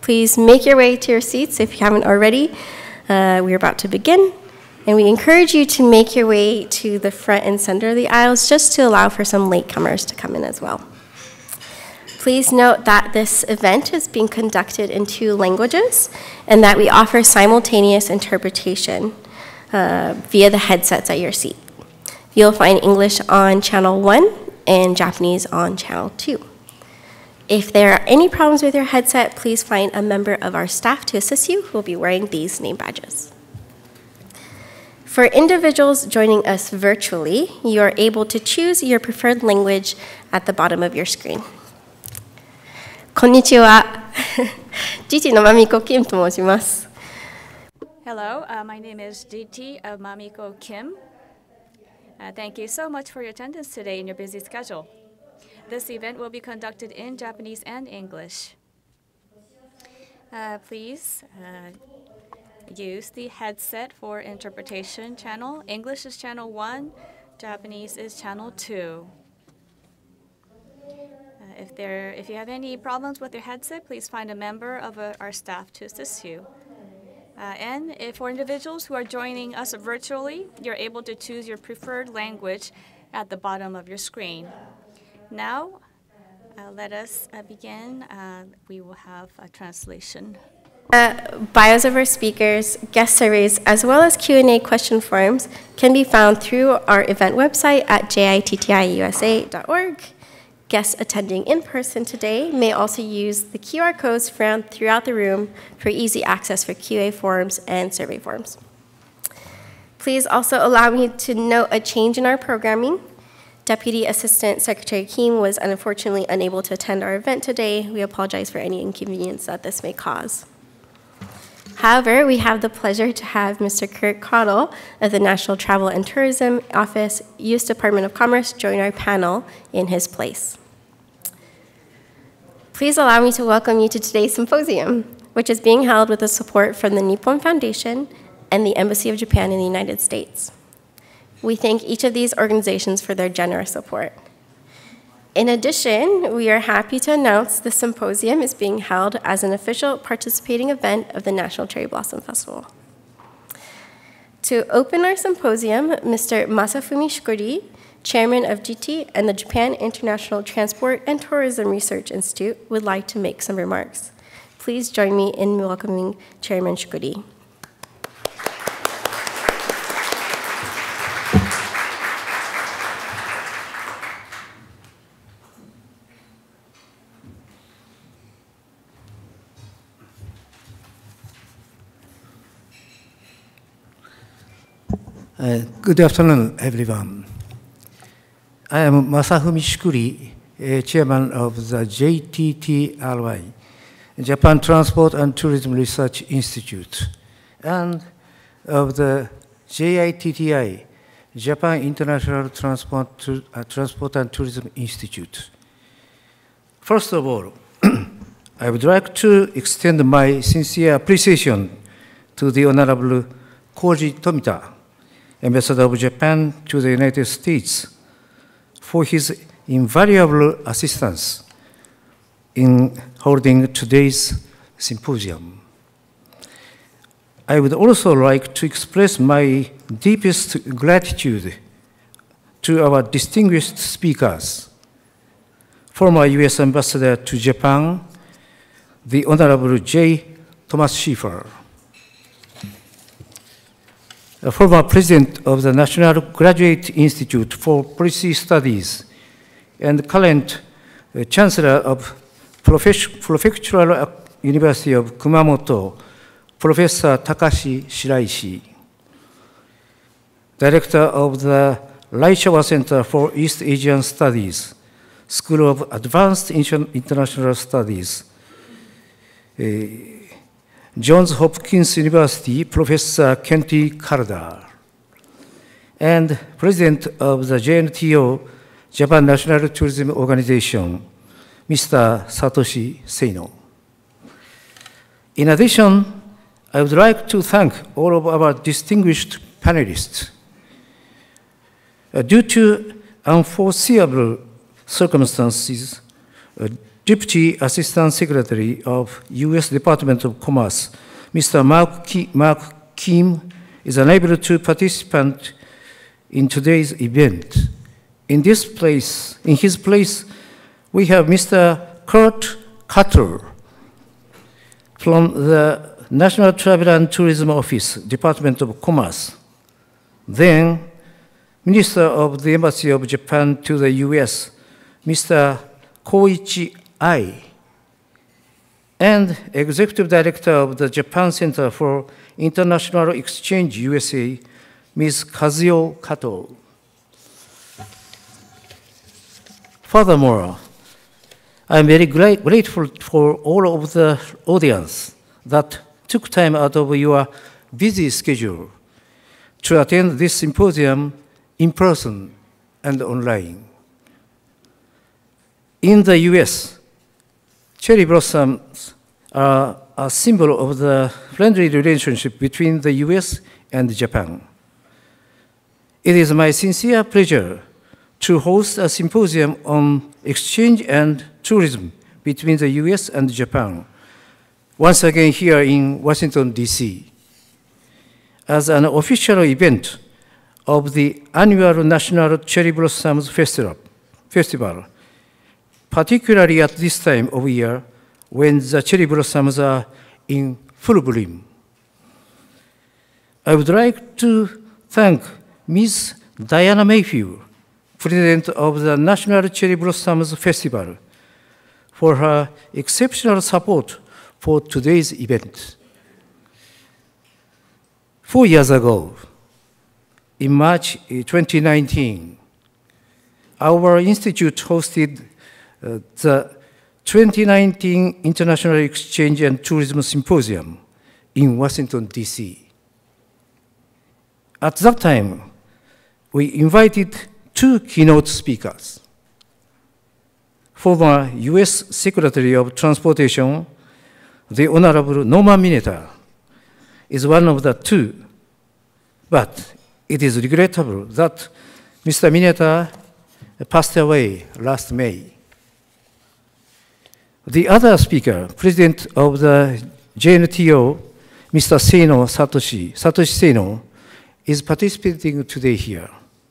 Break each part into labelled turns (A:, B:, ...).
A: Please make your way to your seats if you haven't already. We're about to begin, and we encourage you to make your way to the front and center of the aisles just to allow for some latecomers to come in as well. Please note that this event is being conducted in 2 languages and that we offer simultaneous interpretation via the headsets at your seat. You'll find English on channel 1 and Japanese on channel 2. If there are any problems with your headset, please find a member of our staff to assist you who will be wearing these name badges. For individuals joining us virtually, you are able to choose your preferred language at the bottom of your screen. こんにちは。JTTRI のまみこKimと申します。
B: Hello, my name is JT of Mamiko Kim. Thank you so much for your attendance today in your busy schedule. This event will be conducted in Japanese and English. Please use the headset for interpretation channel. English is channel 1, Japanese is channel 2. If you have any problems with your headset, please find a member of our staff to assist you. And for individuals who are joining us virtually, you're able to choose your preferred language at the bottom of your screen. Now, let us begin. We will have a translation.
A: Bios of our speakers, guest surveys, as well as Q&A question forms can be found through our event website at JTTRI.org. Guests attending in person today may also use the QR codes found throughout the room for easy access for QA forms and survey forms. Please also allow me to note a change in our programming. Deputy Assistant Secretary Kim was unfortunately unable to attend our event today. We apologize for any inconvenience that this may cause. However, we have the pleasure to have Mr. Kurt Caudle of the National Travel and Tourism Office, U.S. Department of Commerce, join our panel in his place. Please allow me to welcome you to today's symposium, which is being held with the support from the Nippon Foundation and the Embassy of Japan in the United States. We thank each of these organizations for their generous support. In addition, we are happy to announce the symposium is being held as an official participating event of the National Cherry Blossom Festival. To open our symposium, Mr. Masafumi Shukuri, Chairman of JTTRI and the Japan International Transport and Tourism Research Institute, would like to make some remarks. Please join me in welcoming Chairman Shukuri.
C: Good afternoon, everyone. I am Masafumi Shukuri, Chairman of the JTTRI, Japan Transport and Tourism Research Institute, and of the JTTRI, Japan International Transport and Tourism Institute. First of all, I would like to extend my sincere appreciation to the Honorable Koji Tomita, Ambassador of Japan to the United States, for his invaluable assistance in holding today's symposium. I would also like to express my deepest gratitude to our distinguished speakers, former U.S. Ambassador to Japan, the Honorable J. Thomas Schieffer, former president of the National Graduate Institute for Policy Studies and current chancellor of Prefectural University of Kumamoto, Professor Takashi Shiraishi, director of the Reischauer Center for East Asian Studies, School of Advanced International Studies, Johns Hopkins University, Professor Kenty Calder, and President of the JNTO, Japan National Tourism Organization, Mr. Satoshi Seino. In addition, I would like to thank all of our distinguished panelists. Due to unforeseeable circumstances Deputy Assistant Secretary of U.S. Department of Commerce, Mr. Mark Kim, is unable to participate in today's event. In his place, we have Mr. Kurt Carter from the National Travel and Tourism Office, Department of Commerce. Then, Minister of the Embassy of Japan to the U.S., Mr. Koji, and Executive Director of the Japan Center for International Exchange, U.S.A., Ms. Kazuo Kato. Furthermore, I'm very grateful for all of the audience that took time out of your busy schedule to attend this symposium in person and online. In the U.S., cherry blossoms are a symbol of the friendly relationship between the U.S. and Japan. It is my sincere pleasure to host a symposium on exchange and tourism between the U.S. and Japan, once again here in Washington, D.C., as an official event of the annual National Cherry Blossoms Festival, particularly at this time of year when the cherry blossoms are in full bloom. I would like to thank Ms. Diana Mayfield, President of the National Cherry Blossoms Festival, for her exceptional support for today's event. 4 years ago, in March 2019, our institute hosted the 2019 International Exchange and Tourism Symposium in Washington, D.C. At that time, we invited 2 keynote speakers. Former U.S. Secretary of Transportation, the Honorable Norman Mineta, is one of the 2, but it is regrettable that Mr. Mineta passed away last May. The other speaker, President of the JNTO, Mr. Satoshi Seino, is participating today here.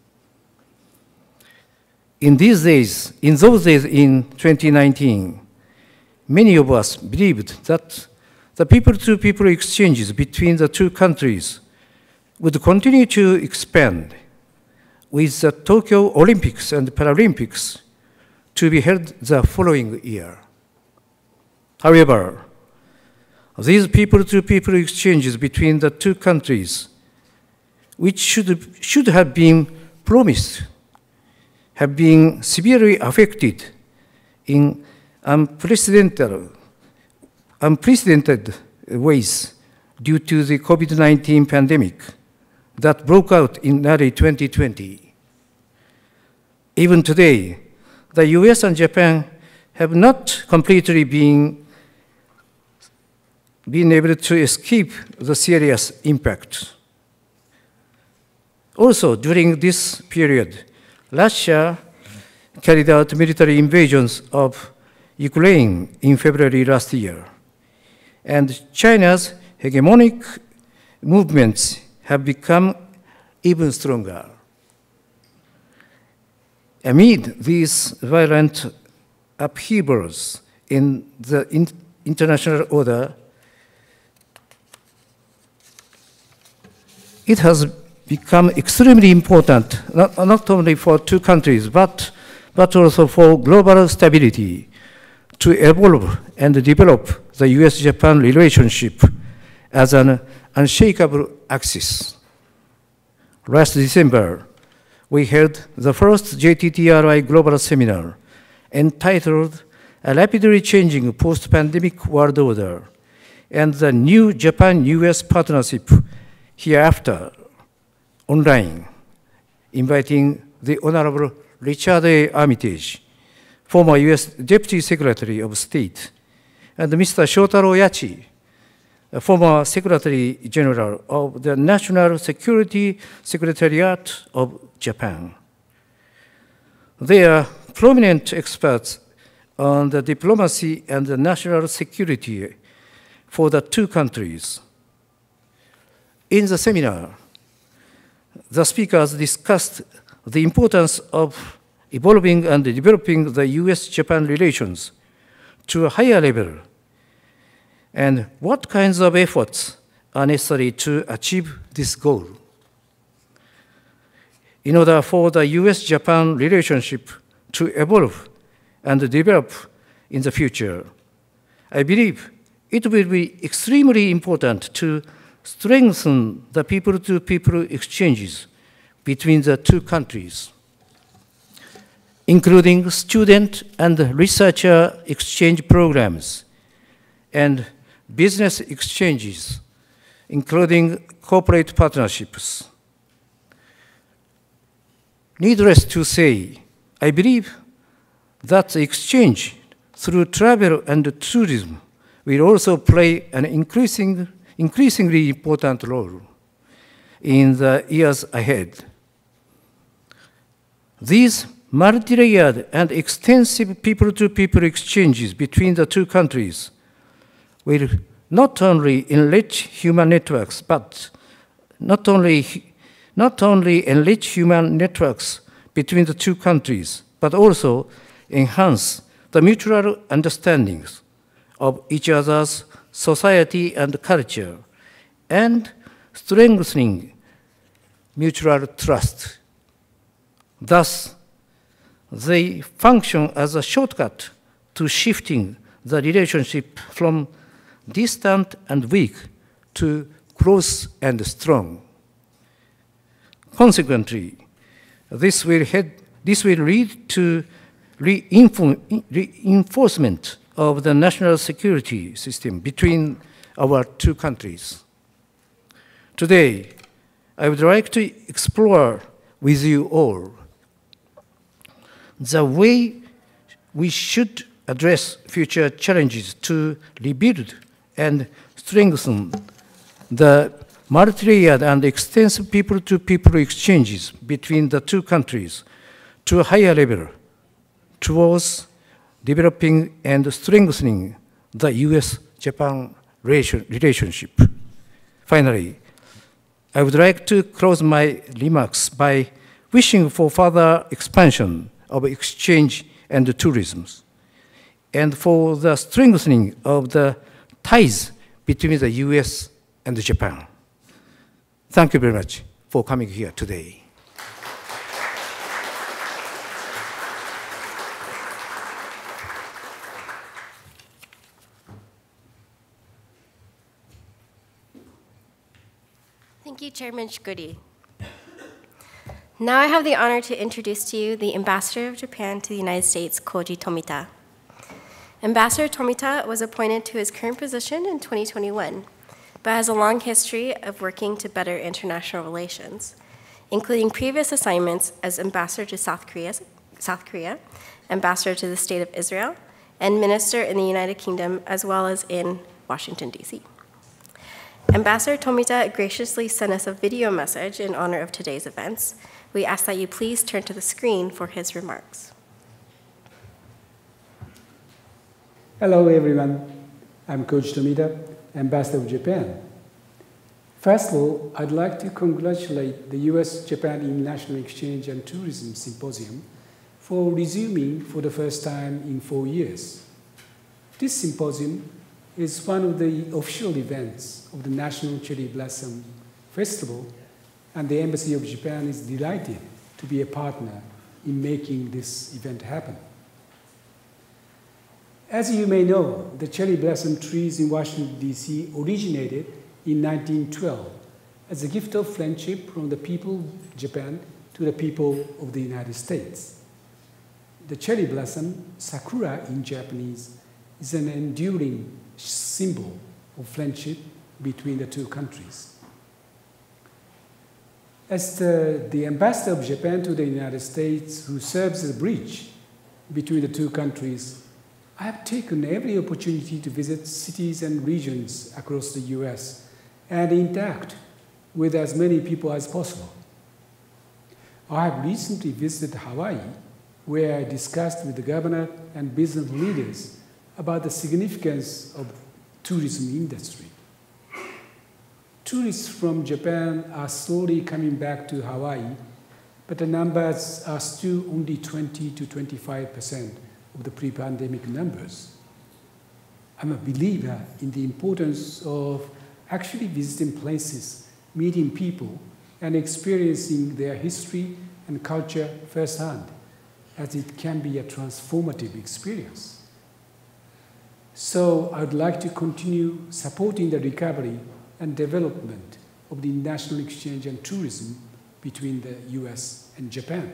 C: In those days in 2019, many of us believed that the people-to-people exchanges between the 2 countries would continue to expand with the Tokyo Olympics and Paralympics to be held the following year. However, these people-to-people exchanges between the 2 countries, which should have been promised, have been severely affected in unprecedented ways due to the COVID-19 pandemic that broke out in early 2020. Even today, the US and Japan have not completely been able to escape the serious impact. Also, during this period, Russia carried out military invasions of Ukraine in February last year, and China's hegemonic movements have become even stronger. Amid these violent upheavals in the international order, it has become extremely important, not only for 2 countries, but also for global stability, to evolve and develop the U.S.-Japan relationship as an unshakable axis. Last December, we held the first JTTRI global seminar entitled A Rapidly Changing Post-Pandemic World Order and the New Japan-U.S. Partnership Hereafter, online, inviting the Honorable Richard A. Armitage, former U.S. Deputy Secretary of State, and Mr. Shotaro Yachi, a former Secretary General of the National Security Secretariat of Japan. They are prominent experts on the diplomacy and the national security for the two countries. In the seminar, the speakers discussed the importance of evolving and developing the U.S.-Japan relations to a higher level, and what kinds of efforts are necessary to achieve this goal. In order for the U.S.-Japan relationship to evolve and develop in the future, I believe it will be extremely important to strengthen the people-to-people exchanges between the two countries, including student and researcher exchange programs and business exchanges, including corporate partnerships. Needless to say, I believe that the exchange through travel and tourism will also play an increasingly important role in the years ahead. These multi-layered and extensive people-to-people exchanges between the two countries will not only enrich human networks, but not only enrich human networks between the two countries, but also enhance the mutual understandings of each other's society and culture, and strengthening mutual trust. Thus, they function as a shortcut to shifting the relationship from distant and weak to close and strong. Consequently, this will lead to reinforcement of the national security system between our two countries. Today, I would like to explore with you all the way we should address future challenges to rebuild and strengthen the multi-layered and extensive people-to-people exchanges between the two countries to a higher level towards developing and strengthening the U.S.-Japan relationship. Finally, I would like to close my remarks by wishing for further expansion of exchange and tourism, and for the strengthening of the ties between the U.S. and Japan. Thank you very much for coming here today.
A: Thank you, Chairman Shukuri. Now I have the honor to introduce to you the Ambassador of Japan to the United States, Koji Tomita. Ambassador Tomita was appointed to his current position in 2021, but has a long history of working to better international relations, including previous assignments as Ambassador to South Korea, Ambassador to the State of Israel, and Minister in the United Kingdom, as well as in Washington, D.C. Ambassador Tomita graciously sent us a video message in honor of today's events. We ask that you please turn to the screen for his remarks.
D: Hello, everyone. I'm Koji Tomita, Ambassador of Japan. First of all, I'd like to congratulate the U.S.-Japan International Exchange and Tourism Symposium for resuming for the first time in 4 years. This symposium is one of the official events of the National Cherry Blossom Festival, and the Embassy of Japan is delighted to be a partner in making this event happen. As you may know, the cherry blossom trees in Washington, D.C. originated in 1912 as a gift of friendship from the people of Japan to the people of the United States. The cherry blossom, sakura in Japanese, is an enduring symbol of friendship between the two countries. As the ambassador of Japan to the United States, who serves as a bridge between the two countries, I have taken every opportunity to visit cities and regions across the U.S. and interact with as many people as possible. I have recently visited Hawaii where I discussed with the governor and business leaders about the significance of tourism industry. Tourists from Japan are slowly coming back to Hawaii, but the numbers are still only 20 to 25% of the pre-pandemic numbers. I'm a believer in the importance of actually visiting places, meeting people, and experiencing their history and culture firsthand, as it can be a transformative experience. So I'd like to continue supporting the recovery and development of the international exchange and tourism between the US and Japan.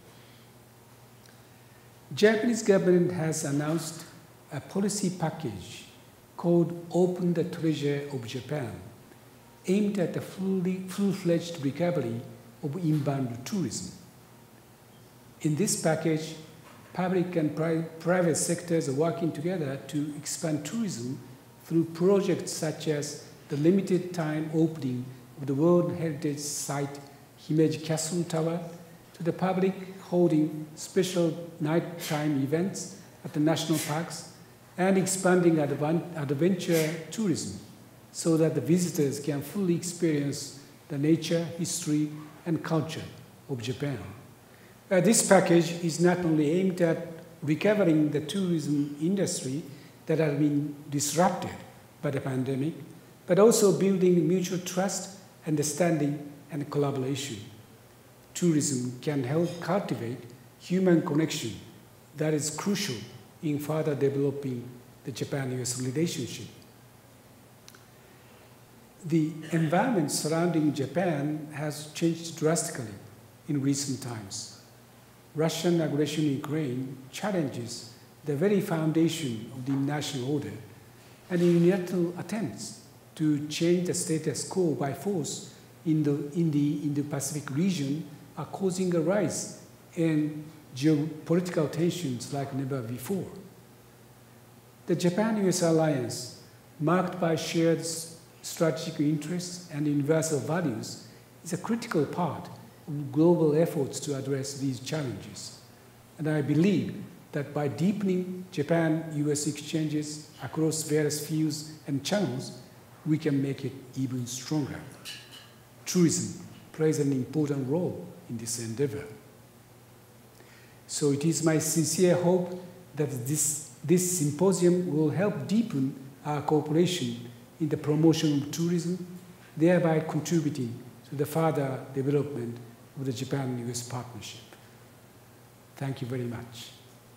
D: Japanese government has announced a policy package called Open the Treasure of Japan, aimed at the full-fledged recovery of inbound tourism. In this package, public and private sectors are working together to expand tourism through projects such as the limited time opening of the World Heritage Site Himeji Castle Tower to the public holding special nighttime events at the national parks and expanding adventure tourism so that the visitors can fully experience the nature, history, and culture of Japan. This package is not only aimed at recovering the tourism industry that has been disrupted by the pandemic, but also building mutual trust, understanding, and collaboration. Tourism can help cultivate human connection that is crucial in further developing the Japan-US relationship. The environment surrounding Japan has changed drastically in recent times. Russian aggression in Ukraine challenges the very foundation of the international order, and unilateral attempts to change the status quo by force in the Indo-Pacific region are causing a rise in geopolitical tensions like never before. The Japan-US alliance, marked by shared strategic interests and universal values, is a critical part of global efforts to address these challenges. And I believe that by deepening Japan-US exchanges across various fields and channels, we can make it even stronger. Tourism plays an important role in this endeavor. So it is my sincere hope that this symposium will help deepen our cooperation in the promotion of tourism, thereby contributing to the further development of the Japan-US partnership. Thank you very much.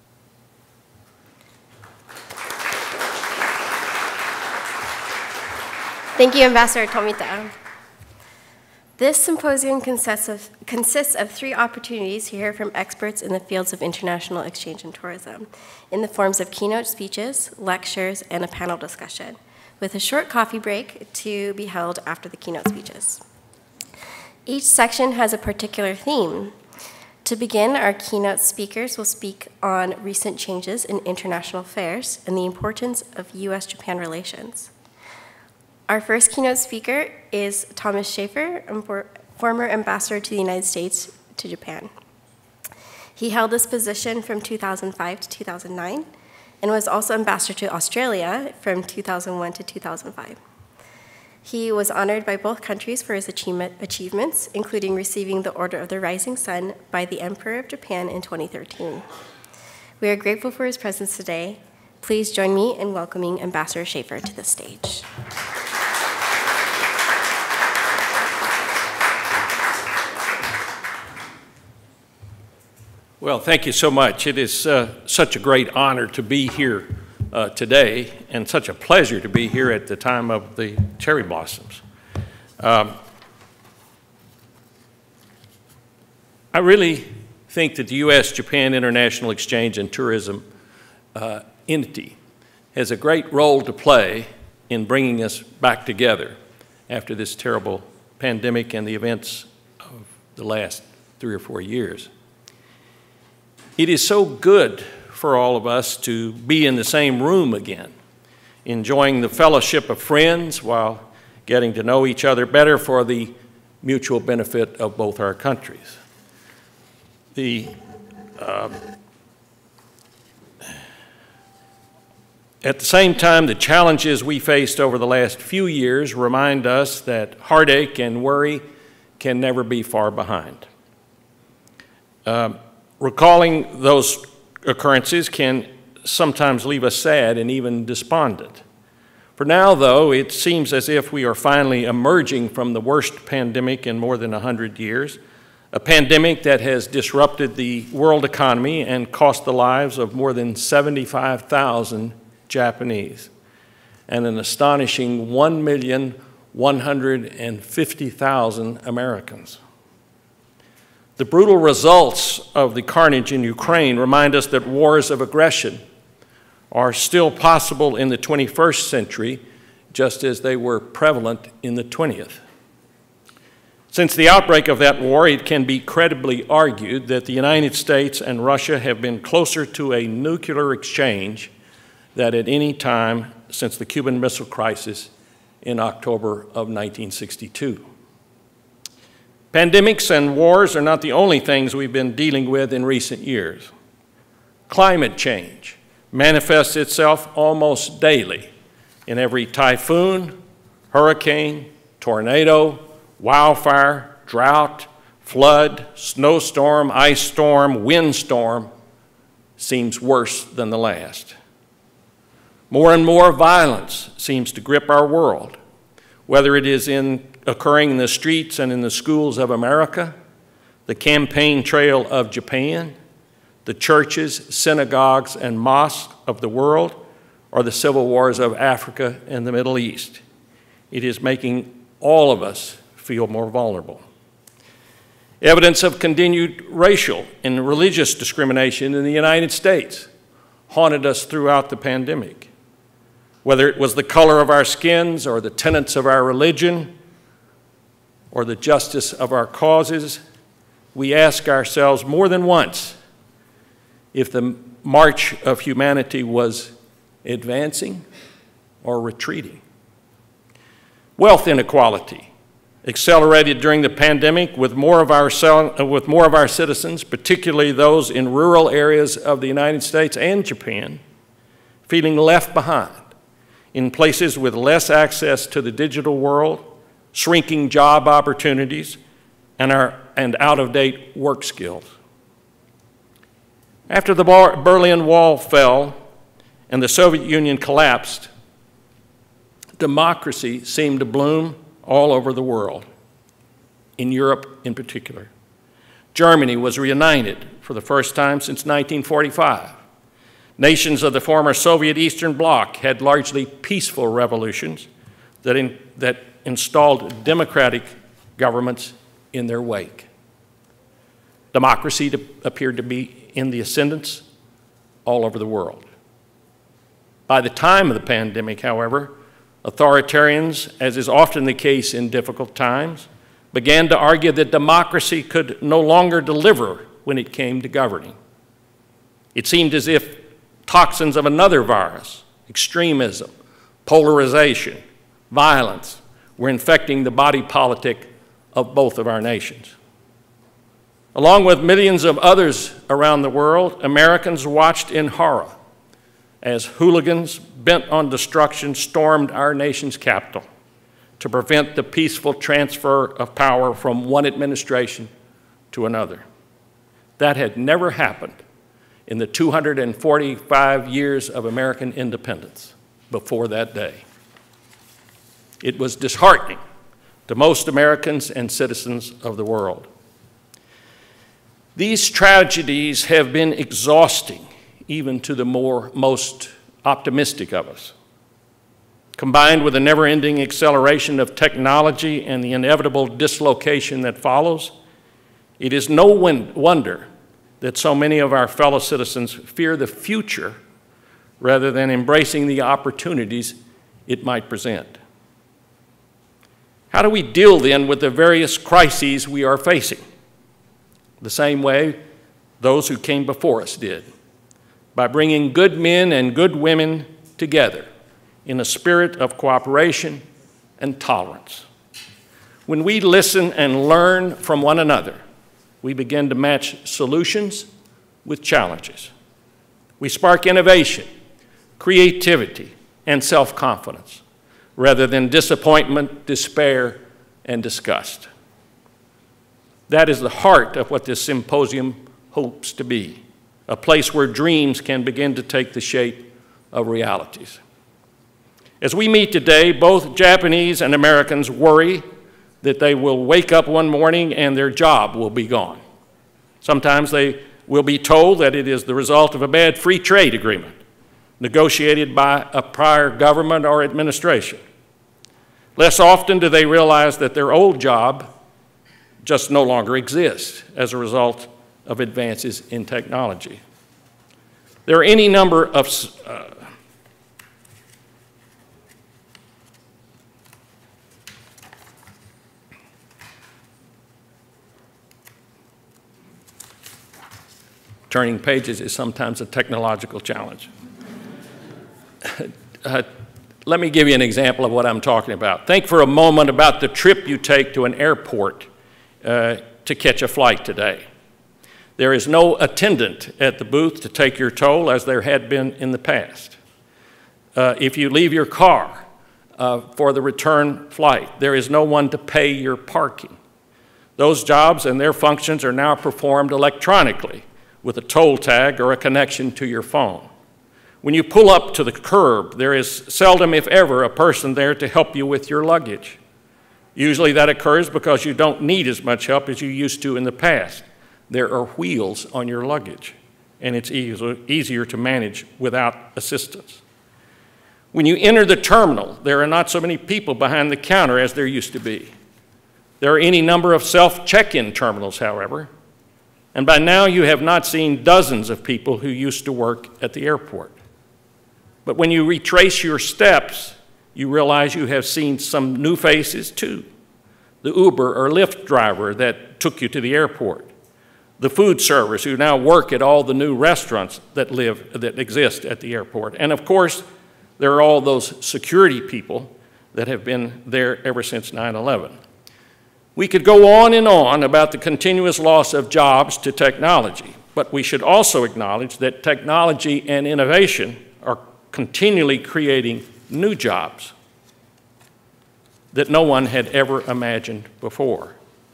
A: Thank you, Ambassador Tomita. This symposium consists of 3 opportunities to hear from experts in the fields of international exchange and tourism, in the forms of keynote speeches, lectures, and a panel discussion, with a short coffee break to be held after the keynote speeches. Each section has a particular theme. To begin, our keynote speakers will speak on recent changes in international affairs and the importance of U.S.-Japan relations. Our first keynote speaker is Thomas Schieffer, former ambassador to the United States to Japan. He held this position from 2005 to 2009 and was also ambassador to Australia from 2001 to 2005. He was honored by both countries for his achievements, including receiving the Order of the Rising Sun by the Emperor of Japan in 2013. We are grateful for his presence today. Please join me in welcoming Ambassador Schieffer to the stage.
E: Well, thank you so much. It is such a great honor to be here today, and such a pleasure to be here at the time of the cherry blossoms. I really think that the U.S.-Japan International Exchange and Tourism entity has a great role to play in bringing us back together after this terrible pandemic and the events of the last 3 or 4 years. It is so good for all of us to be in the same room again, enjoying the fellowship of friends while getting to know each other better for the mutual benefit of both our countries. The At the same time, the challenges we faced over the last few years remind us that heartache and worry can never be far behind. Recalling those occurrences can sometimes leave us sad and even despondent. For now, though, it seems as if we are finally emerging from the worst pandemic in more than 100 years, a pandemic that has disrupted the world economy and cost the lives of more than 75,000 Japanese and an astonishing 1,150,000 Americans. The brutal results of the carnage in Ukraine remind us that wars of aggression are still possible in the 21st century, just as they were prevalent in the 20th. Since the outbreak of that war, it can be credibly argued that the United States and Russia have been closer to a nuclear exchange than at any time since the Cuban Missile Crisis in October of 1962. Pandemics and wars are not the only things we've been dealing with in recent years. Climate change manifests itself almost daily in every typhoon, hurricane, tornado, wildfire, drought, flood, snowstorm, ice storm, windstorm seems worse than the last. More and more violence seems to grip our world, whether it is occurring in the streets and in the schools of America, the campaign trail of Japan, the churches, synagogues, and mosques of the world, or the civil wars of Africa and the Middle East. It is making all of us feel more vulnerable. Evidence of continued racial and religious discrimination in the United States haunted us throughout the pandemic. Whether it was the color of our skins or the tenets of our religion or the justice of our causes, we ask ourselves more than once if the march of humanity was advancing or retreating. Wealth inequality accelerated during the pandemic with more of our citizens, particularly those in rural areas of the United States and Japan, feeling left behind in places with less access to the digital world, shrinking job opportunities, and out-of-date work skills. After the Berlin Wall fell and the Soviet Union collapsed, democracy seemed to bloom all over the world, in Europe in particular. Germany was reunited for the first time since 1945. Nations of the former Soviet Eastern Bloc had largely peaceful revolutions that installed democratic governments in their wake. Democracy appeared to be in the ascendance all over the world. By the time of the pandemic, however, authoritarians, as is often the case in difficult times, began to argue that democracy could no longer deliver when it came to governing. It seemed as if toxins of another virus, extremism, polarization, violence, were infecting the body politic of both of our nations. Along with millions of others around the world, Americans watched in horror as hooligans bent on destruction stormed our nation's capital to prevent the peaceful transfer of power from one administration to another. That had never happened in the 245 years of American independence before that day. It was disheartening to most Americans and citizens of the world. These tragedies have been exhausting even to the most optimistic of us. Combined with the never-ending acceleration of technology and the inevitable dislocation that follows, it is no wonder that so many of our fellow citizens fear the future rather than embracing the opportunities it might present. How do we deal then with the various crises we are facing? The same way those who came before us did, by bringing good men and good women together in a spirit of cooperation and tolerance. When we listen and learn from one another, we begin to match solutions with challenges. We spark innovation creativity, and self-confidence, rather than disappointment, despair, and disgust. That is the heart of what this symposium hopes to be, a place where dreams can begin to take the shape of realities. As we meet today, both Japanese and Americans worry that they will wake up one morning and their job will be gone. Sometimes they will be told that it is the result of a bad free trade agreement negotiated by a prior government or administration. Less often do they realize that their old job just no longer exists as a result of advances in technology. There are any number of turning pages is sometimes a technological challenge. Let me give you an example of what I'm talking about. Think for a moment about the trip you take to an airport to catch a flight today. There is no attendant at the booth to take your toll as there had been in the past. If you leave your car for the return flight, there is no one to pay your parking. Those jobs and their functions are now performed electronically with a toll tag or a connection to your phone. When you pull up to the curb, there is seldom, if ever, a person there to help you with your luggage. Usually that occurs because you don't need as much help as you used to in the past. There are wheels on your luggage, and it's easier to manage without assistance. When you enter the terminal, there are not so many people behind the counter as there used to be. There are any number of self-check-in terminals, however, and by now you have not seen dozens of people who used to work at the airport. But when you retrace your steps, you realize you have seen some new faces too. The Uber or Lyft driver that took you to the airport, the food servers who now work at all the new restaurants that exist at the airport, and of course, there are all those security people that have been there ever since 9/11. We could go on and on about the continuous loss of jobs to technology, but we should also acknowledge that technology and innovation are continually creating new jobs that no one had ever imagined before.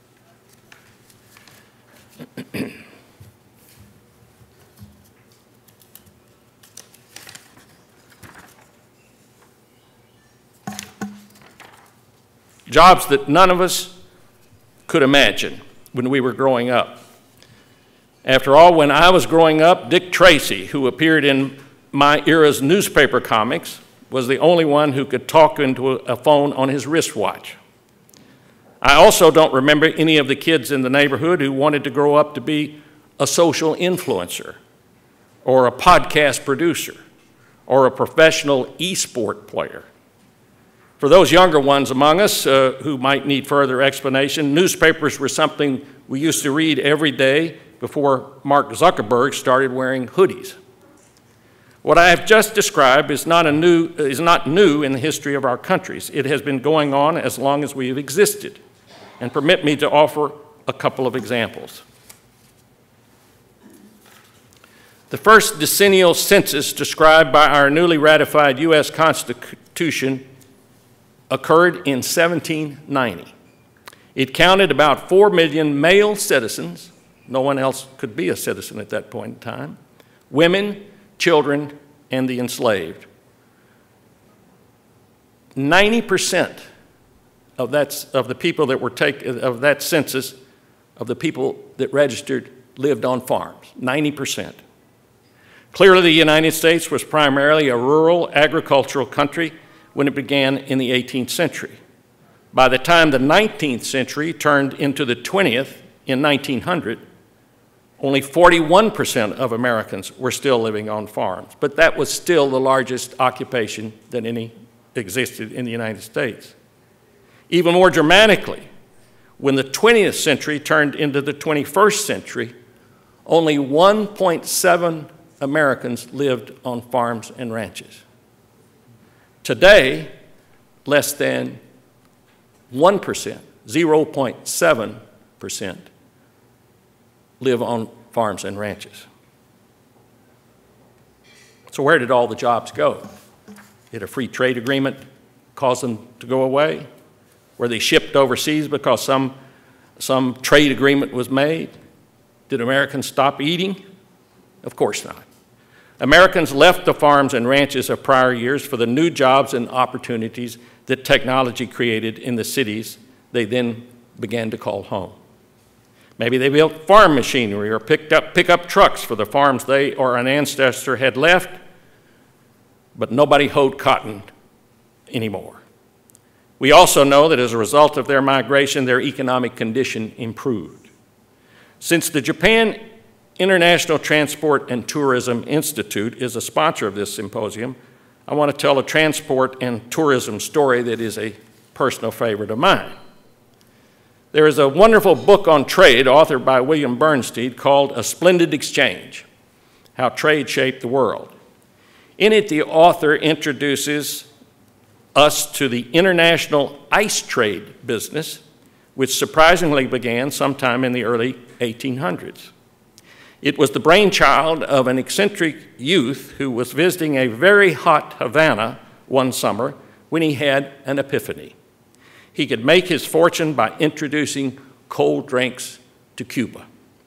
E: Jobs that none of us could imagine when we were growing up. After all, when I was growing up, Dick Tracy, who appeared in my era's newspaper comics, was the only one who could talk into a phone on his wristwatch. I also don't remember any of the kids in the neighborhood who wanted to grow up to be a social influencer, or a podcast producer, or a professional e-sport player. For those younger ones among us who might need further explanation, newspapers were something we used to read every day before Mark Zuckerberg started wearing hoodies. What I have just described is not new in the history of our countries. It has been going on as long as we have existed. And permit me to offer a couple of examples. The first decennial census described by our newly ratified U.S. Constitution occurred in 1790. It counted about 4 million male citizens. No one else could be a citizen at that point in time. Women, children, and the enslaved. 90% of the people that were taken of that census, of the people that registered, lived on farms. 90%. Clearly, the United States was primarily a rural agricultural country when it began in the 18th century. By the time the 19th century turned into the 20th in 1900, only 41% of Americans were still living on farms, but that was still the largest occupation that any existed in the United States. Even more dramatically, when the 20th century turned into the 21st century, only 1.7 Americans lived on farms and ranches. Today, less than 1%, 0.7%, live on farms and ranches. So where did all the jobs go? Did a free trade agreement cause them to go away? Were they shipped overseas because some trade agreement was made? Did Americans stop eating? Of course not. Americans left the farms and ranches of prior years for the new jobs and opportunities that technology created in the cities they then began to call home. Maybe they built farm machinery or picked up pickup trucks for the farms they or an ancestor had left, but nobody hoed cotton anymore. We also know that as a result of their migration, their economic condition improved. Since the Japan International Transport and Tourism Institute is a sponsor of this symposium, I want to tell a transport and tourism story that is a personal favorite of mine. There is a wonderful book on trade authored by William Bernstein called A Splendid Exchange, How Trade Shaped the World. In it, the author introduces us to the international ice trade business, which surprisingly began sometime in the early 1800s. It was the brainchild of an eccentric youth who was visiting a very hot Havana one summer when he had an epiphany. He could make his fortune by introducing cold drinks to Cuba.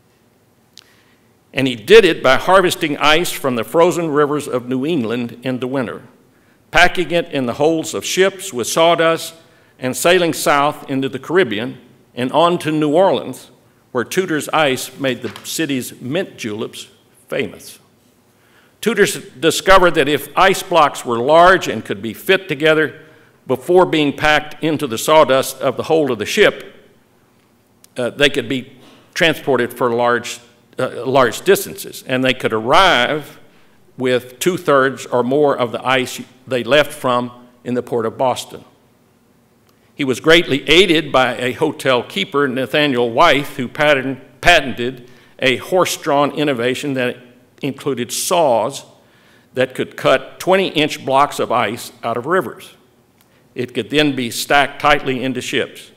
E: And he did it by harvesting ice from the frozen rivers of New England in the winter, packing it in the holds of ships with sawdust, and sailing south into the Caribbean and on to New Orleans, where Tudor's ice made the city's mint juleps famous. Tudor discovered that if ice blocks were large and could be fit together before being packed into the sawdust of the hold of the ship, they could be transported for large distances, and they could arrive with 2/3 or more of the ice they left from in the port of Boston. He was greatly aided by a hotel keeper, Nathaniel Wythe, who patented a horse-drawn innovation that included saws that could cut 20-inch blocks of ice out of rivers. It could then be stacked tightly into ships.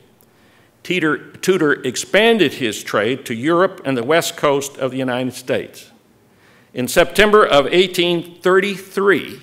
E: Tudor expanded his trade to Europe and the west coast of the United States. In September of 1833,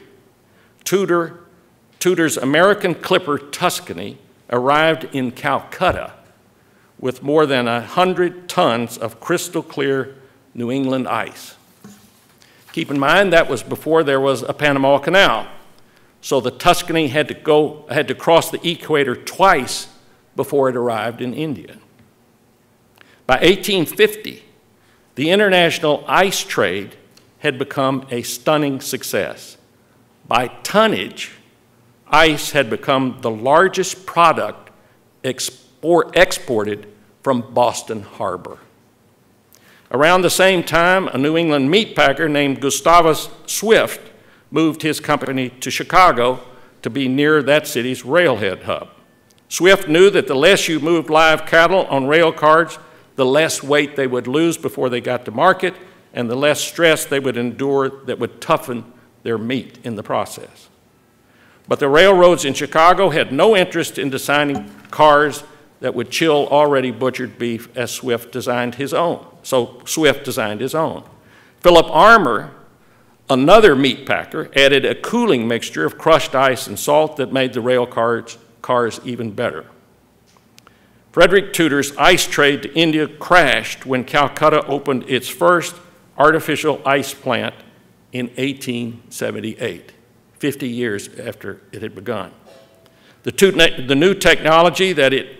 E: Tudor's American clipper Tuscany arrived in Calcutta with more than 100 tons of crystal clear New England ice. Keep in mind that was before there was a Panama Canal, so the Tuscany had to cross the equator twice before it arrived in India. By 1850, the international ice trade had become a stunning success. By tonnage, ice had become the largest product exported from Boston Harbor. Around the same time, a New England meat packer named Gustavus Swift moved his company to Chicago to be near that city's railhead hub. Swift knew that the less you moved live cattle on rail cars, the less weight they would lose before they got to market, and the less stress they would endure that would toughen their meat in the process. But the railroads in Chicago had no interest in designing cars that would chill already butchered beef, as Swift designed his own. So Swift designed his own. Philip Armour, another meat packer, added a cooling mixture of crushed ice and salt that made the rail cars even better. Frederick Tudor's ice trade to India crashed when Calcutta opened its first artificial ice plant in 1878, 50 years after it had begun. The new technology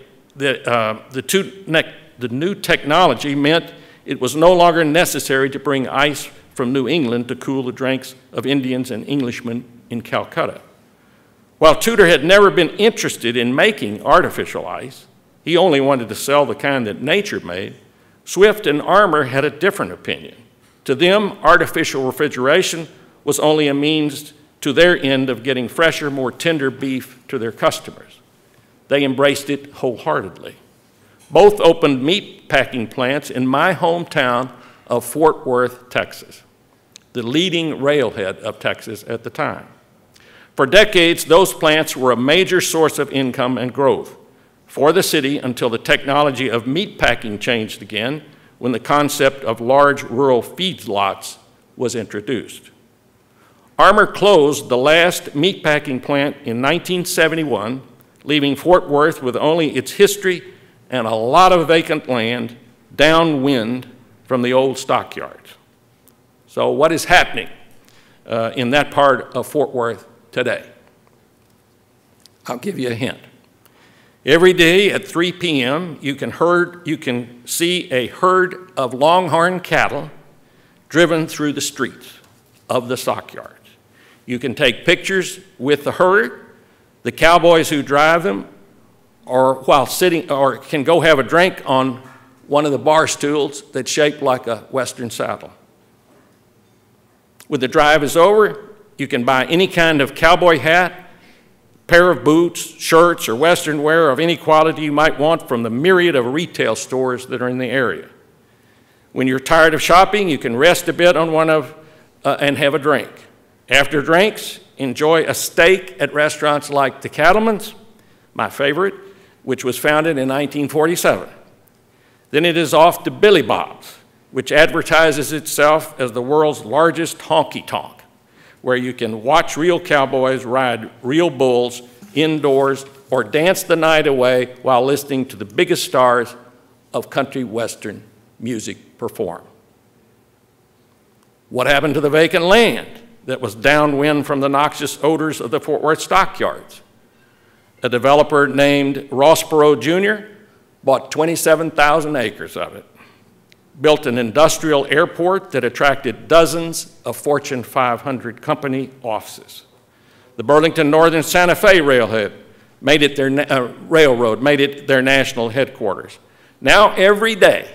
E: meant it was no longer necessary to bring ice from New England to cool the drinks of Indians and Englishmen in Calcutta. While Tudor had never been interested in making artificial ice, he only wanted to sell the kind that nature made, Swift and Armour had a different opinion. To them, artificial refrigeration was only a means to their end of getting fresher, more tender beef to their customers. They embraced it wholeheartedly. Both opened meat packing plants in my hometown of Fort Worth, Texas, the leading railhead of Texas at the time. For decades, those plants were a major source of income and growth for the city until the technology of meat packing changed again when the concept of large rural feedlots was introduced. Armour closed the last meatpacking plant in 1971, leaving Fort Worth with only its history and a lot of vacant land downwind from the old stockyards. So what is happening in that part of Fort Worth today? I'll give you a hint. Every day at 3 p.m., you can see a herd of longhorn cattle driven through the streets of the stockyards. You can take pictures with the herd, the cowboys who drive them, or while sitting, or can go have a drink on one of the bar stools that's shaped like a Western saddle. When the drive is over, you can buy any kind of cowboy hat, pair of boots, shirts, or Western wear of any quality you might want from the myriad of retail stores that are in the area. When you're tired of shopping, you can rest a bit on one of and have a drink. After drinks, enjoy a steak at restaurants like the Cattleman's, my favorite, which was founded in 1947. Then it is off to Billy Bob's, which advertises itself as the world's largest honky-tonk, where you can watch real cowboys ride real bulls indoors or dance the night away while listening to the biggest stars of country western music perform. What happened to the vacant land that was downwind from the noxious odors of the Fort Worth stockyards? A developer named Rossborough Jr. bought 27,000 acres of it, built an industrial airport that attracted dozens of Fortune 500 company offices. The Burlington Northern Santa Fe Railroad made it their national headquarters. Now every day,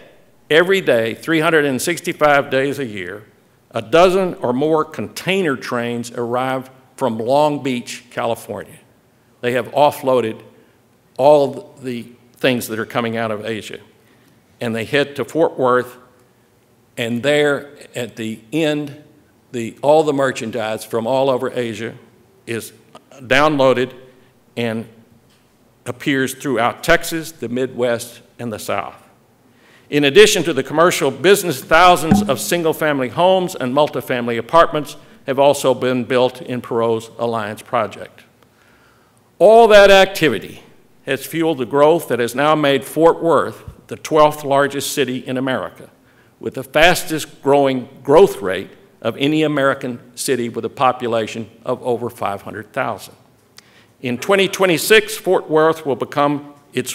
E: 365 days a year, a dozen or more container trains arrive from Long Beach, California. They have offloaded all the things that are coming out of Asia. And they head to Fort Worth, and there at the end, all the merchandise from all over Asia is downloaded and appears throughout Texas, the Midwest, and the South. In addition to the commercial business, thousands of single-family homes and multifamily apartments have also been built in Perot's Alliance project. All that activity has fueled the growth that has now made Fort Worth the 12th largest city in America, with the fastest growing growth rate of any American city with a population of over 500,000. In 2026, Fort Worth will welcome its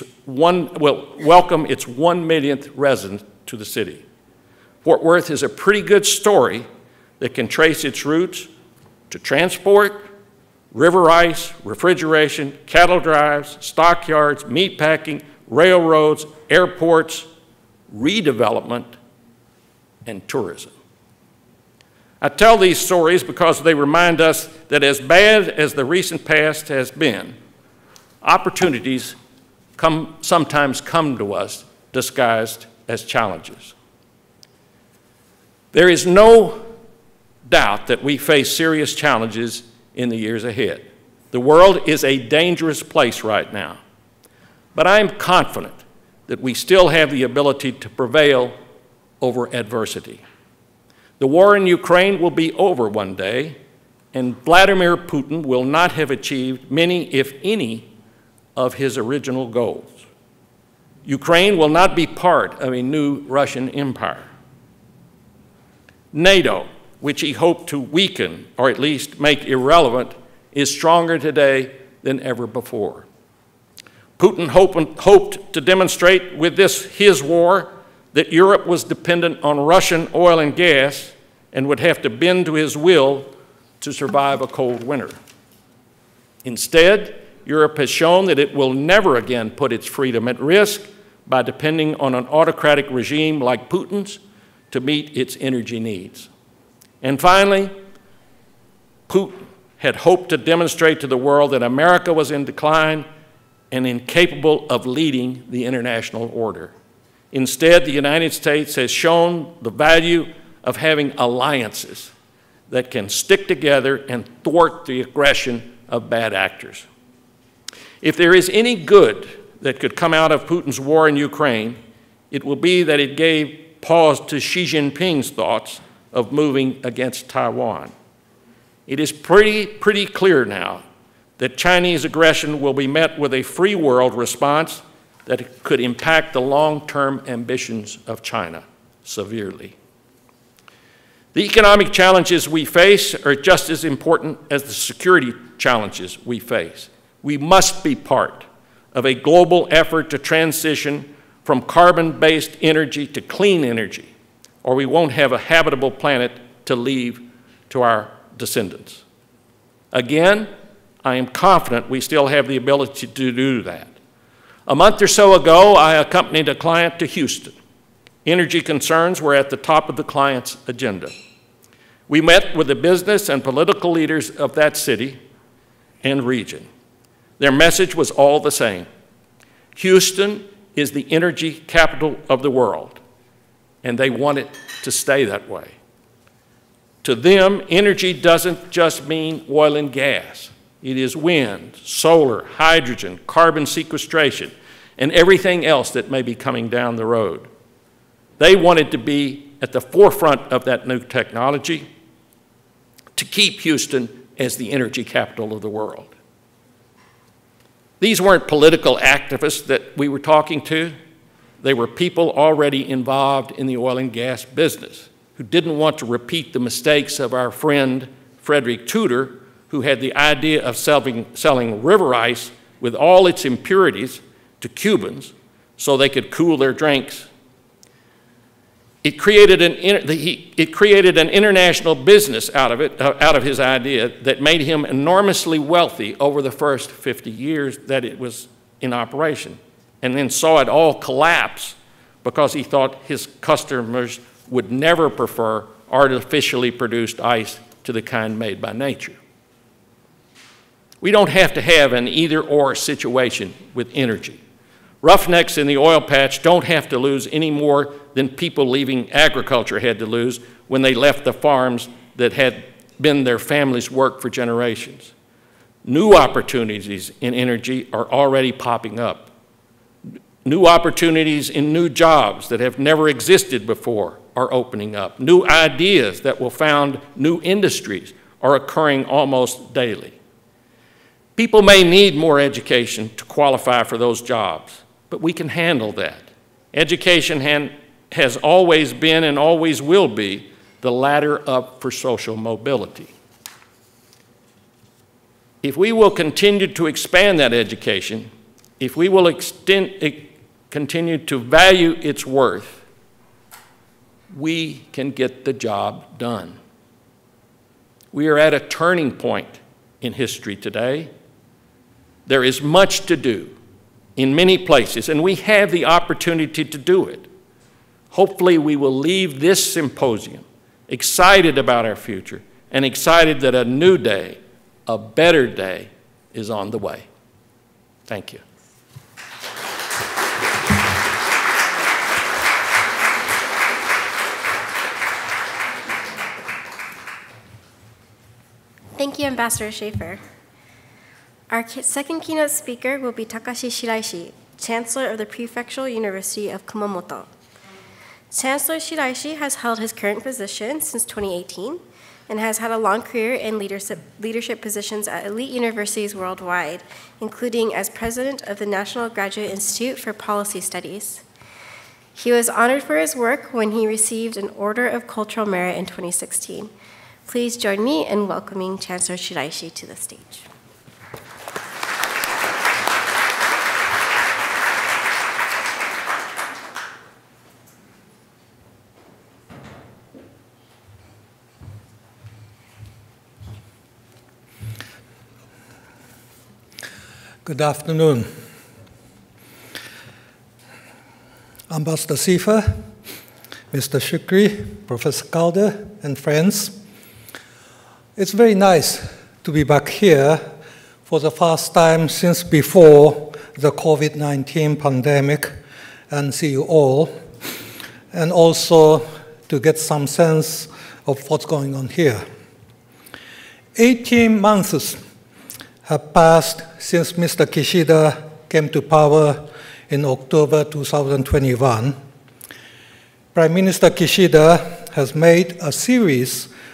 E: 1 millionth resident to the city. Fort Worth is a pretty good story that can trace its roots to transport, river ice, refrigeration, cattle drives, stockyards, meatpacking, railroads, airports, redevelopment, and tourism. I tell these stories because they remind us that as bad as the recent past has been, opportunities sometimes come to us disguised as challenges. There is no doubt that we face serious challenges in the years ahead. The world is a dangerous place right now, but I am confident that we still have the ability to prevail over adversity. The war in Ukraine will be over one day, and Vladimir Putin will not have achieved many, if any, of his original goals. Ukraine will not be part of a new Russian empire. NATO, which he hoped to weaken or at least make irrelevant, is stronger today than ever before. Putin hoped to demonstrate with his war that Europe was dependent on Russian oil and gas and would have to bend to his will to survive a cold winter. Instead, Europe has shown that it will never again put its freedom at risk by depending on an autocratic regime like Putin's to meet its energy needs. And finally, Putin had hoped to demonstrate to the world that America was in decline and incapable of leading the international order. Instead, the United States has shown the value of having alliances that can stick together and thwart the aggression of bad actors. If there is any good that could come out of Putin's war in Ukraine, it will be that it gave pause to Xi Jinping's thoughts of moving against Taiwan. It is pretty clear now that Chinese aggression will be met with a free world response that could impact the long-term ambitions of China severely. The economic challenges we face are just as important as the security challenges we face. We must be part of a global effort to transition from carbon-based energy to clean energy, or we won't have a habitable planet to leave to our descendants. Again, I am confident we still have the ability to do that. A month or so ago, I accompanied a client to Houston. Energy concerns were at the top of the client's agenda. We met with the business and political leaders of that city and region. Their message was all the same. Houston is the energy capital of the world, and they want it to stay that way. To them, energy doesn't just mean oil and gas. It is wind, solar, hydrogen, carbon sequestration, and everything else that may be coming down the road. They wanted to be at the forefront of that new technology to keep Houston as the energy capital of the world. These weren't political activists that we were talking to. They were people already involved in the oil and gas business who didn't want to repeat the mistakes of our friend Frederick Tudor, who had the idea of selling river ice with all its impurities to Cubans so they could cool their drinks. It created an international business out of his idea that made him enormously wealthy over the first 50 years that it was in operation, and then saw it all collapse because he thought his customers would never prefer artificially produced ice to the kind made by nature. We don't have to have an either-or situation with energy. Roughnecks in the oil patch don't have to lose any more than people leaving agriculture had to lose when they left the farms that had been their family's work for generations. New opportunities in energy are already popping up. New opportunities in new jobs that have never existed before are opening up. New ideas that will found new industries are occurring almost daily. People may need more education to qualify for those jobs, but we can handle that. Education has always been and always will be the ladder up for social mobility. If we will continue to expand that education, if we will continue to value its worth, we can get the job done. We are at a turning point in history today. There is much to do in many places, and we have the opportunity to do it. Hopefully, we will leave this symposium excited about our future and excited that a new day, a better day, is on the way. Thank you.
A: Thank you, Ambassador Schieffer. Our second keynote speaker will be Takashi Shiraishi, Chancellor of the Prefectural University of Kumamoto. Chancellor Shiraishi has held his current position since 2018 and has had a long career in leadership positions at elite universities worldwide, including as president of the National Graduate Institute for Policy Studies. He was honored for his work when he received an Order of Cultural Merit in 2016. Please join me in welcoming Chancellor Shiraishi to the stage.
F: Good afternoon. Ambassador Schieffer, Mr. Shukuri, Professor Calder, and friends. It's very nice to be back here for the first time since before the COVID-19 pandemic and see you all, and also to get some sense of what's going on here. 18 months have passed since Mr. Kishida came to power in October 2021. Prime Minister Kishida has made a series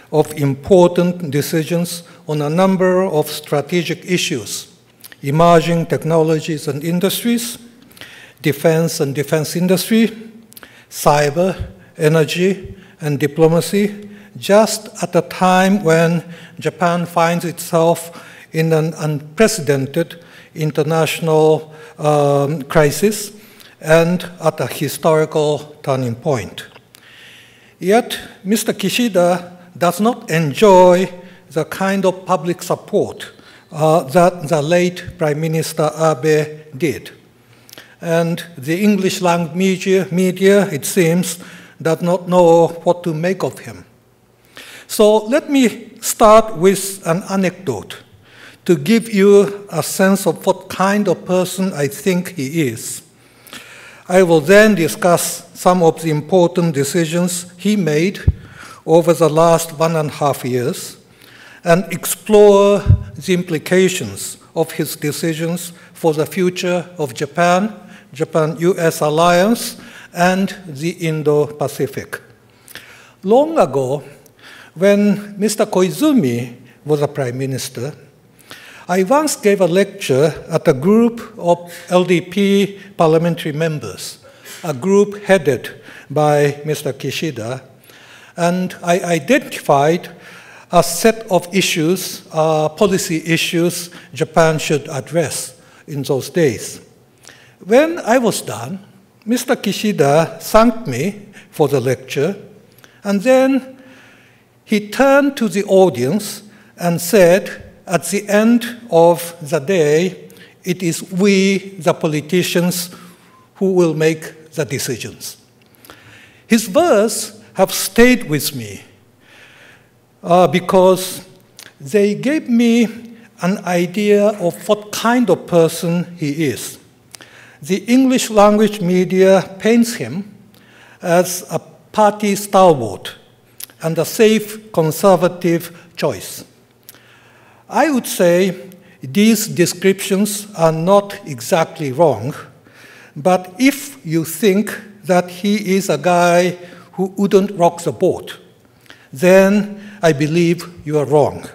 F: of important decisions on a number of strategic issues: emerging technologies and industries, defense and defense industry, cyber, energy, and diplomacy, just at a time when Japan finds itself in an unprecedented international crisis and at a historical turning point. Yet, Mr. Kishida does not enjoy the kind of public support that the late Prime Minister Abe did. And the English language media, it seems, does not know what to make of him. So let me start with an anecdote to give you a sense of what kind of person I think he is. I will then discuss some of the important decisions he made over the last 1.5 years and explore the implications of his decisions for the future of Japan, Japan-US alliance, and the Indo-Pacific. Long ago, when Mr. Koizumi was a prime minister, I once gave a lecture at a group of LDP parliamentary members, a group headed by Mr. Kishida, and I identified a set of issues, policy issues Japan should address in those days. When I was done, Mr. Kishida thanked me for the lecture, and then he turned to the audience and said, at the end of the day, it is we, the politicians, who will make the decisions. His words have stayed with me because they gave me an idea of what kind of person he is. The English language media paints him as a party stalwart and a safe conservative choice. I would say these descriptions are not exactly wrong, but if you think that he is a guy who wouldn't rock the boat, then I believe you are wrong.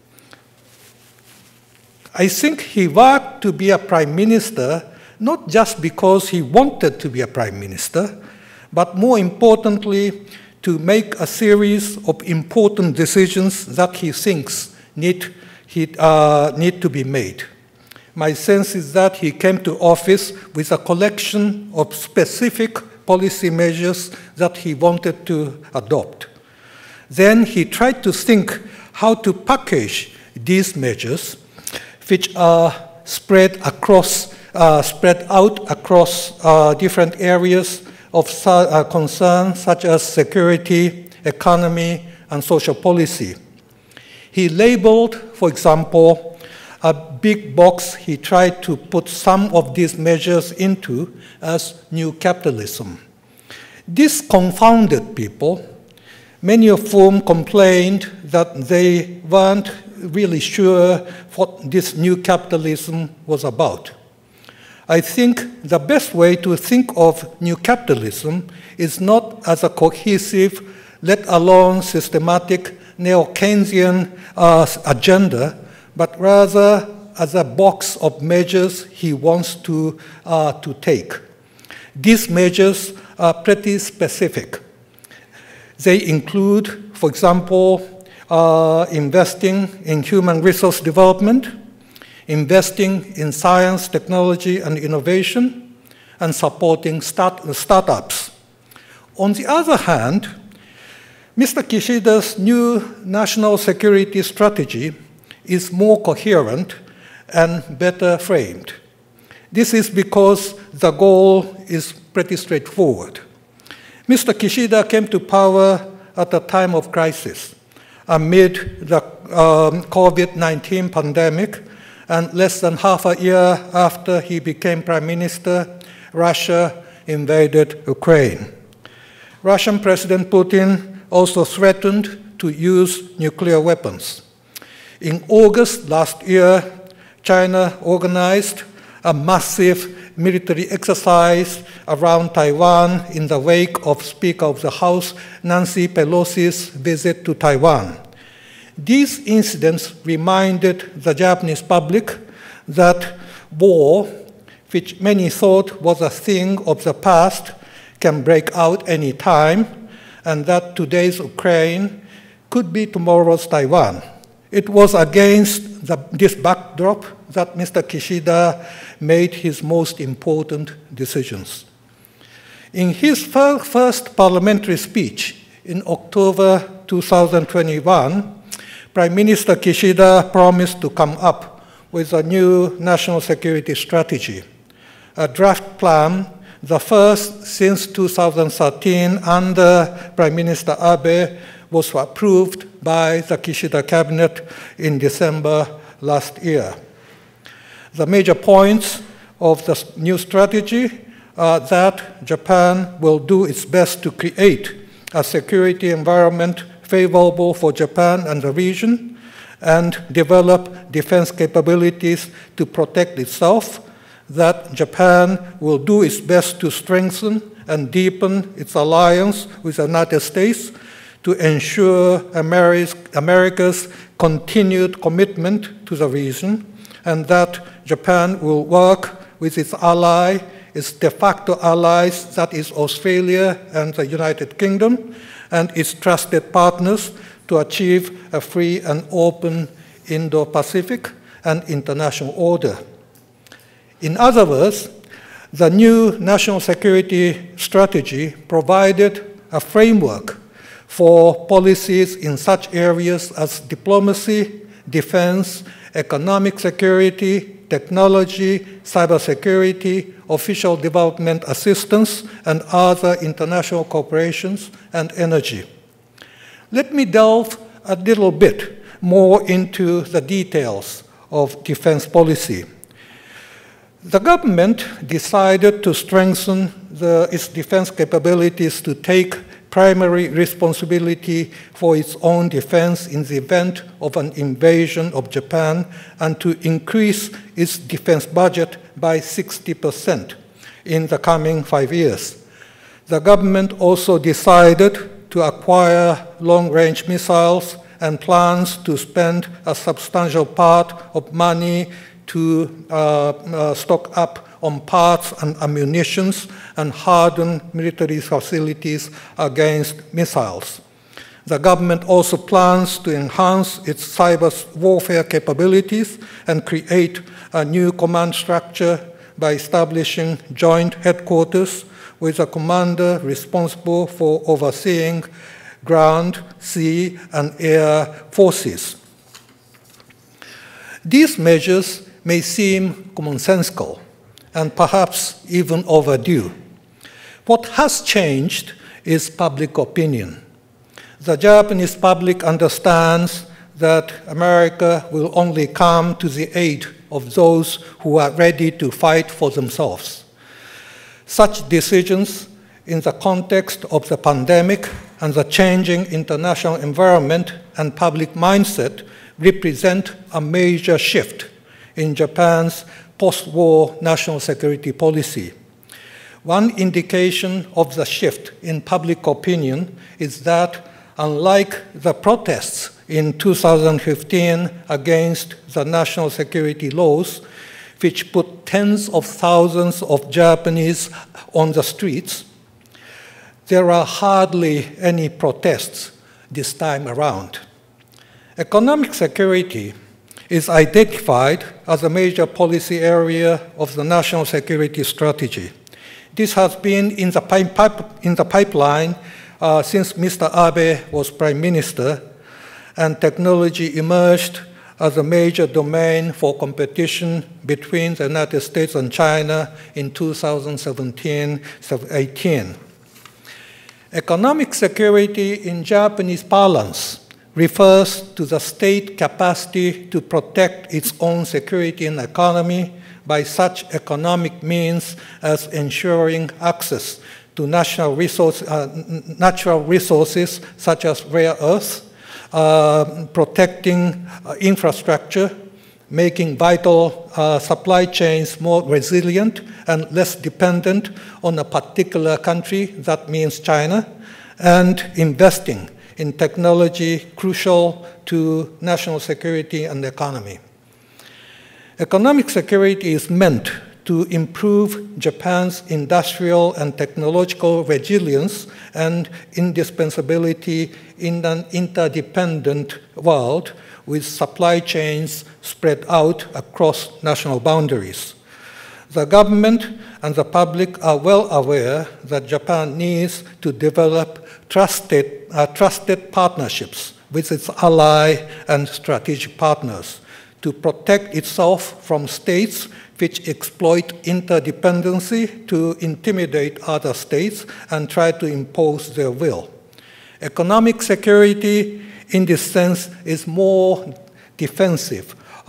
F: I think he worked to be a prime minister not just because he wanted to be a prime minister, but more importantly, to make a series of important decisions that he thinks need to be made. My sense is that he came to office with a collection of specific policy measures that he wanted to adopt. Then he tried to think how to package these measures, which are spread out across different areas of concern, such as security, economy, and social policy. He labeled, for example, a big box he tried to put some of these measures into as new capitalism. This confounded people, many of whom complained that they weren't really sure what this new capitalism was about. I think the best way to think of new capitalism is not as a cohesive, let alone systematic neo-Keynesian agenda, but rather as a box of measures he wants to take. These measures are pretty specific. They include, for example, investing in human resource development, investing in science, technology, and innovation, and supporting startups. On the other hand, Mr. Kishida's new national security strategy is more coherent and better framed. This is because the goal is pretty straightforward. Mr. Kishida came to power at a time of crisis, amid the COVID-19 pandemic, and less than half a year after he became prime minister, Russia invaded Ukraine. Russian President Putin also threatened to use nuclear weapons. In August last year, China organized a massive military exercise around Taiwan in the wake of Speaker of the House Nancy Pelosi's visit to Taiwan. These incidents reminded the Japanese public that war, which many thought was a thing of the past, can break out any time, and that today's Ukraine could be tomorrow's Taiwan. It was against this backdrop that Mr. Kishida made his most important decisions. In his first parliamentary speech in October 2021, Prime Minister Kishida promised to come up with a new national security strategy, a draft plan, the first since 2013 under Prime Minister Abe, was approved by the Kishida cabinet in December last year. The major points of the new strategy are that Japan will do its best to create a security environment favorable for Japan and the region, and develop defense capabilities to protect itself, that Japan will do its best to strengthen and deepen its alliance with the United States to ensure America's continued commitment to the region, and that Japan will work with its ally, its de facto allies, that is Australia and the United Kingdom, and its trusted partners to achieve a free and open Indo-Pacific and international order. In other words, the new national security strategy provided a framework for policies in such areas as diplomacy, defense, economic security, technology, cybersecurity, official development assistance, and other international cooperations, and energy. Let me delve a little bit more into the details of defense policy. The government decided to strengthen its defense capabilities to take primary responsibility for its own defense in the event of an invasion of Japan, and to increase its defense budget by 60% in the coming 5 years. The government also decided to acquire long-range missiles and plans to spend a substantial part of money to stock up on parts and ammunitions and harden military facilities against missiles. The government also plans to enhance its cyber warfare capabilities and create a new command structure by establishing joint headquarters with a commander responsible for overseeing ground, sea, and air forces. These measures may seem commonsensical and perhaps even overdue. What has changed is public opinion. The Japanese public understands that America will only come to the aid of those who are ready to fight for themselves. Such decisions in the context of the pandemic and the changing international environment and public mindset represent a major shift in Japan's post-war national security policy. One indication of the shift in public opinion is that, unlike the protests in 2015 against the national security laws, which put tens of thousands of Japanese on the streets, there are hardly any protests this time around. Economic security is identified as a major policy area of the national security strategy. This has been in the pipeline since Mr. Abe was Prime Minister, and technology emerged as a major domain for competition between the United States and China in 2017-18. Economic security in Japanese parlance refers to the state capacity to protect its own security and economy by such economic means as ensuring access to natural resources such as rare earths, protecting infrastructure, making vital supply chains more resilient and less dependent on a particular country, that means China, and investing in technology crucial to national security and economy. Economic security is meant to improve Japan's industrial and technological resilience and indispensability in an interdependent world with supply chains spread out across national boundaries. The government and the public are well aware that Japan needs to develop trusted partnerships with its ally and strategic partners to protect itself from states which exploit interdependency to intimidate other states and try to impose their will. Economic security, in this sense, is more defensive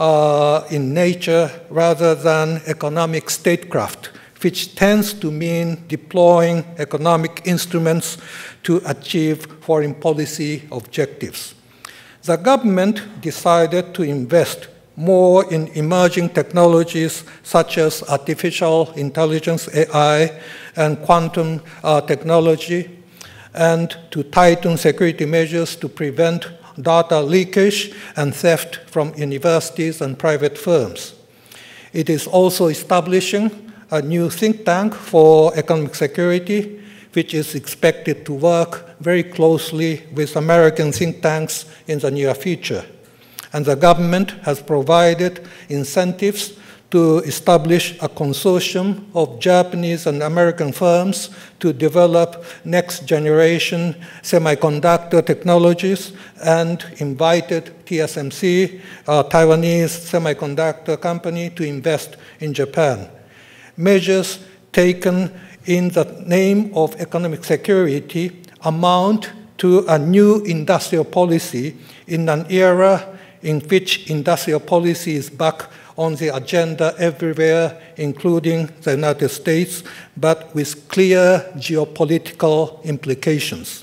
F: in nature rather than economic statecraft, which tends to mean deploying economic instruments to achieve foreign policy objectives. The government decided to invest more in emerging technologies such as artificial intelligence, AI, and quantum technology, and to tighten security measures to prevent data leakage and theft from universities and private firms. It is also establishing a new think tank for economic security, which is expected to work very closely with American think tanks in the near future. And the government has provided incentives to establish a consortium of Japanese and American firms to develop next-generation semiconductor technologies and invited TSMC, a Taiwanese semiconductor company, to invest in Japan. Measures taken in the name of economic security amount to a new industrial policy in an era in which industrial policy is back on the agenda everywhere, including the United States, but with clear geopolitical implications.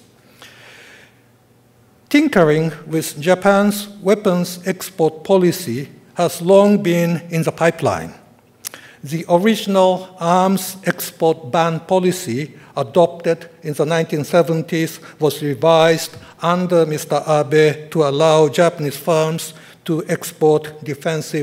F: Tinkering with Japan's weapons export policy has long been in the pipeline. The original arms export ban policy adopted in the 1970s was revised under Mr. Abe to allow Japanese firms to export defense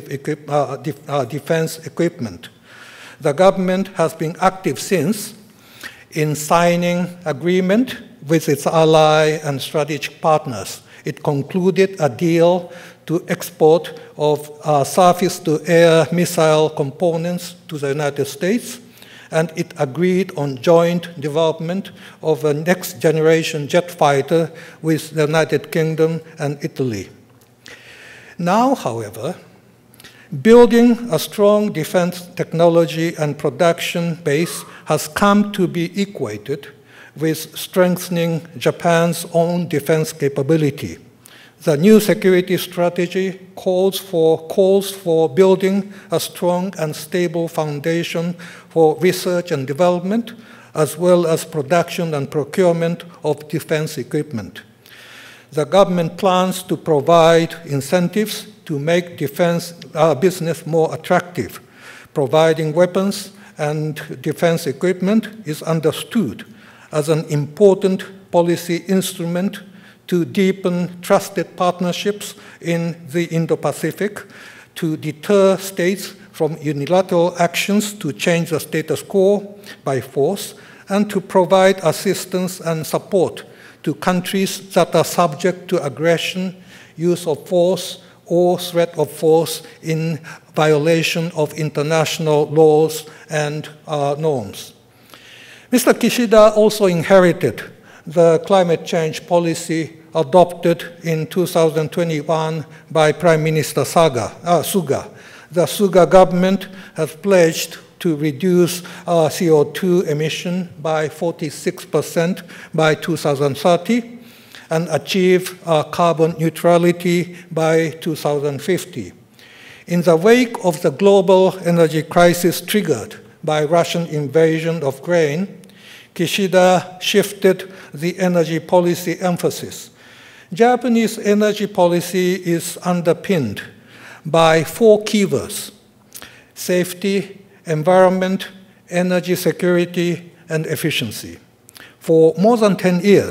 F: equipment. The government has been active since in signing agreement with its ally and strategic partners. It concluded a deal to export of surface-to-air missile components to the United States, and it agreed on joint development of a next-generation jet fighter with the United Kingdom and Italy. Now, however, building a strong defense technology and production base has come to be equated with strengthening Japan's own defense capability. The new security strategy calls for building a strong and stable foundation for research and development, as well as production and procurement of defense equipment. The government plans to provide incentives to make defense business more attractive. Providing weapons and defense equipment is understood as an important policy instrument to deepen trusted partnerships in the Indo-Pacific, to deter states from unilateral actions to change the status quo by force, and to provide assistance and support to countries that are subject to aggression, use of force, or threat of force in violation of international laws and norms. Mr. Kishida also inherited the climate change policy adopted in 2021 by Prime Minister Suga. The Suga government has pledged to reduce CO2 emission by 46% by 2030 and achieve carbon neutrality by 2050. In the wake of the global energy crisis triggered by Russian invasion of Ukraine, Kishida shifted the energy policy emphasis. Japanese energy policy is underpinned by 4 keywords: safety, environment, energy security, and efficiency. For more than 10 years,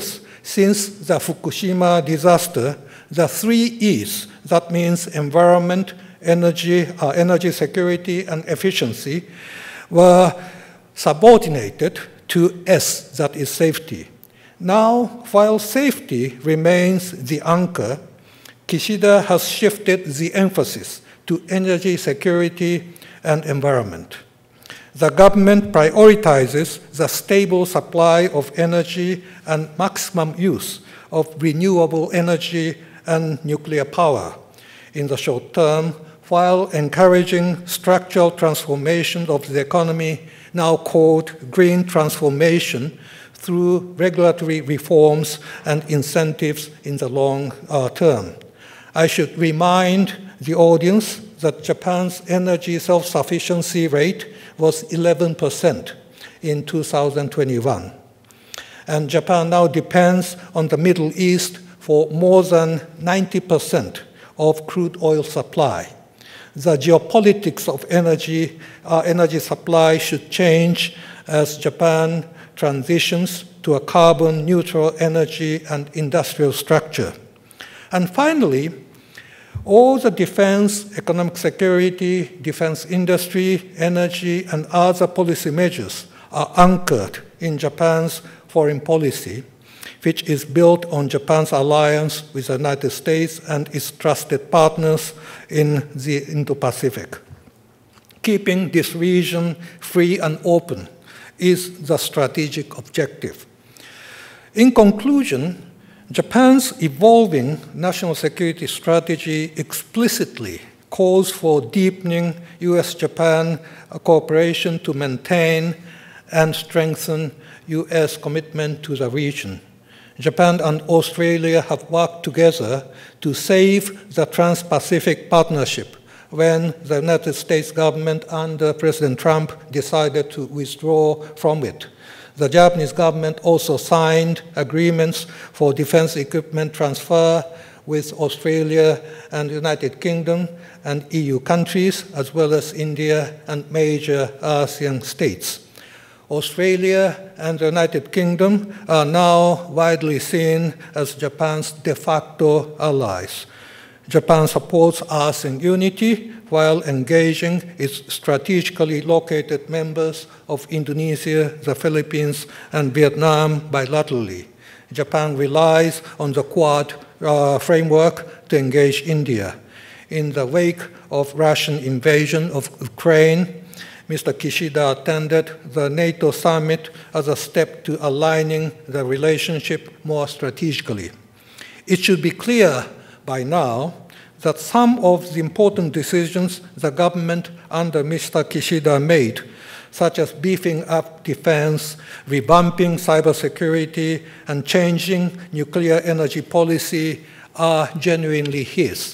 F: Since the Fukushima disaster, the 3 E's, that means environment, energy security, and efficiency, were subordinated to S, that is safety. Now, while safety remains the anchor, Kishida has shifted the emphasis to energy security and environment. The government prioritizes the stable supply of energy and maximum use of renewable energy and nuclear power in the short term, while encouraging structural transformation of the economy, now called green transformation, through regulatory reforms and incentives in the long term. I should remind the audience that Japan's energy self-sufficiency rate was 11% in 2021. And Japan now depends on the Middle East for more than 90% of crude oil supply. The geopolitics of energy supply should change as Japan transitions to a carbon-neutral energy and industrial structure. And finally, all the defense, economic security, defense industry, energy, and other policy measures are anchored in Japan's foreign policy, which is built on Japan's alliance with the United States and its trusted partners in the Indo-Pacific. Keeping this region free and open is the strategic objective. In conclusion, Japan's evolving national security strategy explicitly calls for deepening U.S.-Japan cooperation to maintain and strengthen U.S. commitment to the region. Japan and Australia have worked together to save the Trans-Pacific Partnership when the United States government under President Trump decided to withdraw from it. The Japanese government also signed agreements for defense equipment transfer with Australia and the United Kingdom and EU countries, as well as India and major ASEAN states. Australia and the United Kingdom are now widely seen as Japan's de facto allies. Japan supports ASEAN unity while engaging its strategically located members of Indonesia, the Philippines, and Vietnam bilaterally. Japan relies on the Quad framework to engage India. In the wake of Russian invasion of Ukraine, Mr. Kishida attended the NATO summit as a step to aligning the relationship more strategically. It should be clear by now that some of the important decisions the government under Mr. Kishida made, such as beefing up defense, revamping cybersecurity, and changing nuclear energy policy, are genuinely his.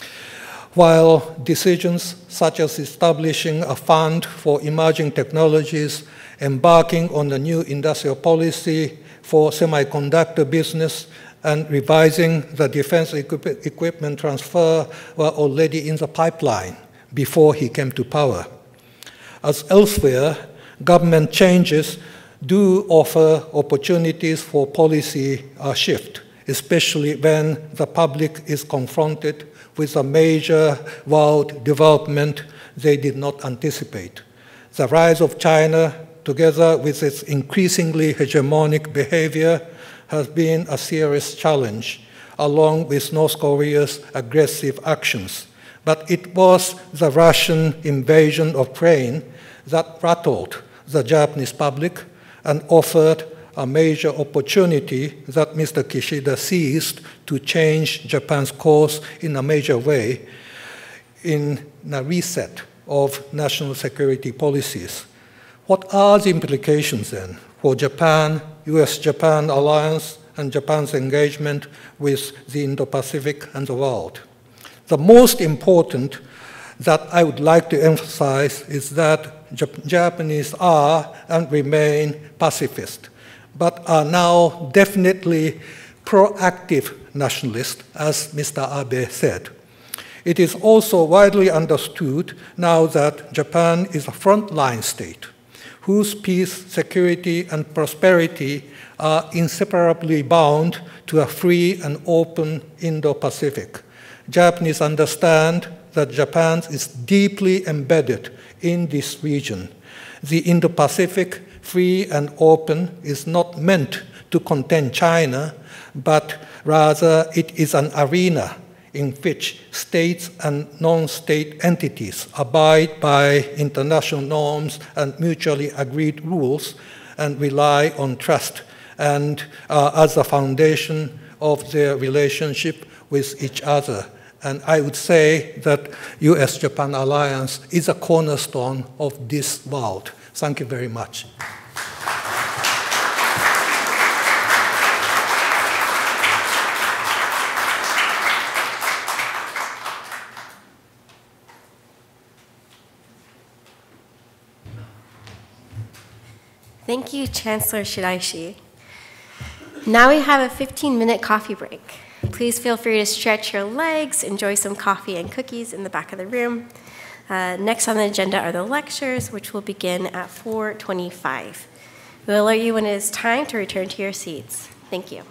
F: While decisions such as establishing a fund for emerging technologies, embarking on a new industrial policy for semiconductor business, and revising the defense equipment transfer were already in the pipeline before he came to power. As elsewhere, government changes do offer opportunities for policy shift, especially when the public is confronted with a major world development they did not anticipate. The rise of China, together with its increasingly hegemonic behavior, has been a serious challenge, along with North Korea's aggressive actions. But it was the Russian invasion of Ukraine that rattled the Japanese public and offered a major opportunity that Mr. Kishida seized to change Japan's course in a major way in a reset of national security policies. What are the implications then for Japan, U.S.-Japan alliance, and Japan's engagement with the Indo-Pacific and the world? The most important that I would like to emphasize is that Japanese are and remain pacifist, but are now definitely proactive nationalists, as Mr. Abe said. It is also widely understood now that Japan is a frontline state whose peace, security, and prosperity are inseparably bound to a free and open Indo-Pacific. Japanese understand that Japan is deeply embedded in this region. The Indo-Pacific, free and open, is not meant to contain China, but rather it is an arena in which states and non-state entities abide by international norms and mutually agreed rules and rely on trust and as a foundation of their relationship with each other. And I would say that U.S.-Japan alliance is a cornerstone of this world. Thank you very much.
A: Thank you, Chancellor Shiraishi. Now we have a 15-minute coffee break. Please feel free to stretch your legs, enjoy some coffee and cookies in the back of the room. Next on the agenda are the lectures, which will begin at 4:25. We'll alert you when it is time to return to your seats. Thank you.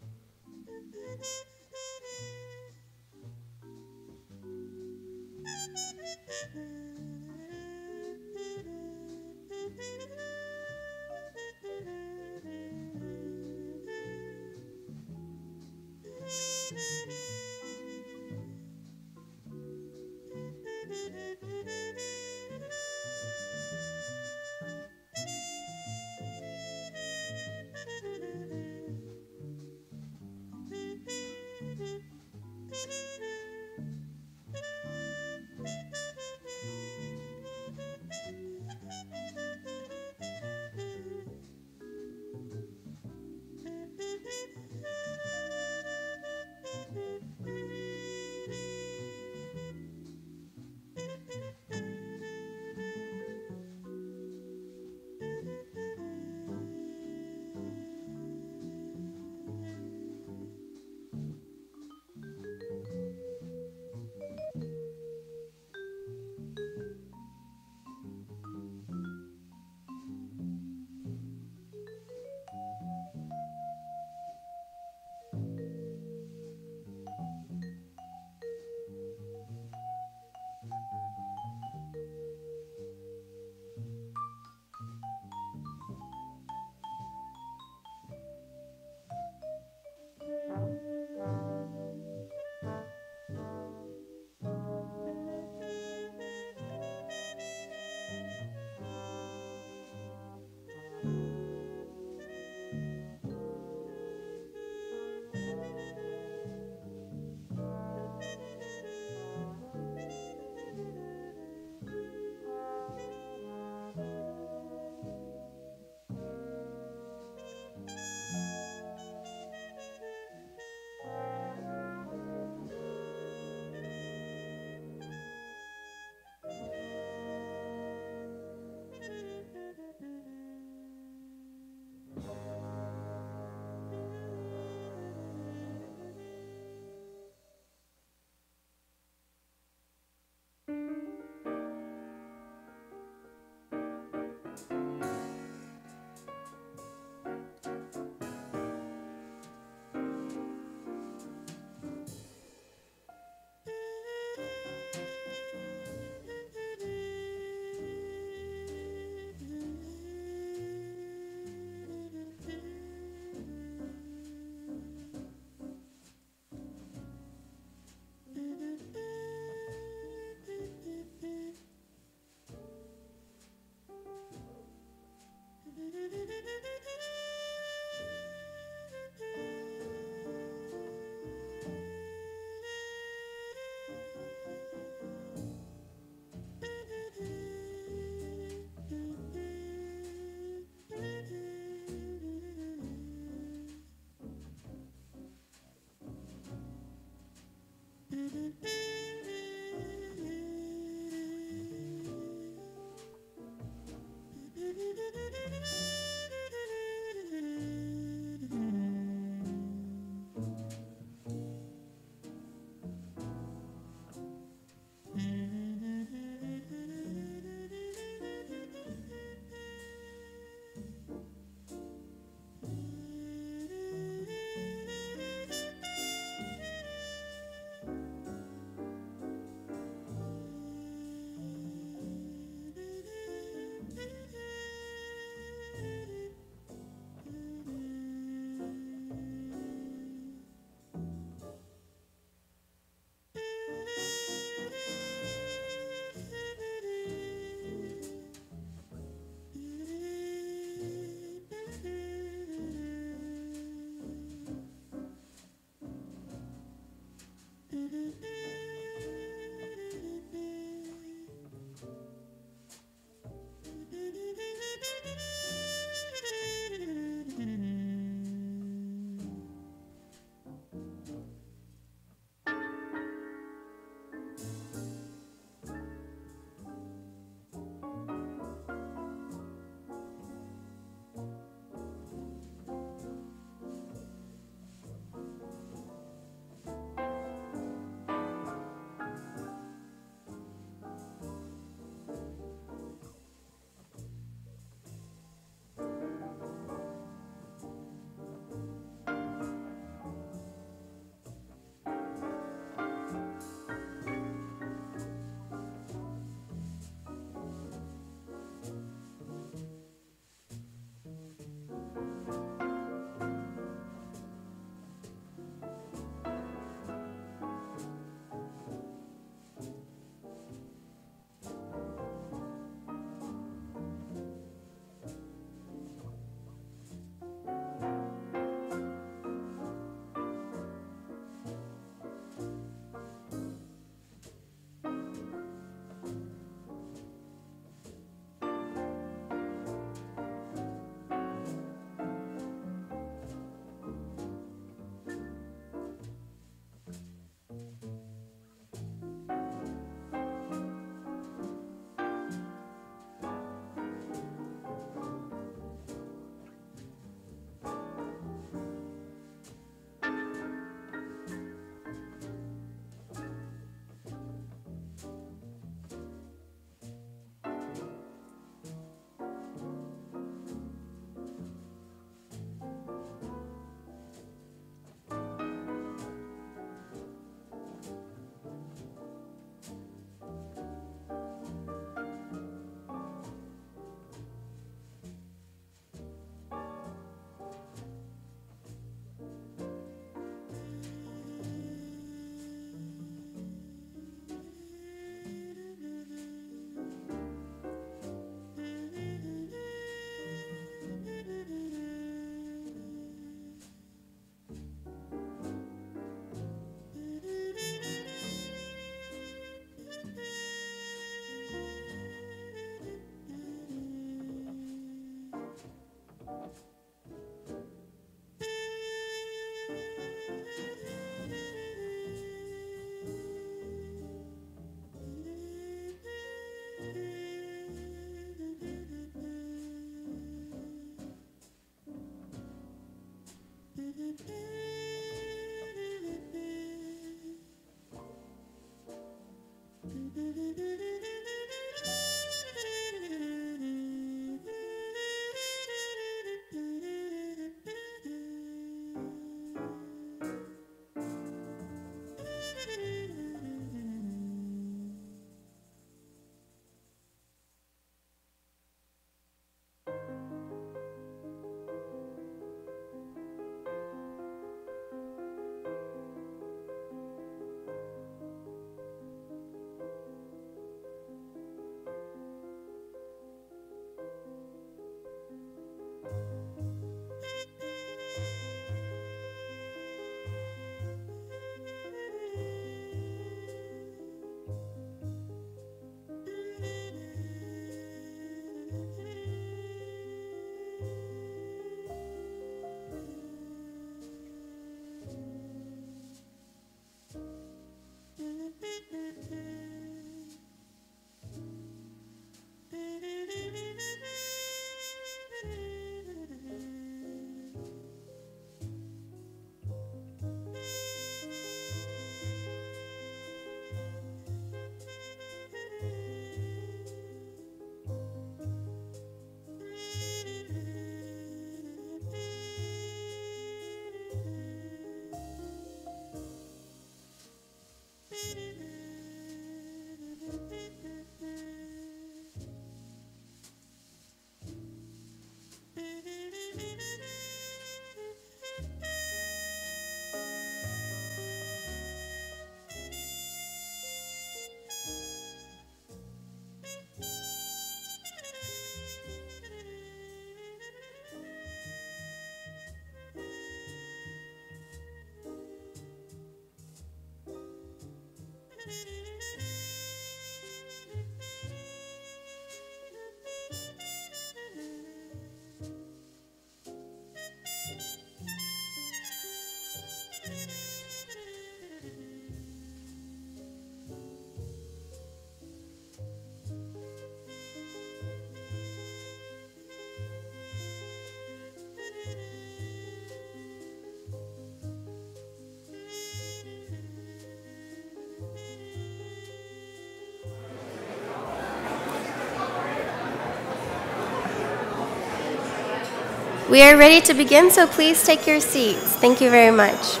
A: We are ready to begin, so please take your seats. Thank you very much.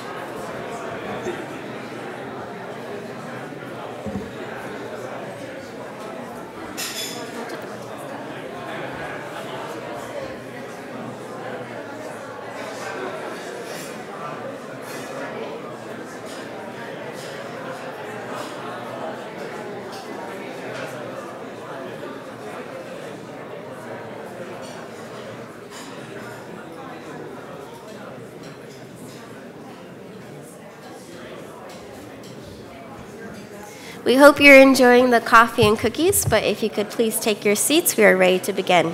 A: We hope you're enjoying the coffee and cookies, but if you could please take your seats, we are ready to begin.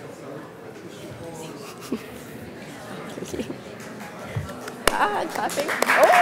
A: Coffee.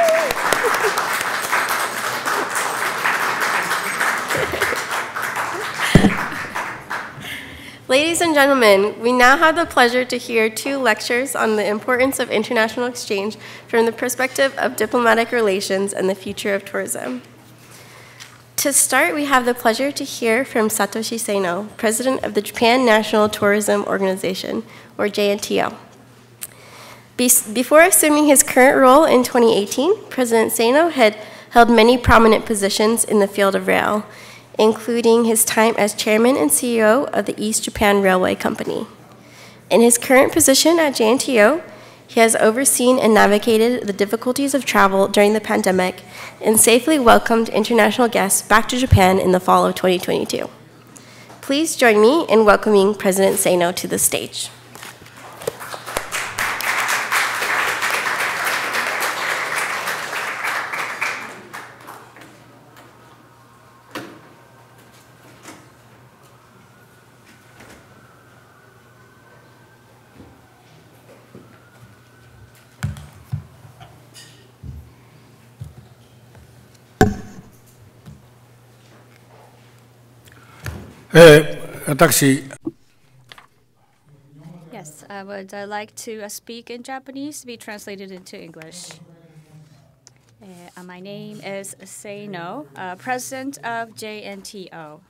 A: Ladies and gentlemen, we now have the pleasure to hear two lectures on the importance of international exchange from the perspective of diplomatic relations and the future of tourism. To start, we have the pleasure to hear from Satoshi Seino, President of the Japan National Tourism Organization, or JTTRI. Before assuming his current role in 2018, President Seino had held many prominent positions in the field of rail, including his time as chairman and CEO of the East Japan Railway Company. In his current position at JTTRI, he has overseen and navigated the difficulties of travel during the pandemic and safely welcomed international guests back to Japan in the fall of 2022. Please join me in welcoming President Seino to the stage.
B: Yes, I would like to speak in Japanese, be translated into English. My name is Seino, President of JNTO.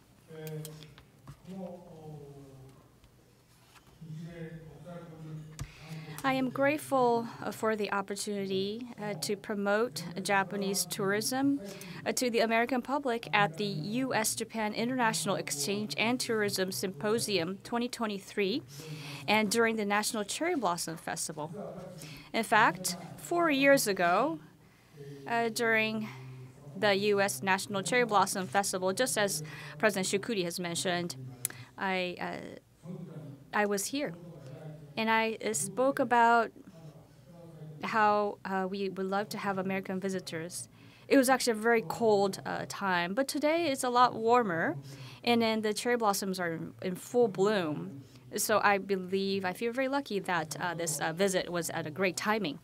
B: I am grateful for the opportunity to promote Japanese tourism to the American public at the U.S. Japan International Exchange and Tourism Symposium 2023 and during the National Cherry Blossom Festival. In fact, 4 years ago, during the U.S. National Cherry Blossom Festival, just as President Shukuri has mentioned, I was here. And I spoke about how we would love to have American visitors. It was actually a very cold time, but today it's a lot warmer, and then the cherry blossoms are in full bloom. So I feel very lucky that this visit was at a great timing.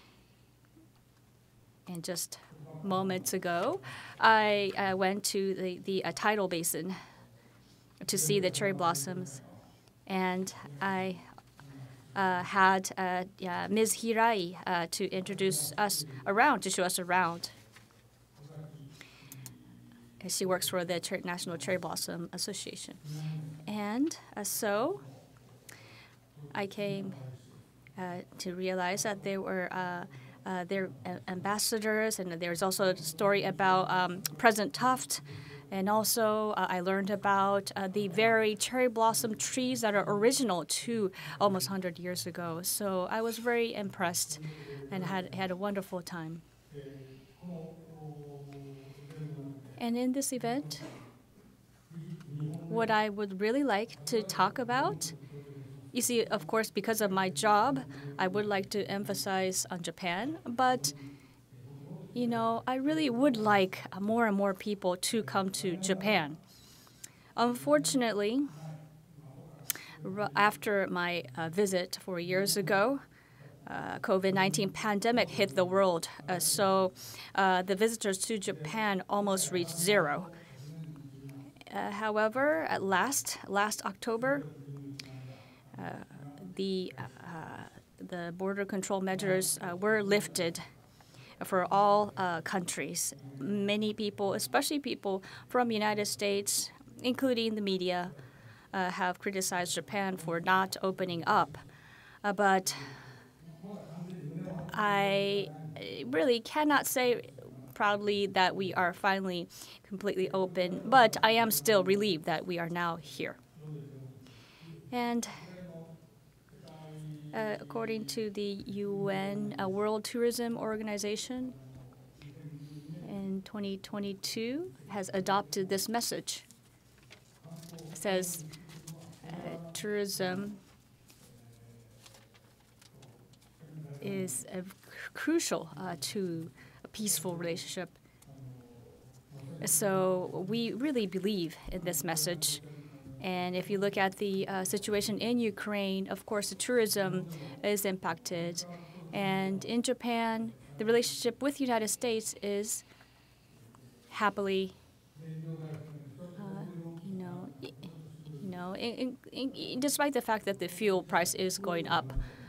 B: And just moments ago, I went to the tidal basin to see the cherry blossoms, and I had Ms. Hirai to introduce us around, to show us around. She works for the National Cherry Blossom Association. And so I came to realize that there were their ambassadors, and there's also a story about President Taft. And also, I learned about the very cherry blossom trees that are original to almost 100 years ago. So I was very impressed and had a wonderful time. And in this event, what I would really like to talk about, you see, of course, because of my job, I would like to emphasize on Japan, but you know, I really would like more and more people to come to Japan. Unfortunately, after my visit 4 years ago, COVID-19 pandemic hit the world, so the visitors to Japan almost reached zero. However, at last October, the border control measures were lifted for all countries. Many people, especially people from the United States, including the media, have criticized Japan for not opening up. But I really cannot say proudly that we are finally completely open, but I am still relieved that we are now here. And according to the UN World Tourism Organization, in 2022 has adopted this message. It says tourism is crucial to a peaceful relationship. So we really believe in this message. And if you look at the situation in Ukraine, of course, the tourism is impacted. And in Japan, the relationship with the United States is happily, despite the fact that the fuel price is going up,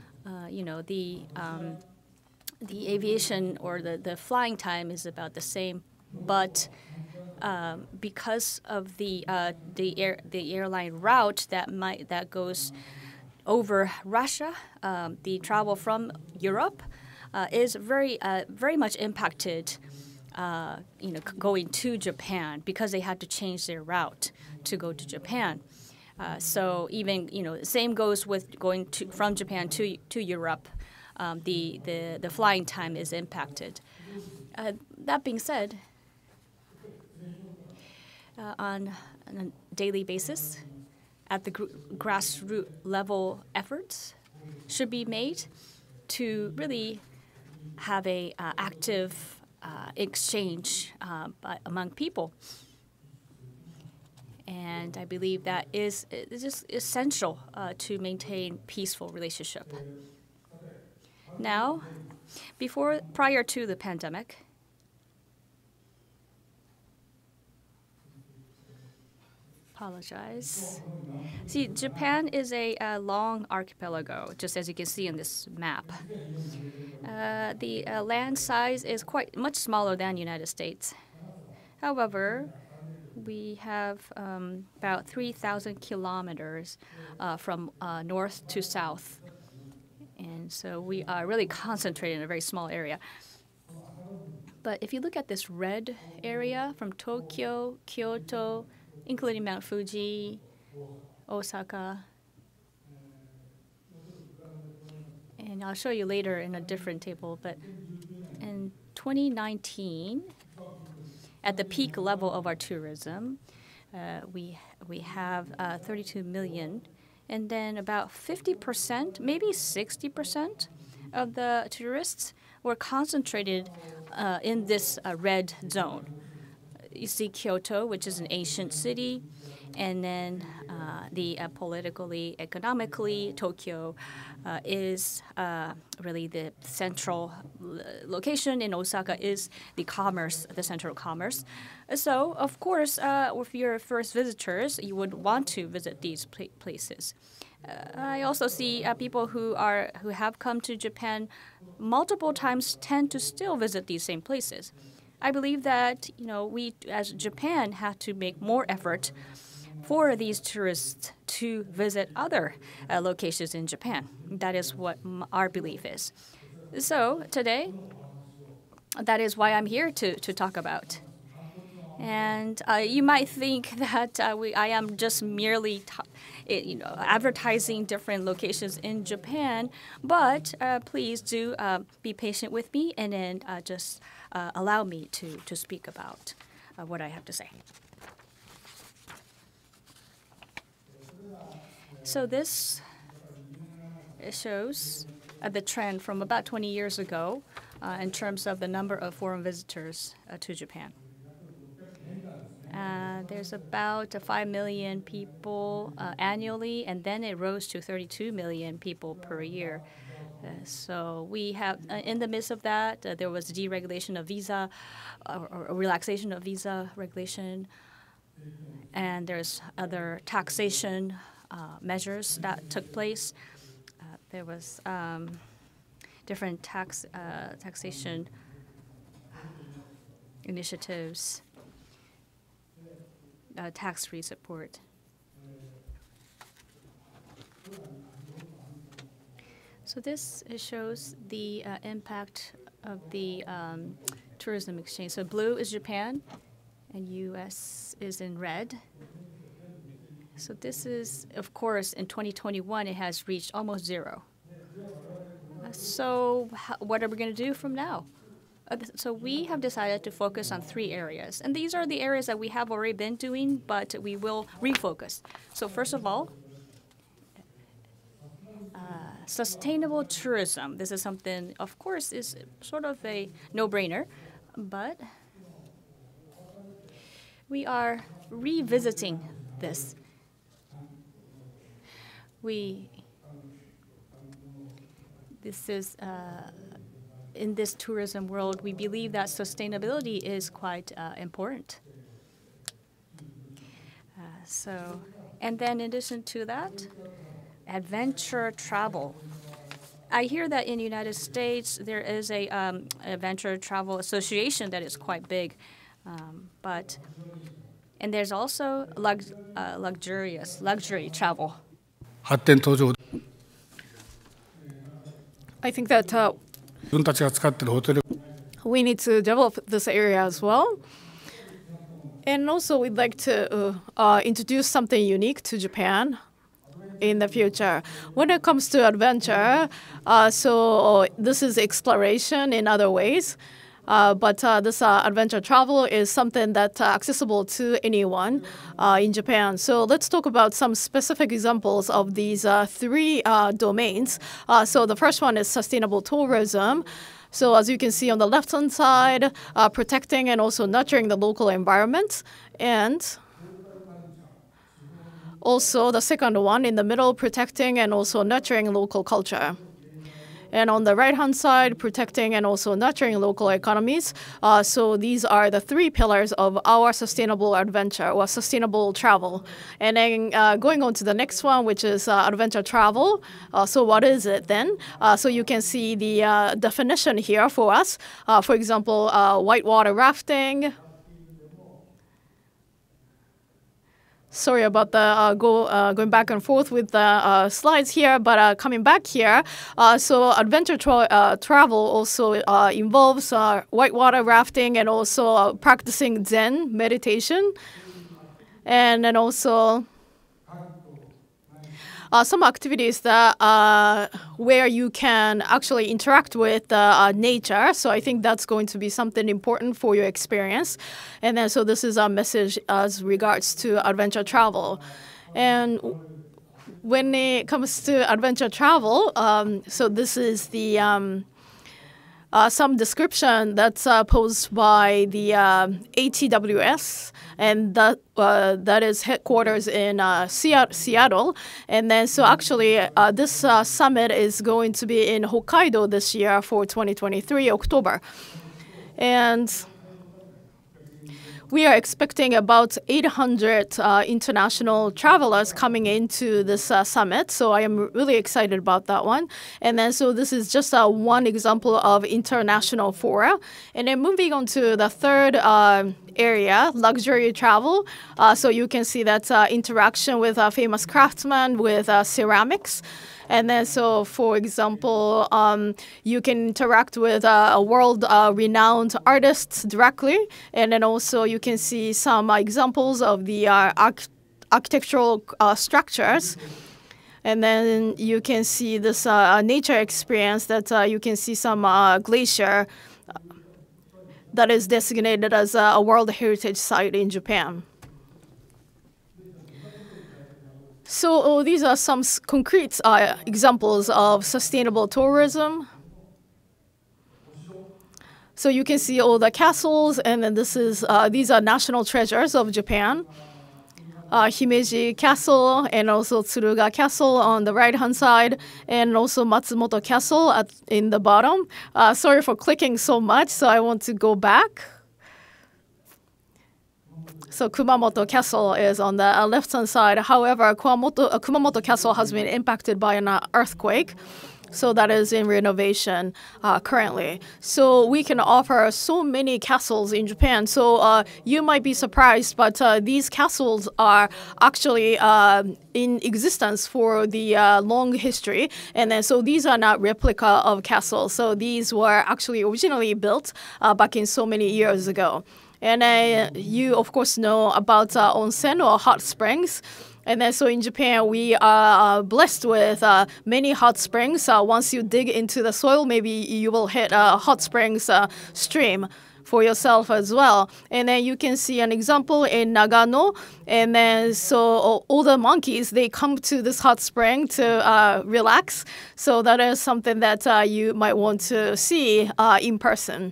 B: the aviation or the flying time is about the same, but because of the airline route that goes over Russia, the travel from Europe is very much impacted. Going to Japan because they had to change their route to go to Japan. So even the same goes with going from Japan to Europe. The flying time is impacted. That being said, on a daily basis, at the grassroots level, efforts should be made to really have a active exchange among people. And I believe that is just essential to maintain peaceful relationship. Now, prior to the pandemic, apologize. See, Japan is a long archipelago, just as you can see in this map. The land size is quite much smaller than United States. However, we have about 3,000 kilometers from north to south. And so we are really concentrated in a very small area. But if you look at this red area from Tokyo, Kyoto, including Mount Fuji, Osaka, and I'll show you later in a different table, but in 2019, at the peak level of our tourism, we have 32 million, and then about 50%, maybe 60% of the tourists were concentrated in this red zone. You see Kyoto, which is an ancient city, and then the politically, economically, Tokyo is really the central location, and Osaka is the commerce, the center of commerce. So, of course, if you're first visitors, you would want to visit these places. I also see people who have come to Japan multiple times tend to still visit these same places. I believe that we as Japan have to make more effort for these tourists to visit other locations in Japan. That is what our belief is. So today, that is why I'm here to talk about. And you might think that I am just merely advertising different locations in Japan, but please do be patient with me and then just allow me to speak about what I have to say. So this shows the trend from about 20 years ago in terms of the number of foreign visitors to Japan. There's about 5 million people annually, and then it rose to 32 million people per year. So we have, in the midst of that, there was deregulation of visa, or relaxation of visa regulation, and there's other taxation measures that took place. There was different taxation initiatives, tax-free support. So this shows the impact of the tourism exchange. So blue is Japan, and U.S. is in red. So this is, of course, in 2021, it has reached almost zero. So what are we going to do from now? So we have decided to focus on 3 areas. And these are the areas that we have already been doing, but we will refocus. So first of all, sustainable tourism. This is something, of course, is sort of a no-brainer, but we are revisiting this. In this tourism world, we believe that sustainability is quite important. And then in addition to that, adventure travel. I hear that in the United States, there is a adventure travel association that is quite big, and there's also luxury travel.
G: I think that we need to develop this area as well. And also we'd like to introduce something unique to Japan in the future. When it comes to adventure, so this is exploration in other ways. But this adventure travel is something that's accessible to anyone in Japan. So let's talk about some specific examples of these 3 domains. So the first one is sustainable tourism. So as you can see on the left-hand side, protecting and also nurturing the local environment. And also the second one in the middle, protecting and also nurturing local culture. And on the right-hand side, protecting and also nurturing local economies. So these are the 3 pillars of our sustainable adventure or sustainable travel. And then going on to the next one, which is adventure travel. So what is it then? So you can see the definition here for us. For example, whitewater rafting. Sorry about the going back and forth with the slides here, but coming back here, so adventure travel also involves whitewater rafting and also practicing Zen meditation, and then also some activities that where you can actually interact with nature. So I think that's going to be something important for your experience. And then so this is our message as regards to adventure travel. And when it comes to adventure travel, so this is the some description that's posed by the ATWS, and that is headquarters in Seattle. And then so actually this summit is going to be in Hokkaido this year for 2023, October. And we are expecting about 800 international travelers coming into this summit, so I am really excited about that one. And then so this is just one example of international fora. And then moving on to the third area, luxury travel. So you can see that interaction with famous craftsmen, with ceramics. And then so, for example, you can interact with world-renowned artists directly. And then also you can see some examples of the architectural structures. And then you can see this nature experience that you can see some glacier that is designated as a World Heritage Site in Japan. So these are some concrete examples of sustainable tourism. So you can see all the castles, and then this is these are national treasures of Japan. Himeji Castle and also Tsuruga Castle on the right-hand side, and also Matsumoto Castle in the bottom. Sorry for clicking so much, so I want to go back. So Kumamoto Castle is on the left-hand side. However, Kumamoto Castle has been impacted by an earthquake, so that is in renovation currently. So we can offer so many castles in Japan. So you might be surprised, but these castles are actually in existence for the long history. And then so these are not replica of castles. So these were actually originally built back in so many years ago. And you, of course, know about onsen or hot springs. And then so in Japan, we are blessed with many hot springs. Once you dig into the soil, maybe you will hit a hot springs stream for yourself as well. And then you can see an example in Nagano. And then so all the monkeys, they come to this hot spring to relax. So that is something that you might want to see in person.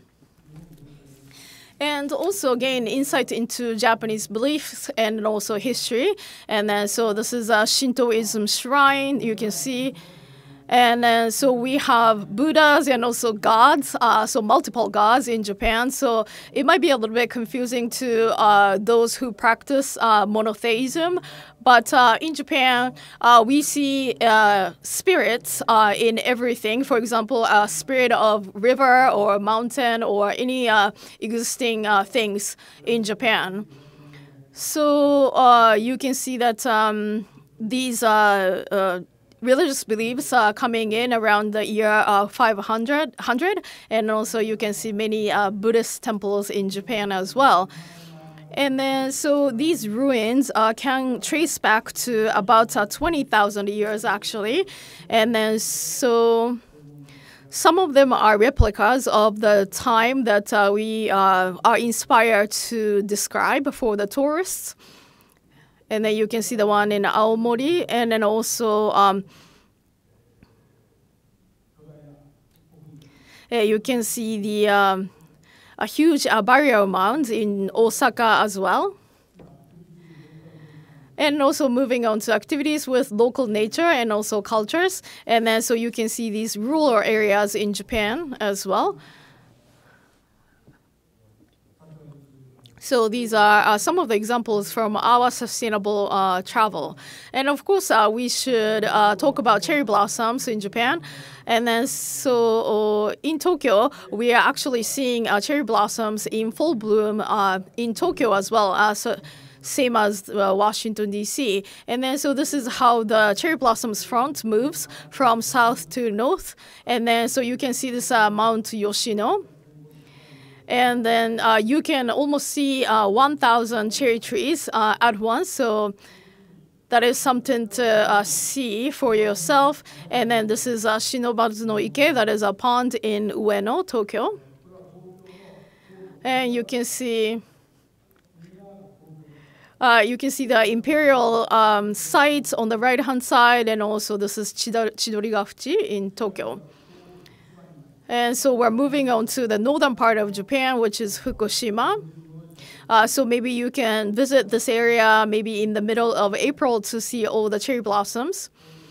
G: And also gain insight into Japanese beliefs and also history. And then so this is a Shintoism shrine, you can see. And then so we have Buddhas and also gods, so multiple gods in Japan. So it might be a little bit confusing to those who practice monotheism. But in Japan, we see spirits in everything. For example, a spirit of river or mountain or any existing things in Japan. So you can see that these religious beliefs are coming in around the year 500, and also you can see many Buddhist temples in Japan as well. And then, so these ruins can trace back to about 20,000 years, actually. And then, so some of them are replicas of the time that we are inspired to describe for the tourists. And then you can see the one in Aomori, and then also you can see the a huge barrier mound in Osaka as well. And also moving on to activities with local nature and also cultures. And then so you can see these rural areas in Japan as well. So these are some of the examples from our sustainable travel. And of course, we should talk about cherry blossoms in Japan. And then so in Tokyo, we are actually seeing cherry blossoms in full bloom in Tokyo as well. So same as Washington, D.C. And then so this is how the cherry blossoms front moves from south to north. And then so you can see this Mount Yoshino. And then you can almost see 1,000 cherry trees at once. So that is something to see for yourself. And then this is Shinobazu no Ike. That is a pond in Ueno, Tokyo. And you can see the imperial sites on the right-hand side. And also this is Chidorigafuchi in Tokyo. And so we're moving on to the northern part of Japan, which is Fukushima. So maybe you can visit this area maybe in the middle of April to see all the cherry blossoms.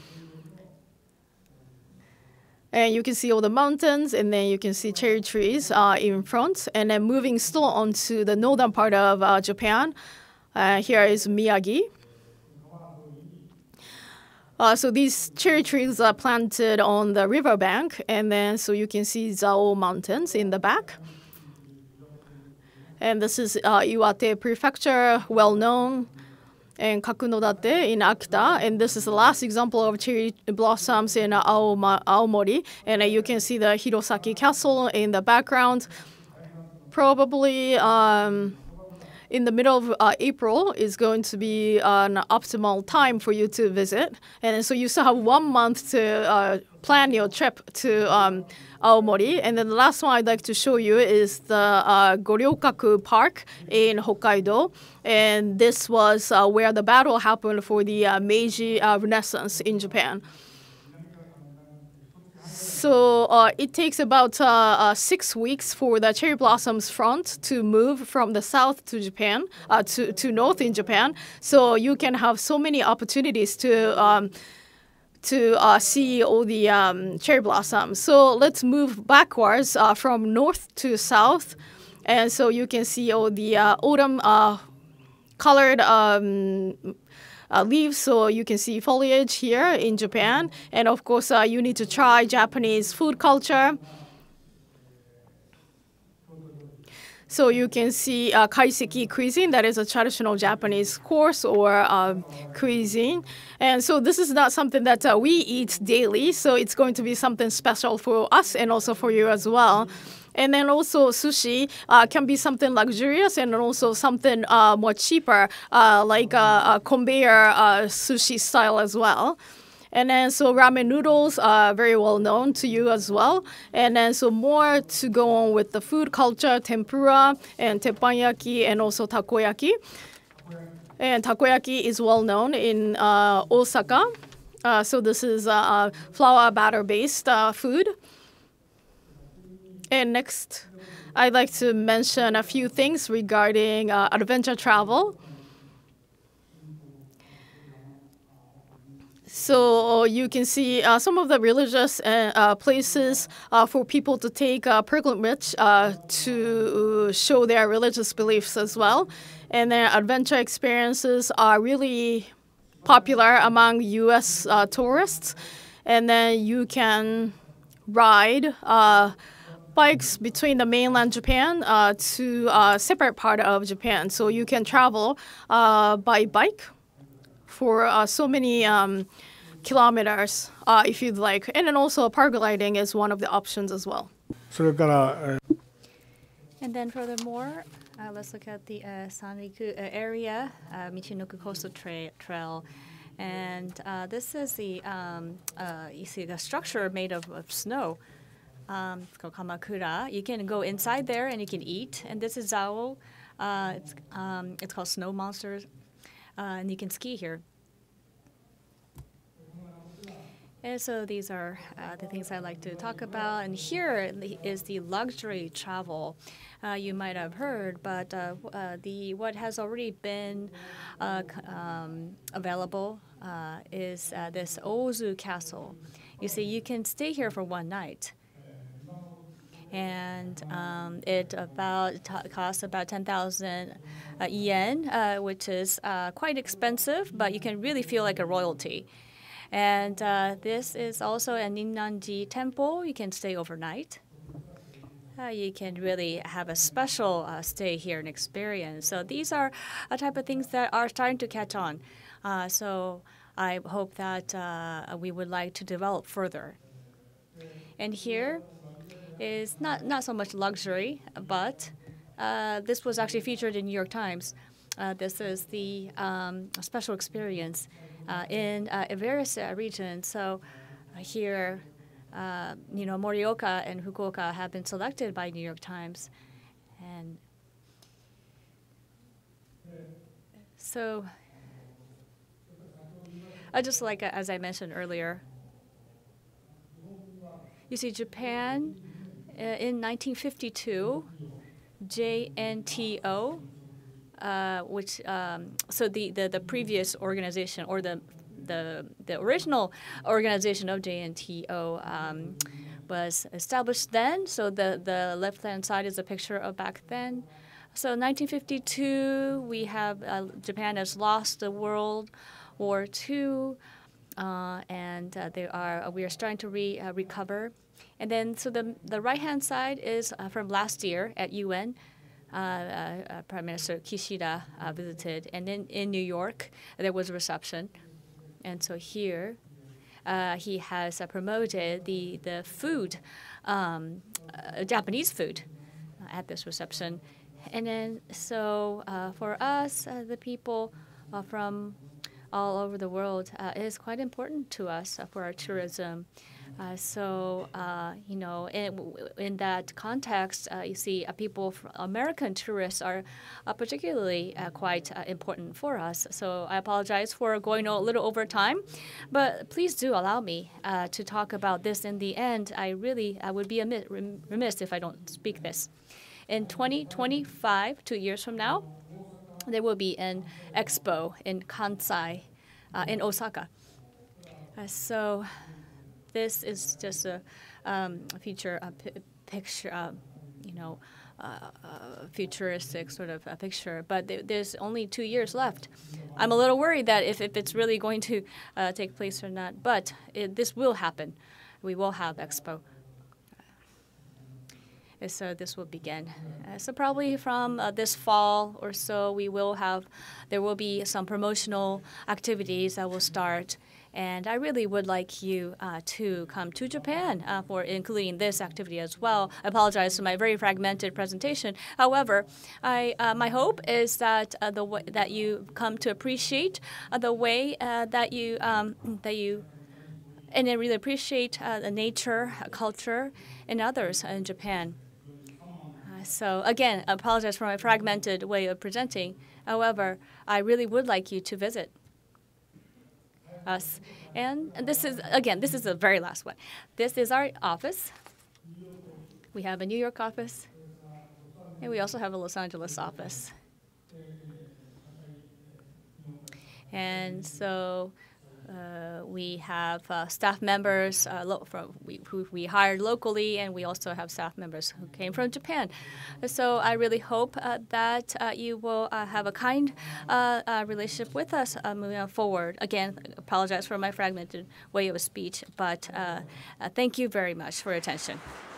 G: And you can see all the mountains, and then you can see cherry trees in front. And then moving still on to the northern part of Japan, here is Miyagi. So these cherry trees are planted on the riverbank, and then so you can see Zao Mountains in the back. And this is Iwate Prefecture, well known, and Kakunodate in Akita. And this is the last example of cherry blossoms in Aomori. And you can see the Hirosaki Castle in the background. Probably in the middle of April is going to be an optimal time for you to visit. And so you still have 1 month to plan your trip to Aomori. And then the last one I'd like to show you is the Goryokaku Park in Hokkaido. And this was where the battle happened for the Meiji Renaissance in Japan. So it takes about 6 weeks for the cherry blossoms front to move from the south to Japan, to north in Japan. So you can have so many opportunities to see all the cherry blossoms. So let's move backwards from north to south. And so you can see all the autumn colored leaves, so you can see foliage here in Japan. And of course, you need to try Japanese food culture. So you can see kaiseki cuisine, that is a traditional Japanese course or cuisine. And so this is not something that we eat daily, so it's going to be something special for us and also for you as well. And then also sushi can be something luxurious and also something more cheaper, like a conveyor sushi style as well. And then so ramen noodles are very well known to you as well. And then so more to go on with the food culture, tempura and teppanyaki and also takoyaki. And takoyaki is well known in Osaka. So this is flour batter based food. And next, I'd like to mention a few things regarding adventure travel. So you can see some of the religious places for people to take pilgrimage to show their religious beliefs as well. And their adventure experiences are really popular among U.S. Tourists. And then you can ride bikes between the mainland Japan to a separate part of Japan. So you can travel by bike for so many kilometers if you'd like. And then also paragliding is one of the options as well.
B: And then furthermore, let's look at the Sanriku area, Michinoku Coastal Trail. And this is the, you see the structure made of snow. It's called Kamakura. You can go inside there and you can eat. And this is Zao. It's called Snow Monsters. And you can ski here. And so these are the things I like to talk about. And here is the luxury travel. You might have heard, but what has already been available is this Ozu Castle. You see, you can stay here for one night. And it costs about 10,000 yen, which is quite expensive, but you can really feel like a royalty. And this is also a Ninnanji temple. You can stay overnight. You can really have a special stay here and experience. So these are a type of things that are starting to catch on. So I hope that we would like to develop further. And here is not so much luxury, but this was actually featured in New York Times. This is the special experience in various regions. So here, Morioka and Fukuoka have been selected by New York Times. And so just like as I mentioned earlier, you see Japan in 1952, JNTO, which so the previous organization, or the original organization of JNTO was established then. So the left-hand side is a picture of back then. So 1952, we have Japan has lost the World War II, and we are starting to recover. And then so the right-hand side is from last year at UN. Prime Minister Kishida visited, and then in New York there was a reception, and so here he has promoted the food, Japanese food, at this reception, and then so for us, the people from all over the world, it is quite important to us for our tourism. In that context, you see people, American tourists are particularly quite important for us. So I apologize for going a little over time, but please do allow me to talk about this in the end. I would be remiss if I don't speak this. In 2025, 2 years from now, there will be an expo in Kansai, in Osaka. This is just a picture, futuristic sort of a picture. But there's only 2 years left. I'm a little worried that if it's really going to take place or not. But this will happen. We will have Expo. So this will begin. So probably from this fall or so, there will be some promotional activities that will start. And I really would like you to come to Japan for including this activity as well. I apologize for my very fragmented presentation. However, my hope is that that you come to appreciate the way that you and then really appreciate the nature, culture, and others in Japan. So again, I apologize for my fragmented way of presenting. However, I really would like you to visit us. And this is the very last one. This is our office. We have a New York office, and we also have a Los Angeles office. And so we have staff members who we hired locally, and we also have staff members who came from Japan. So I really hope that you will have a kind relationship with us moving forward. Again, apologize for my fragmented way of speech, but thank you very much for your attention.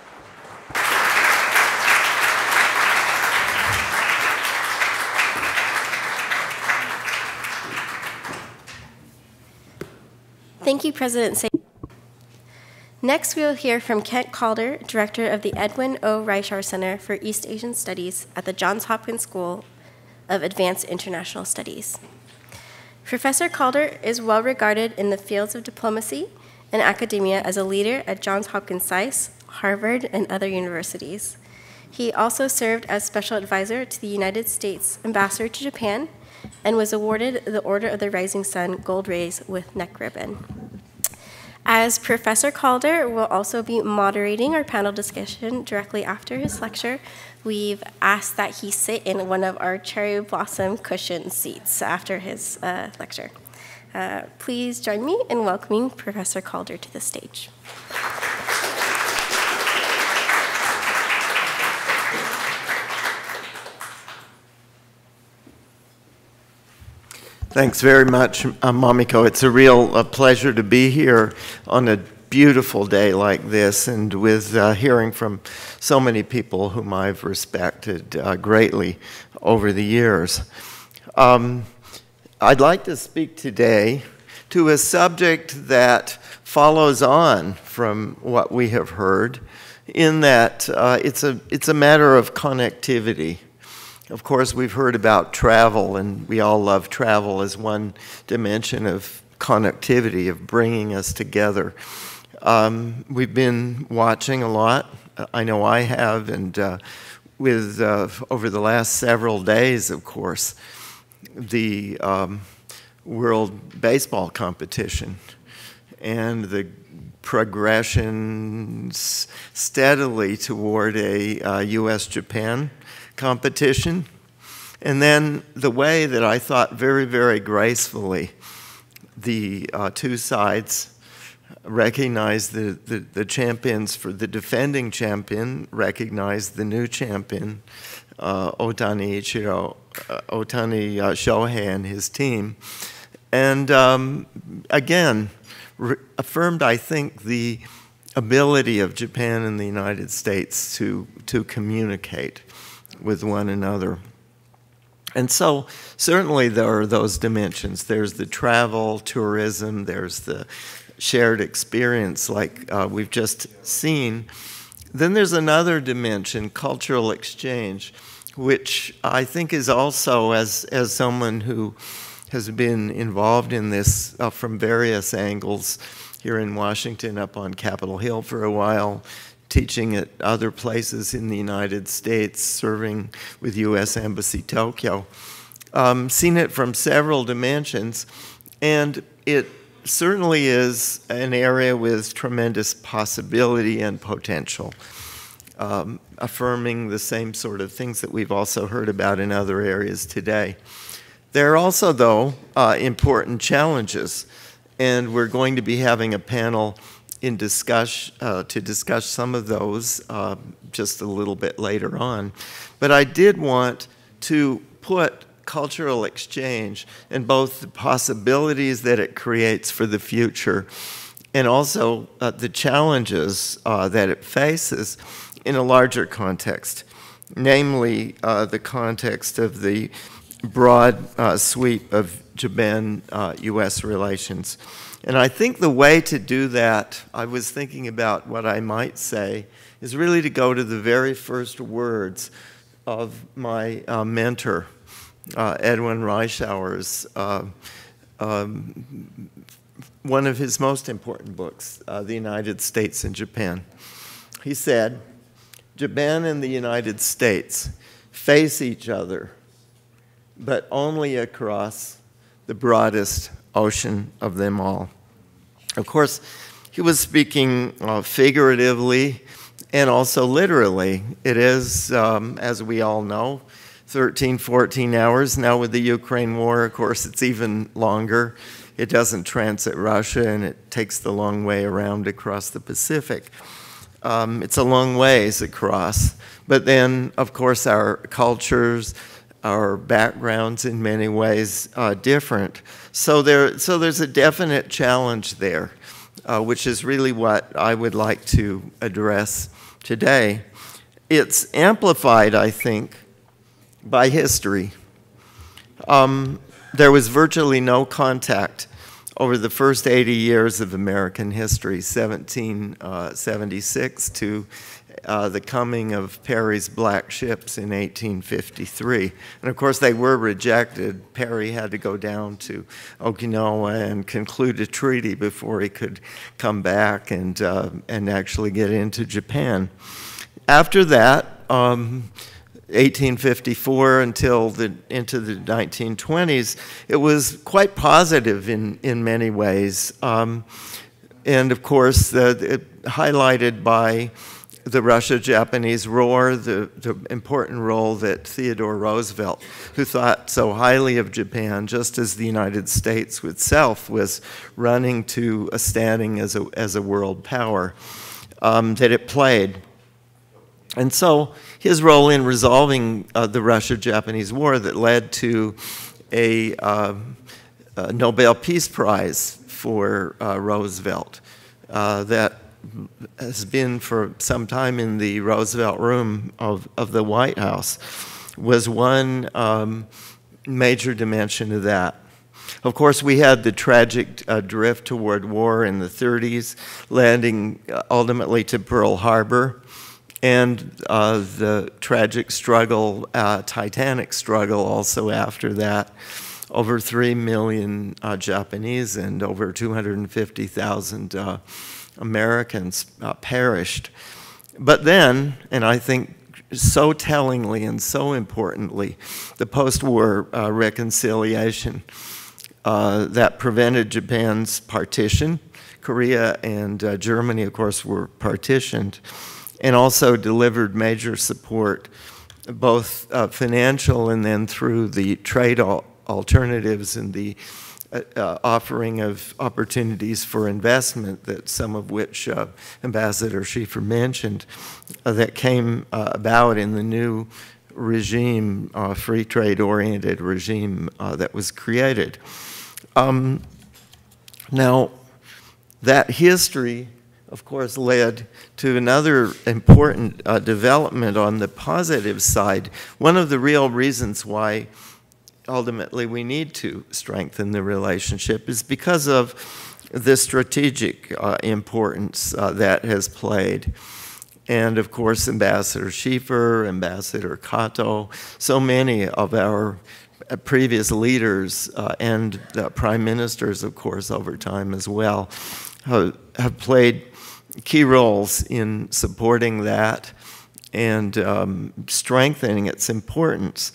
A: Thank you, President Say. Next, we will hear from Kent Calder, Director of the Edwin O. Reischauer Center for East Asian Studies at the Johns Hopkins School of Advanced International Studies. Professor Calder is well regarded in the fields of diplomacy and academia as a leader at Johns Hopkins SAIS, Harvard, and other universities. He also served as special advisor to the United States Ambassador to Japan and was awarded the Order of the Rising Sun Gold Rays with neck ribbon. As Professor Calder will also be moderating our panel discussion directly after his lecture, we've asked that he sit in one of our cherry blossom cushion seats after his lecture. Please join me in welcoming Professor Calder to the stage.
H: Thanks very much, Mamiko. It's a real pleasure to be here on a beautiful day like this and with hearing from so many people whom I've respected greatly over the years. I'd like to speak today to a subject that follows on from what we have heard in that it's a matter of connectivity. Of course, we've heard about travel, and we all love travel as one dimension of connectivity, of bringing us together. We've been watching a lot. I know I have, and with over the last several days, of course, the World Baseball Competition and the progression steadily toward a U.S. Japan competition, and then the way that I thought very, very gracefully the two sides recognized the champions. For the defending champion, recognized the new champion, Ohtani Shohei and his team, and again affirmed, I think, the ability of Japan and the United States to communicate with one another. And so certainly there are those dimensions. There's the travel, tourism, there's the shared experience like we've just seen. Then there's another dimension, cultural exchange, which I think is also, as someone who has been involved in this from various angles, here in Washington, up on Capitol Hill for a while, teaching at other places in the United States, serving with U.S. Embassy Tokyo, seen it from several dimensions, and it certainly is an area with tremendous possibility and potential, affirming the same sort of things that we've also heard about in other areas today. There are also, though, important challenges, and we're going to be having a panel to discuss some of those just a little bit later on. But I did want to put cultural exchange and both the possibilities that it creates for the future and also the challenges that it faces in a larger context, namely the context of the broad sweep of Japan-U.S. relations. And I think the way to do that, I was thinking about what I might say, is really to go to the very first words of my mentor, Edwin Reischauer's, one of his most important books, The United States and Japan. He said, Japan and the United States face each other, but only across the broadest ocean of them all. Of course, he was speaking figuratively and also literally. It is, as we all know, 13, 14 hours. Now with the Ukraine war, of course, it's even longer. It doesn't transit Russia, and it takes the long way around across the Pacific. It's a long ways across. But then, of course, our cultures, our backgrounds in many ways different. So there's a definite challenge there, which is really what I would like to address today. It's amplified, I think, by history. There was virtually no contact over the first 80 years of American history, 1776 to the coming of Perry's black ships in 1853. And of course they were rejected. Perry had to go down to Okinawa and conclude a treaty before he could come back and actually get into Japan. After that, 1854 until into the 1920s, it was quite positive in many ways. And of course, highlighted by the Russia-Japanese War, the important role that Theodore Roosevelt, who thought so highly of Japan, just as the United States itself was running to a standing as a world power, that it played. And so his role in resolving the Russia-Japanese War that led to a Nobel Peace Prize for Roosevelt that has been for some time in the Roosevelt room of the White House was one major dimension of that. Of course, we had the tragic drift toward war in the 30s, landing ultimately to Pearl Harbor, and the tragic struggle, titanic struggle also after that. Over 3 million Japanese and over 250,000 Americans perished. But then, and I think so tellingly and so importantly, the post-war reconciliation that prevented Japan's partition. Korea and Germany, of course, were partitioned, and also delivered major support, both financial and then through the trade alternatives and the offering of opportunities for investment, that some of which Ambassador Schieffer mentioned, that came about in the new regime, free trade-oriented regime that was created. Now, that history, of course, led to another important development on the positive side. One of the real reasons why ultimately we need to strengthen the relationship is because of the strategic importance that has played. And of course, Ambassador Schieffer, Ambassador Kato, so many of our previous leaders and prime ministers, of course, over time as well, have played key roles in supporting that and strengthening its importance.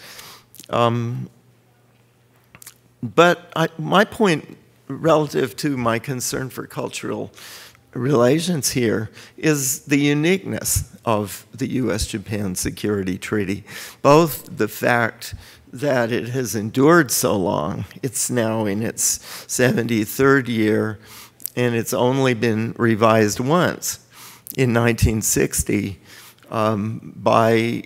H: But my point relative to my concern for cultural relations here is the uniqueness of the U.S.-Japan Security Treaty, both the fact that it has endured so long. It's now in its 73rd year, and it's only been revised once in 1960 by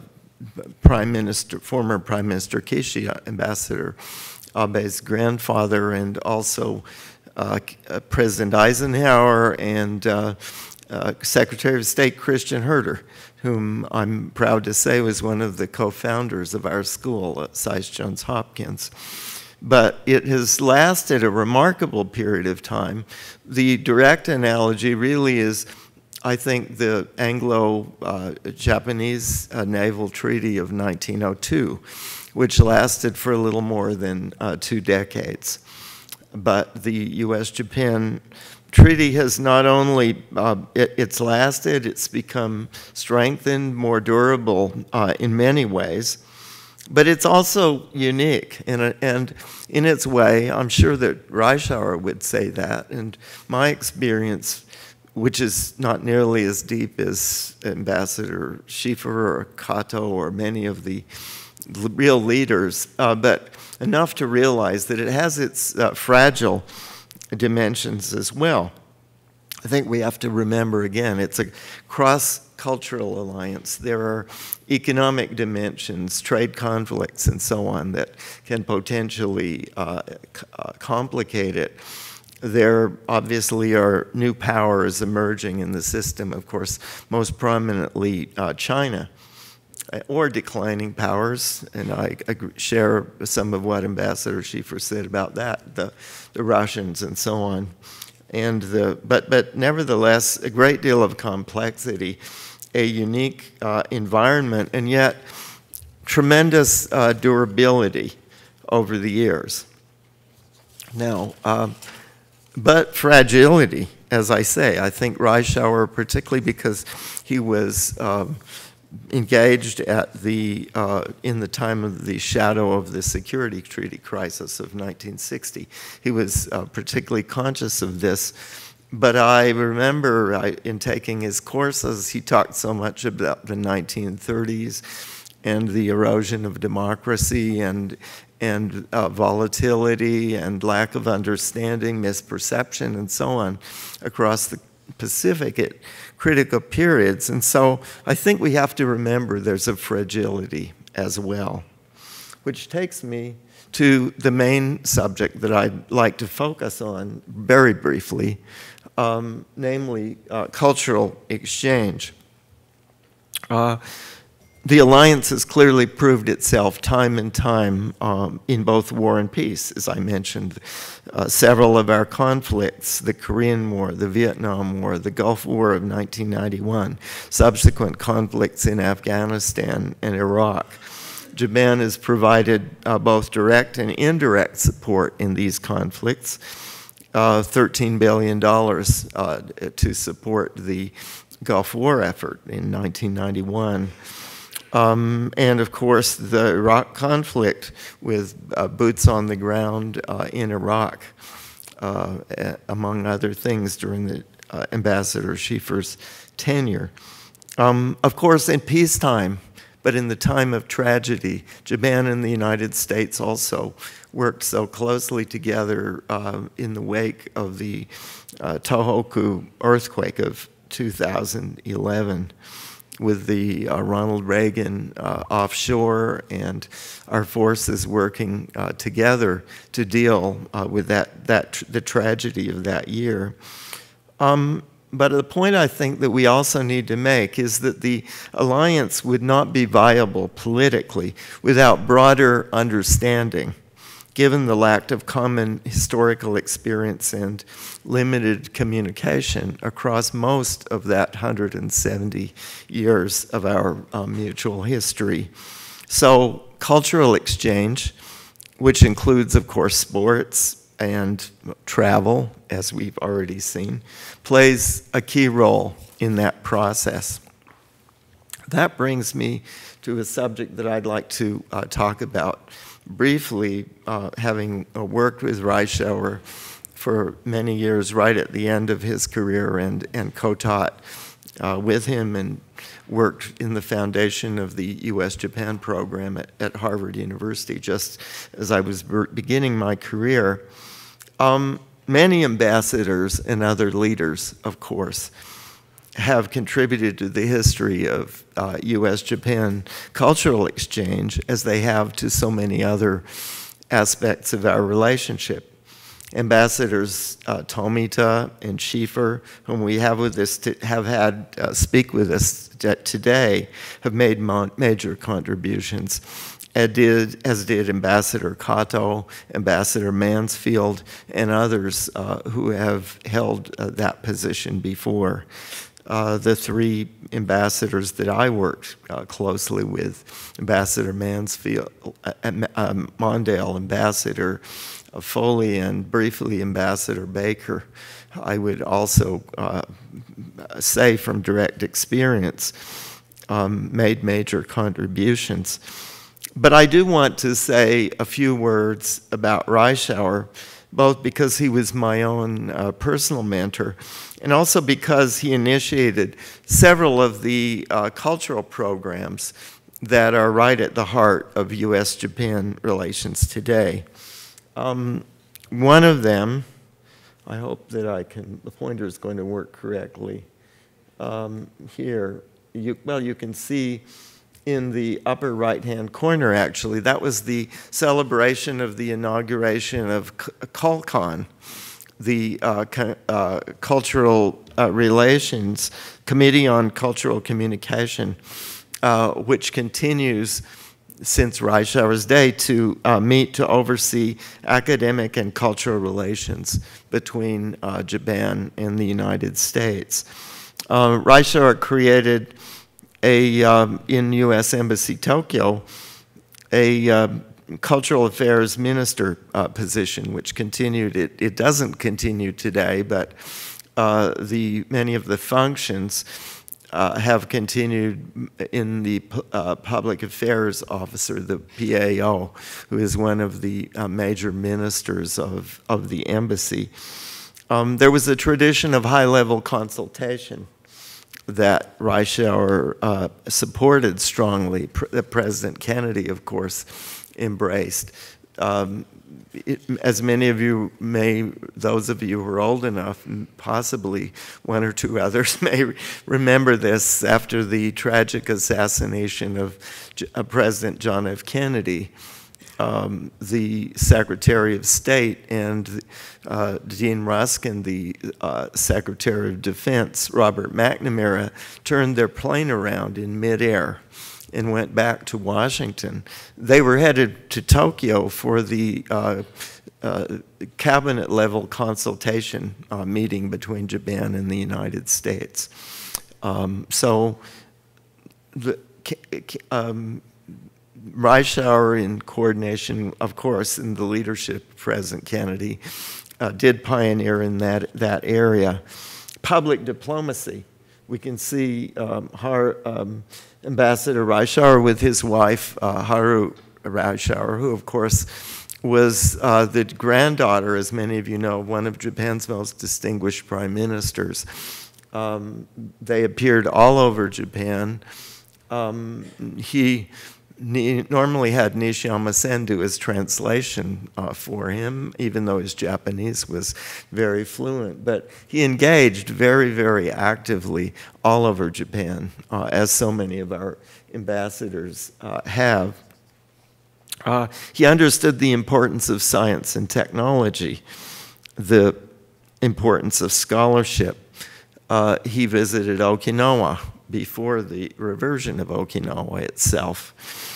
H: former Prime Minister Kishi, Ambassador Abe's grandfather, and also President Eisenhower and Secretary of State Christian Herter, whom I'm proud to say was one of the co-founders of our school at Johns Hopkins. But it has lasted a remarkable period of time. The direct analogy really is, I think, the Anglo-Japanese Naval Treaty of 1902, which lasted for a little more than 2 decades. But the U.S.-Japan Treaty has not only, it's lasted, it's become strengthened, more durable in many ways, but it's also unique. And in its way, I'm sure that Reischauer would say that. And my experience, which is not nearly as deep as Ambassador Schieffer or Kato or many of the real leaders, but enough to realize that it has its fragile dimensions as well. I think we have to remember, again, it's a cross-cultural alliance. There are economic dimensions, trade conflicts, and so on that can potentially complicate it. There obviously are new powers emerging in the system, of course, most prominently China, or declining powers, and I share some of what Ambassador Schieffer said about that, the Russians and so on. And but nevertheless, a great deal of complexity, a unique environment, and yet tremendous durability over the years. Now, but fragility, as I say, I think Reischauer, particularly because he was engaged at in the time of the shadow of the Security Treaty crisis of 1960. He was particularly conscious of this But I remember in taking his courses, he talked so much about the 1930s and the erosion of democracy and volatility and lack of understanding, misperception, and so on across the Pacific at critical periods. And so I think we have to remember there's a fragility as well, which takes me to the main subject that I'd like to focus on very briefly, namely cultural exchange. The alliance has clearly proved itself time and time in both war and peace, as I mentioned. Several of our conflicts, the Korean War, the Vietnam War, the Gulf War of 1991, subsequent conflicts in Afghanistan and Iraq. Japan has provided both direct and indirect support in these conflicts, $13 billion to support the Gulf War effort in 1991. And of course, the Iraq conflict with boots on the ground in Iraq, among other things, during the Ambassador Schieffer's tenure. Of course, in peacetime, but in the time of tragedy, Japan and the United States also worked so closely together in the wake of the Tohoku earthquake of 2011. With the Ronald Reagan offshore and our forces working together to deal with the tragedy of that year. But the point I think that we also need to make is that the alliance would not be viable politically without broader understanding, given the lack of common historical experience and limited communication across most of that 170 years of our mutual history. So cultural exchange, which includes, of course, sports and travel, as we've already seen, plays a key role in that process. That brings me to a subject that I'd like to talk about briefly, having worked with Reischauer for many years, right at the end of his career, and co-taught with him and worked in the foundation of the U.S. Japan program at Harvard University, just as I was beginning my career. Many ambassadors and other leaders, of course, have contributed to the history of U.S. Japan cultural exchange, as they have to so many other aspects of our relationship. Ambassadors Tomita and Schieffer, whom we have with us have had speak with us today, have made major contributions, as did Ambassador Kato, Ambassador Mansfield, and others who have held that position before. The three ambassadors that I worked closely with, Ambassador Mansfield, Mondale, Ambassador Foley, and briefly Ambassador Baker, I would also say from direct experience, made major contributions. But I do want to say a few words about Reischauer, both because he was my own personal mentor, and also because he initiated several of the cultural programs that are right at the heart of U.S.-Japan relations today. One of them, I hope that the pointer is going to work correctly. Here, you can see in the upper right-hand corner, actually, that was the celebration of the inauguration of CULCON, the Cultural Relations Committee on Cultural Communication, which continues since Reischauer's day to meet to oversee academic and cultural relations between Japan and the United States. Reischauer created in U.S. Embassy Tokyo, a cultural affairs minister position, which continued. It doesn't continue today, but many of the functions have continued in the public affairs officer, the PAO, who is one of the major ministers of the embassy. there was a tradition of high-level consultation that Reischauer supported strongly, that President Kennedy, of course, embraced. As many of you may, those of you who are old enough, possibly one or two others may remember this after the tragic assassination of President John F. Kennedy. The Secretary of State and Dean Ruskin, the Secretary of Defense, Robert McNamara, turned their plane around in midair and went back to Washington. They were headed to Tokyo for the cabinet-level consultation meeting between Japan and the United States. Reischauer, in coordination, of course, in the leadership of President Kennedy, did pioneer in that area. Public diplomacy. We can see Ambassador Reischauer with his wife, Haru Reischauer, who, of course, was the granddaughter, as many of you know, of one of Japan's most distinguished prime ministers. They appeared all over Japan. He normally had Nishiyama Sen do his translation for him, even though his Japanese was very fluent. But he engaged very, very actively all over Japan, as so many of our ambassadors have. He understood the importance of science and technology, the importance of scholarship. He visited Okinawa before the reversion of Okinawa itself.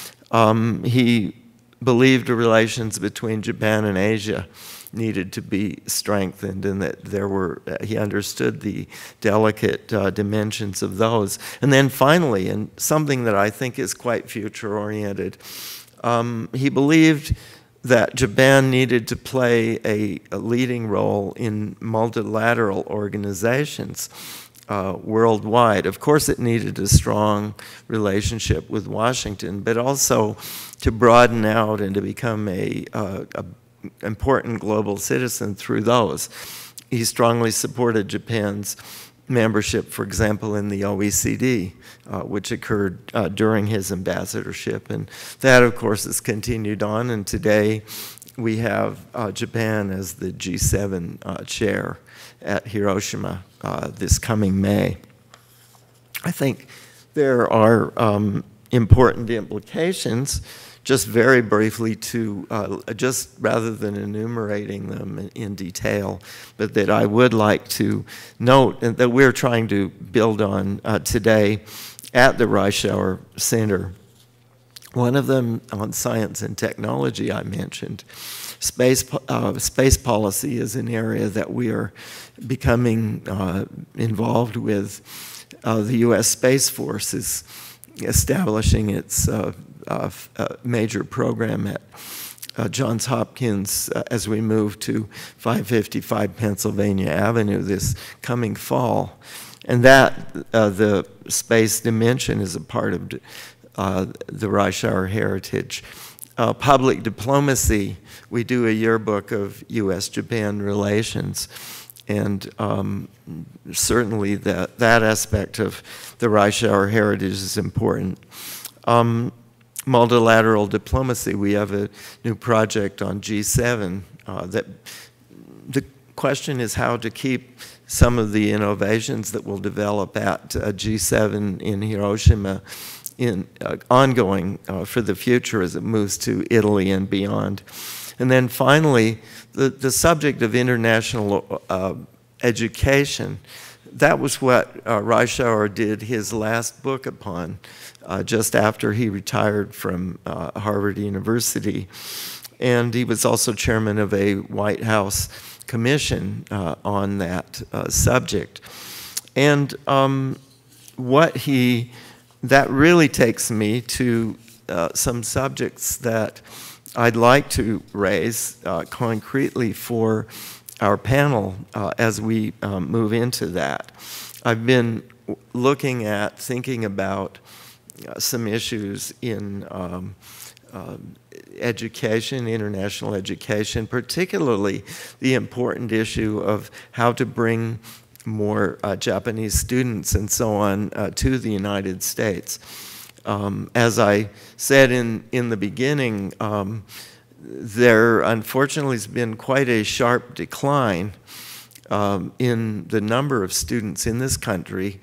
H: He believed the relations between Japan and Asia needed to be strengthened, and that he understood the delicate dimensions of those. And then finally, and something that I think is quite future-oriented, he believed that Japan needed to play a leading role in multilateral organizations worldwide. Of course, it needed a strong relationship with Washington, but also to broaden out and to become a important global citizen through those. He strongly supported Japan's membership, for example, in the OECD, which occurred during his ambassadorship. And that, of course, has continued on, and today we have Japan as the G7 chair at Hiroshima this coming May. I think there are important implications, just very briefly to, just rather than enumerating them in detail, but that I would like to note and that we're trying to build on today at the Reischauer Center. One of them on science and technology I mentioned. Space policy is an area that we are becoming involved with. The U.S. Space Force is establishing its major program at Johns Hopkins as we move to 555 Pennsylvania Avenue this coming fall. And that, the space dimension is a part of the Reischauer heritage. Public diplomacy, we do a yearbook of U.S. Japan relations, and certainly that aspect of the Reischauer heritage is important. Multilateral diplomacy, we have a new project on G7 that the question is how to keep some of the innovations that will develop at G7 in Hiroshima ongoing for the future as it moves to Italy and beyond. And then finally, the subject of international education, that was what Reischauer did his last book upon just after he retired from Harvard University. And he was also chairman of a White House commission on that subject. And that really takes me to some subjects that I'd like to raise concretely for our panel as we move into that. I've been thinking about some issues in education, international education, particularly the important issue of how to bring more Japanese students and so on to the United States. As I said in the beginning, there unfortunately has been quite a sharp decline in the number of students in this country.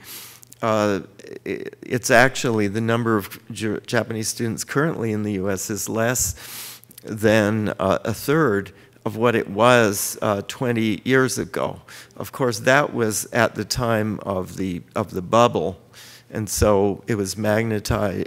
H: It's actually the number of Japanese students currently in the U.S. is less than a third of what it was 20 years ago. Of course, that was at the time of the bubble, and so it was magnified.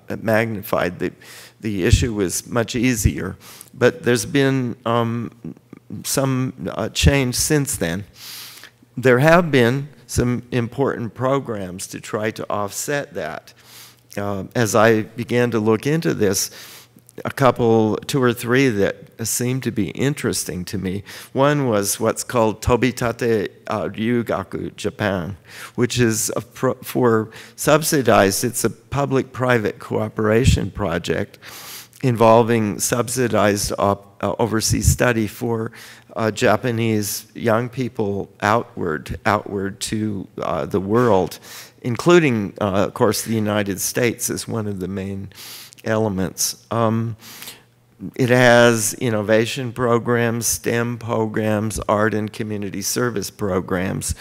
H: The issue was much easier, but there's been some change since then. There have been some important programs to try to offset that. As I began to look into this, two or three that seemed to be interesting to me. One was what's called Tobitate Ryugaku Japan, which is for subsidized, it's a public-private cooperation project involving subsidized overseas study for Japanese young people outward to the world, including, of course, the United States as one of the main elements. It has innovation programs, STEM programs, art and community service programs.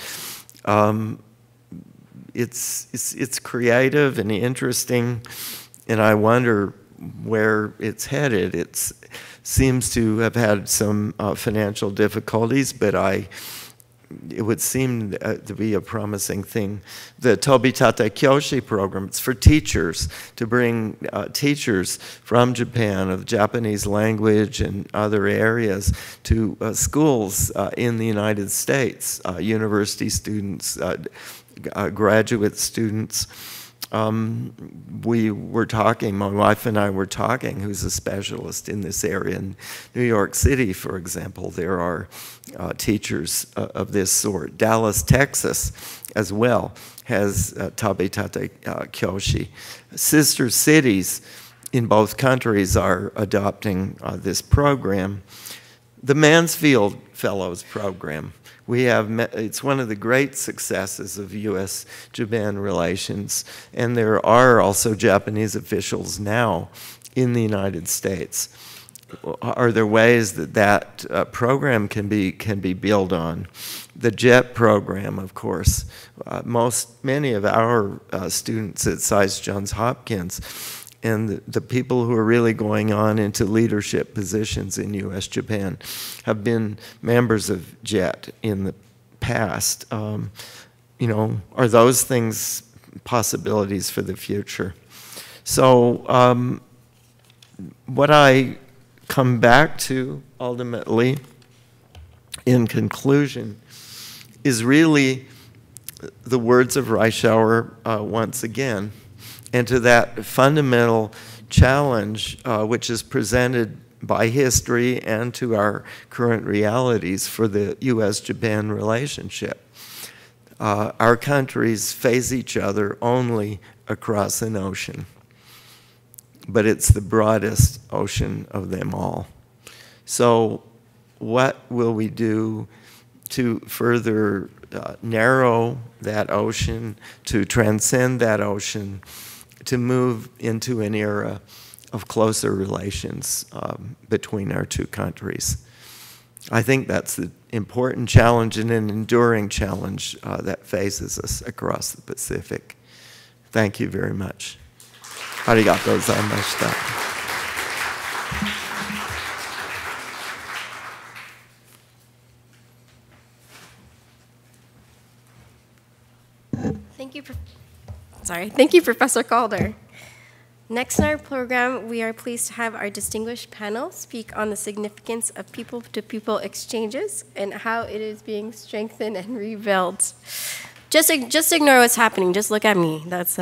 H: It's creative and interesting, and I wonder where it's headed. It seems to have had some financial difficulties, but it would seem to be a promising thing. The Tobitate Kyoshi program, it's for teachers, to bring teachers from Japan of Japanese language and other areas to schools in the United States, university students, graduate students. We were talking, my wife and I were talking, who's a specialist in this area. In New York City, for example, there are teachers of this sort. Dallas, Texas, as well, has Tobitate Kyoshi. Sister cities in both countries are adopting this program. The Mansfield Fellows Program. It's one of the great successes of U.S. Japan relations, and there are also Japanese officials now in the United States. Are there ways that program can be built on? The JET program, of course. Many of our students at Johns Hopkins and the people who are really going on into leadership positions in U.S. Japan have been members of JET in the past. Are those things possibilities for the future? So what I come back to ultimately in conclusion is really the words of Reischauer once again, and to that fundamental challenge which is presented by history and to our current realities for the U.S.-Japan relationship. Our countries face each other only across an ocean, but it's the broadest ocean of them all. So what will we do to further narrow that ocean, to transcend that ocean, to move into an era of closer relations between our two countries? I think that's the important challenge and an enduring challenge that faces us across the Pacific. Thank you very much. Arigatou gozaimashita.
A: Thank you, Professor Calder. Next in our program, we are pleased to have our distinguished panel speak on the significance of people-to-people exchanges and how it is being strengthened and rebuilt. Just ignore what's happening. Just look at me. That's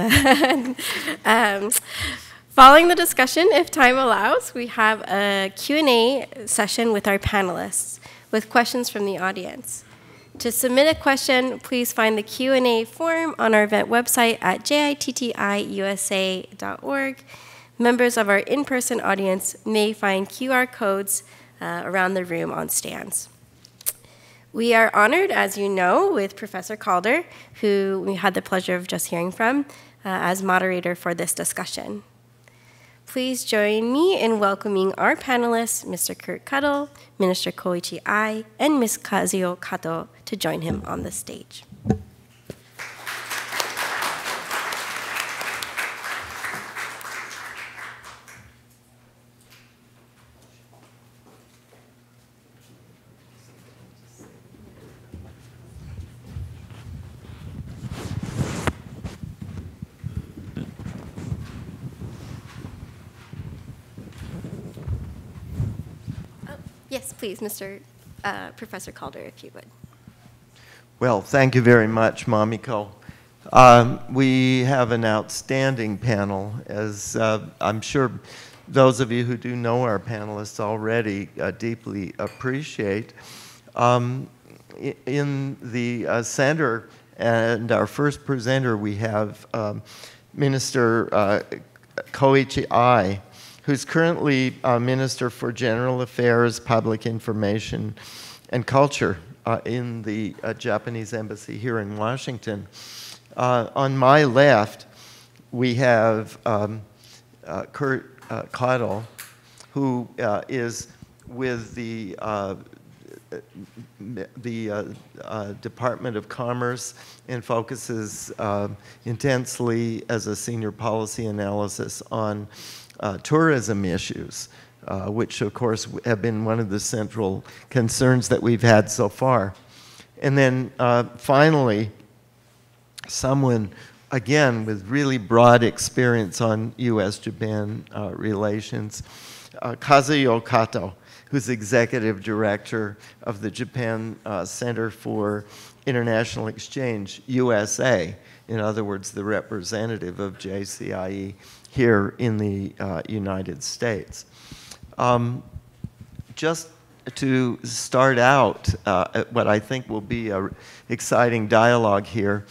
A: following the discussion, if time allows, we have a Q&A session with our panelists with questions from the audience. To submit a question, please find the Q&A form on our event website at JTTRI.USA.org. Members of our in-person audience may find QR codes around the room on stands. We are honored, as you know, with Professor Calder, who we had the pleasure of just hearing from, as moderator for this discussion. Please join me in welcoming our panelists, Mr. Kurt Cuddle, Minister Koichi Ai, and Ms. Kazuo Kato, to join him on the stage. Yes, please, Professor Calder, if you would.
H: Well, thank you very much, Mamiko. We have an outstanding panel, as I'm sure those of you who do know our panelists already deeply appreciate. In the center, and our first presenter, we have Minister Koichi Ai, who's currently Minister for General Affairs, Public Information, and Culture in the Japanese Embassy here in Washington. On my left, we have Kurt Cuddle, who is with the Department of Commerce and focuses intensely as a senior policy analysis on tourism issues, which of course have been one of the central concerns that we've had so far. And then finally, someone, again, with really broad experience on U.S.-Japan relations, Kazuo Kato, who's Executive Director of the Japan Center for International Exchange, U.S.A., in other words, the representative of JCIE here in the United States. Just to start out what I think will be an exciting dialogue here,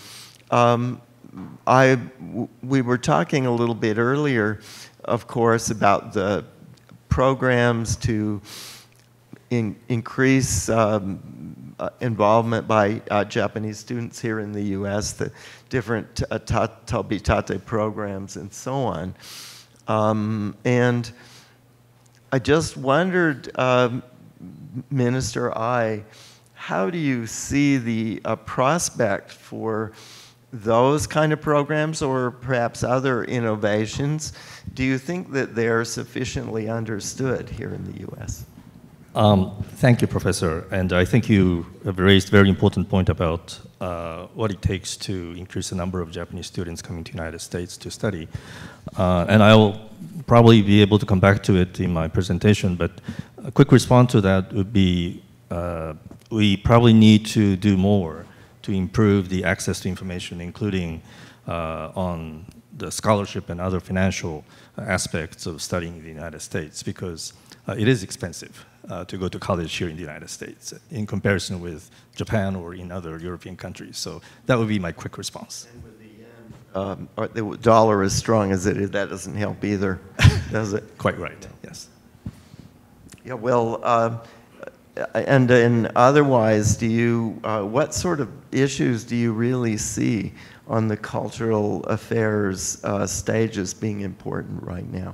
H: we were talking a little bit earlier, of course, about the programs to increase involvement by Japanese students here in the U.S., the different Tobitate programs and so on. And I just wondered, Minister Ai, how do you see the prospect for those kind of programs or perhaps other innovations? Do you think that they're sufficiently understood here in the U.S.?
I: Thank you, Professor. And I think you have raised a very important point about what it takes to increase the number of Japanese students coming to the United States to study. And I will probably be able to come back to it in my presentation, but a quick response to that would be we probably need to do more to improve the access to information, including on the scholarship and other financial aspects of studying in the United States, because it is expensive to go to college here in the United States in comparison with Japan or in other European countries. So that would be my quick response. And with
H: the yen, the dollar as strong as it is, that doesn't help either, does it?
I: Quite right, yes.
H: Yeah, well, and otherwise, do you, what sort of issues do you really see on the cultural affairs stages being important right now?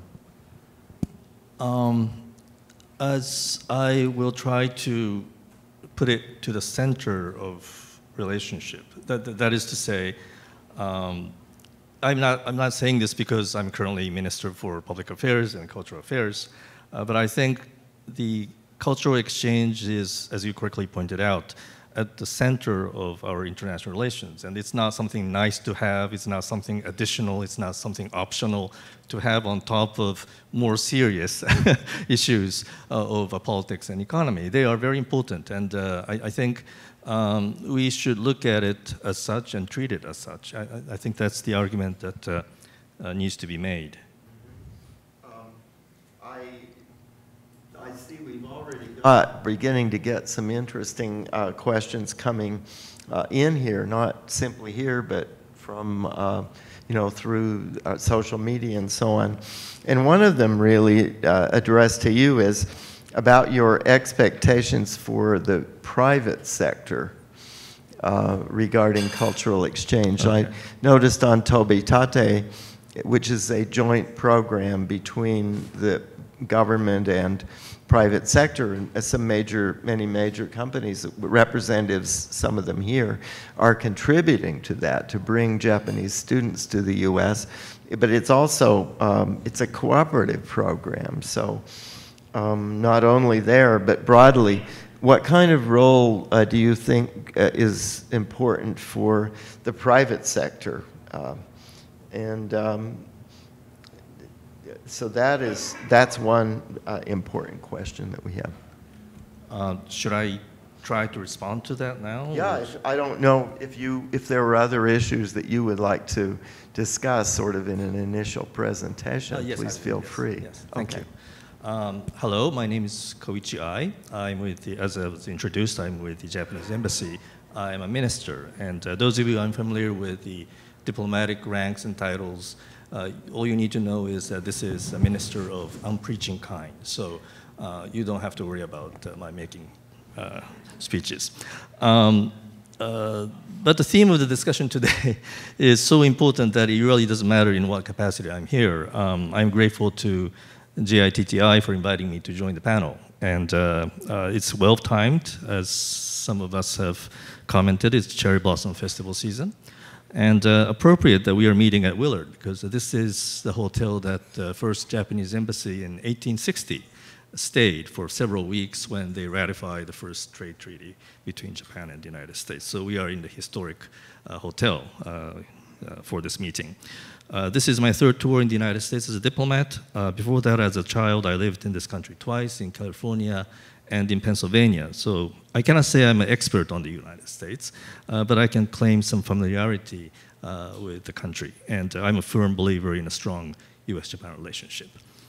I: As I will try to put it to the center of relationship, that is to say, I'm not saying this because I'm currently Minister for Public Affairs and Cultural Affairs, but I think the cultural exchange is, as you correctly pointed out, at the center of our international relations. And it's not something nice to have, it's not something additional, it's not something optional to have on top of more serious issues of politics and economy. They are very important, and I think we should look at it as such and treat it as such. I think that's the argument that needs to be made.
H: I see we've already beginning to get some interesting questions coming in here, not simply here, but from through social media and so on. And one of them really addressed to you is about your expectations for the private sector regarding cultural exchange. Okay. I noticed on Tomita, which is a joint program between the government and private sector, and some many major companies, representatives, some of them here, are contributing to that, to bring Japanese students to the U.S. But it's also, it's a cooperative program. So not only there, but broadly, what kind of role do you think is important for the private sector? So that's one important question that we have.
I: Should I try to respond to that now?
H: Yeah, I don't know if there were other issues that you would like to discuss sort of in an initial presentation.
I: Yes,
H: please feel free.
I: Yes, thank you. Hello, my name is Koji. I'm with the, as I was introduced, I'm with the Japanese Embassy. I'm a minister, and those of you unfamiliar with the diplomatic ranks and titles, all you need to know is that this is a minister of unpreaching kind. So you don't have to worry about my making speeches. But the theme of the discussion today is so important that it really doesn't matter in what capacity I'm here. I'm grateful to JTTRI for inviting me to join the panel. And it's well-timed, as some of us have commented. It's Cherry Blossom Festival season. And appropriate that we are meeting at Willard, because this is the hotel that the first Japanese embassy in 1860 stayed for several weeks when they ratified the first trade treaty between Japan and the United States. So we are in the historic hotel for this meeting. This is my third tour in the United States as a diplomat. Before that, as a child, I lived in this country twice, in California and in Pennsylvania. So I cannot say I'm an expert on the United States, but I can claim some familiarity with the country. And I'm a firm believer in a strong U.S.-Japan relationship.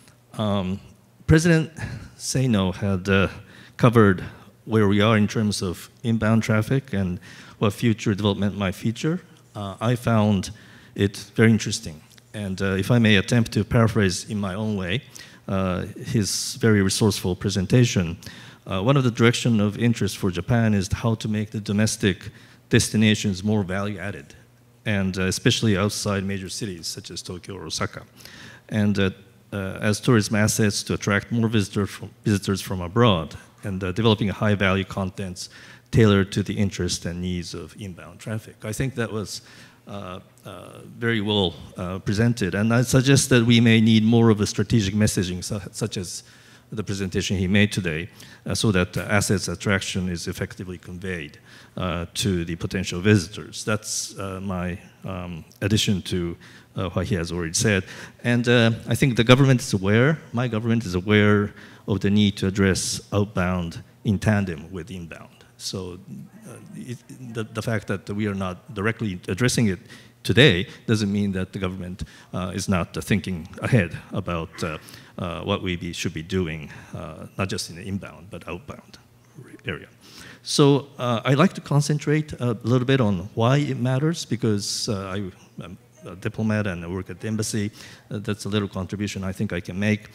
I: President Seino had covered where we are in terms of inbound traffic and what future development might feature. I found it very interesting. And if I may attempt to paraphrase in my own way, his very resourceful presentation, one of the directions of interest for Japan is how to make the domestic destinations more value-added, and especially outside major cities such as Tokyo or Osaka. And as tourism assets to attract more visitors from abroad, and developing high-value contents tailored to the interests and needs of inbound traffic. I think that was very well presented, and I suggest that we may need more of a strategic messaging, such as the presentation he made today, so that assets attraction is effectively conveyed to the potential visitors. That's my addition to what he has already said. And I think the government is aware, my government is aware of the need to address outbound in tandem with inbound. So the fact that we are not directly addressing it today doesn't mean that the government is not thinking ahead about what we should be doing, not just in the inbound, but outbound area. So I'd like to concentrate a little bit on why it matters, because I'm a diplomat and I work at the embassy. That's a little contribution I think I can make.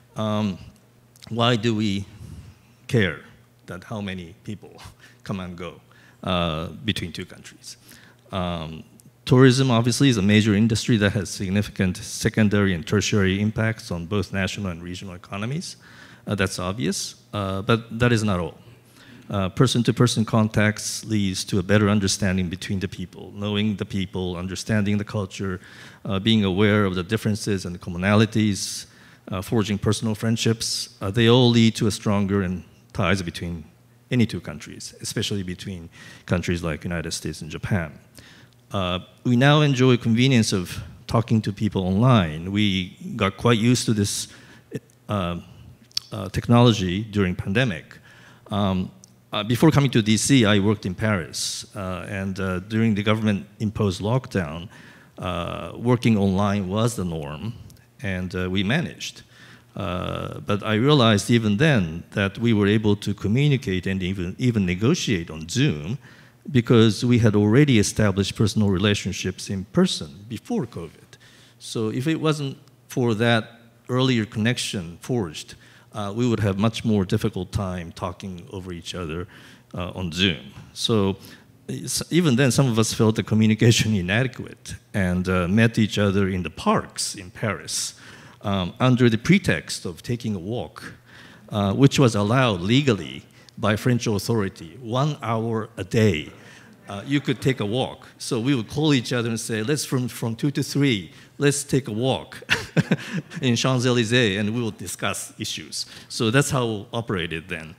I: Why do we care that how many people come and go between two countries? Tourism, obviously, is a major industry that has significant secondary and tertiary impacts on both national and regional economies. That's obvious, but that is not all. Person-to-person contacts leads to a better understanding between the people, knowing the people, understanding the culture, being aware of the differences and the commonalities, forging personal friendships. They all lead to a stronger ties between any two countries, especially between countries like United States and Japan. We now enjoy convenience of talking to people online. We got quite used to this technology during pandemic. Before coming to DC, I worked in Paris, and during the government-imposed lockdown, working online was the norm, and we managed. But I realized even then that we were able to communicate and even negotiate on Zoom because we had already established personal relationships in person before COVID. So if it wasn't for that earlier connection forged, we would have much more difficult time talking over each other on Zoom. So even then, some of us felt the communication inadequate and met each other in the parks in Paris under the pretext of taking a walk, which was allowed legally by French authority, 1 hour a day. You could take a walk. So we would call each other and say, let's from 2 to 3, let's take a walk in Champs-Élysées, and we will discuss issues. So that's how we operated then.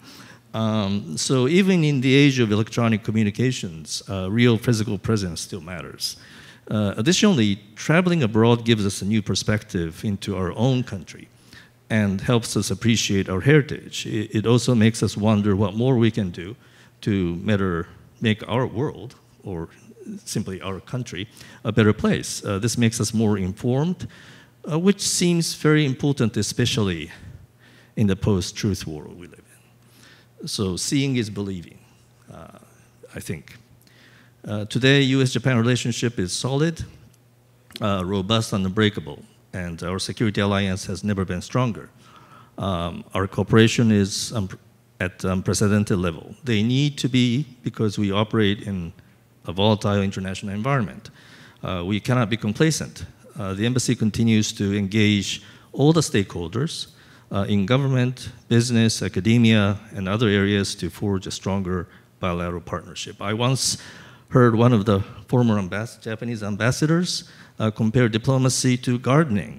I: So even in the age of electronic communications, real physical presence still matters. Additionally, traveling abroad gives us a new perspective into our own country and helps us appreciate our heritage. It also makes us wonder what more we can do to make our world, or simply our country, a better place. This makes us more informed, which seems very important, especially in the post-truth world we live in. So seeing is believing, I think. Today, U.S.-Japan relationship is solid, robust, and unbreakable, and our security alliance has never been stronger. Our cooperation is at unprecedented level. They need to be because we operate in a volatile international environment. We cannot be complacent. The embassy continues to engage all the stakeholders in government, business, academia, and other areas to forge a stronger bilateral partnership. I once heard one of the former Japanese ambassadors compare diplomacy to gardening.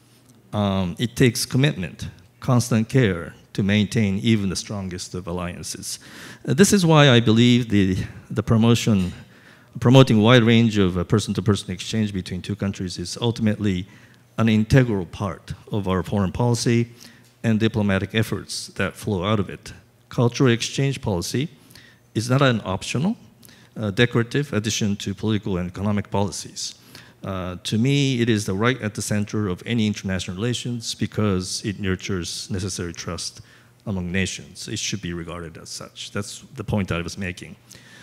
I: It takes commitment, constant care to maintain even the strongest of alliances. This is why I believe the promoting a wide range of person-to-person exchange between two countries is ultimately an integral part of our foreign policy and diplomatic efforts that flow out of it. Cultural exchange policy is not an optional, decorative addition to political and economic policies. To me, it is the right at the center of any international relations because it nurtures necessary trust among nations. It should be regarded as such. That's the point I was making.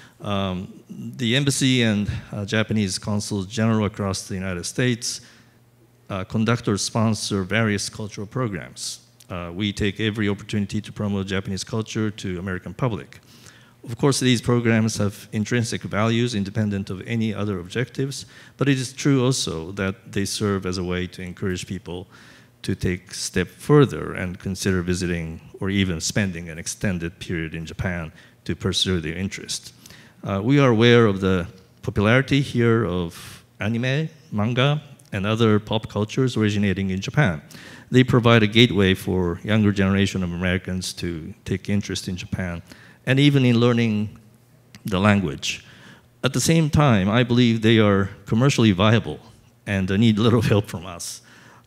I: The embassy and Japanese consuls general across the United States conduct or sponsor various cultural programs. We take every opportunity to promote Japanese culture to American public. Of course, these programs have intrinsic values independent of any other objectives, but it is true also that they serve as a way to encourage people to take a step further and consider visiting or even spending an extended period in Japan to pursue their interest. We are aware of the popularity here of anime, manga, and other pop cultures originating in Japan. They provide a gateway for younger generation of Americans to take interest in Japan and even in learning the language. At the same time, I believe they are commercially viable and need little help from us.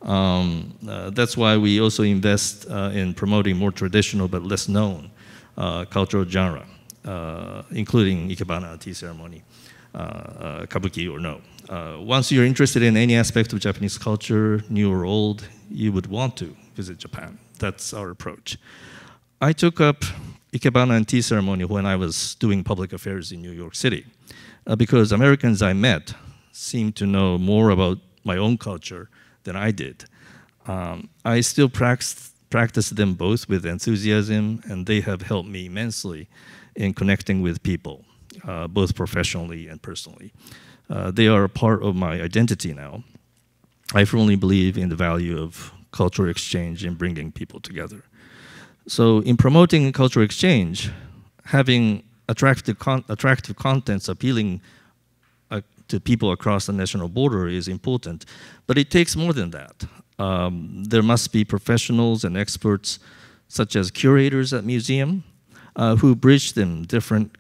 I: That's why we also invest in promoting more traditional but less known cultural genre, including ikebana, tea ceremony, kabuki or no. Once you're interested in any aspect of Japanese culture, new or old, you would want to visit Japan. That's our approach. I took up ikebana and tea ceremony when I was doing public affairs in New York City because Americans I met seemed to know more about my own culture than I did. I still practice them both with enthusiasm, and they have helped me immensely in connecting with people, both professionally and personally. They are a part of my identity now. I firmly believe in the value of cultural exchange in bringing people together. So in promoting cultural exchange, having attractive contents appealing to people across the national border is important, but it takes more than that. There must be professionals and experts, such as curators at museum, who bridge between different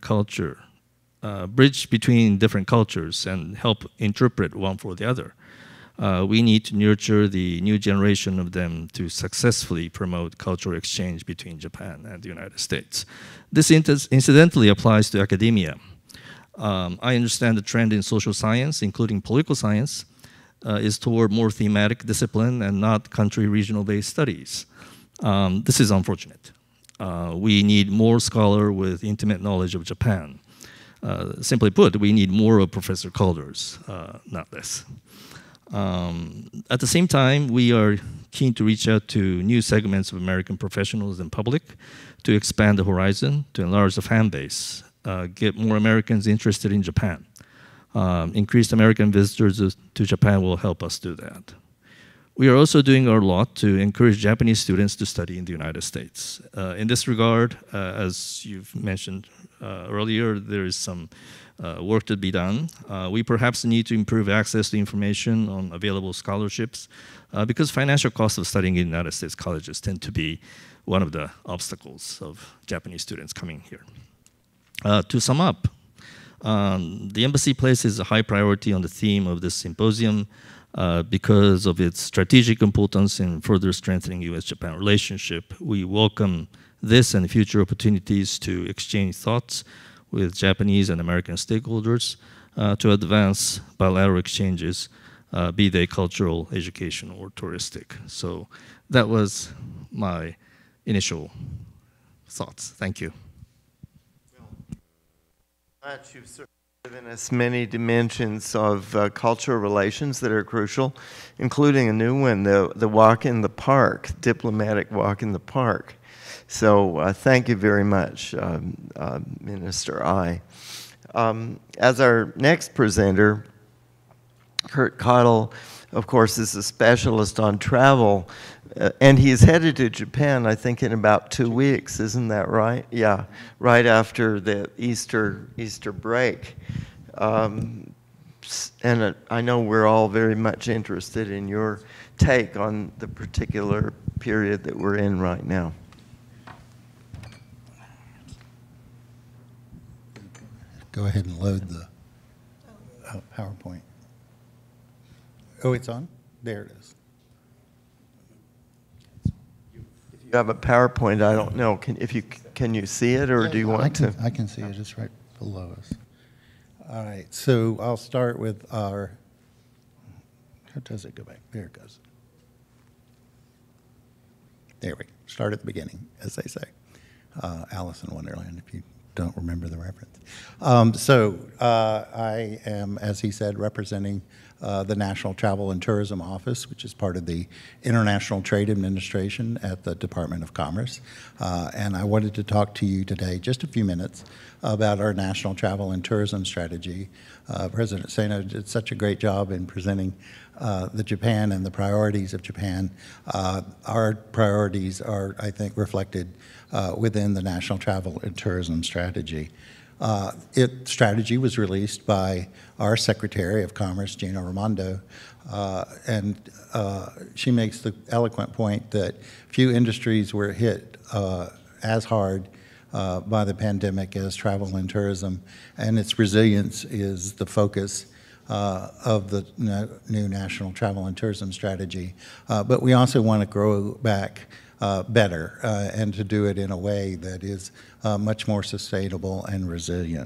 I: cultures and help interpret one for the other. We need to nurture the new generation of them to successfully promote cultural exchange between Japan and the United States. This incidentally applies to academia. I understand the trend in social science, including political science, is toward more thematic discipline and not country regional-based studies. This is unfortunate. We need more scholars with intimate knowledge of Japan. Simply put, we need more of Professor Calder's, not less. At the same time, we are keen to reach out to new segments of American professionals and public to expand the horizon, to enlarge the fan base, get more Americans interested in Japan. Increased American visitors to Japan will help us do that. We are also doing our lot to encourage Japanese students to study in the United States. In this regard, as you've mentioned earlier, there is some work to be done. We perhaps need to improve access to information on available scholarships because financial costs of studying in United States colleges tend to be one of the obstacles of Japanese students coming here. To sum up, the embassy places a high priority on the theme of this symposium because of its strategic importance in further strengthening U.S.-Japan relationship. We welcome this and future opportunities to exchange thoughts with Japanese and American stakeholders to advance bilateral exchanges, be they cultural, educational, or touristic. So that was my initial thoughts. Thank you.
H: You've certainly given us many dimensions of cultural relations that are crucial, including a new one, the walk in the park, diplomatic walk in the park. So thank you very much, Minister Ai. As our next presenter, Kurt Cottle, of course, is a specialist on travel, and he's headed to Japan, I think, in about 2 weeks. Isn't that right? Yeah, right after the Easter break. And I know we're all very much interested in your take on the particular period that we're in right now.
J: Go ahead and load the PowerPoint. Oh, it's on? There it is.
H: If you have a PowerPoint, I don't know. Can you see it, or do you want to?
J: I can see it. It's right below us. All right. So I'll start with our. How does it go back? There it goes. There we go. Start at the beginning, as they say. Alice in Wonderland, if you don't remember the reference. I am, as he said, representing the National Travel and Tourism Office, which is part of the International Trade Administration at the Department of Commerce. And I wanted to talk to you today, just a few minutes, about our National Travel and Tourism Strategy. President Seno did such a great job in presenting the Japan and the priorities of Japan. Our priorities are, I think, reflected within the National Travel and Tourism Strategy. Strategy was released by our Secretary of Commerce, Gina Raimondo, and she makes the eloquent point that few industries were hit as hard by the pandemic as travel and tourism, and its resilience is the focus of the new National Travel and Tourism Strategy. But we also want to grow back better and to do it in a way that is much more sustainable and resilient.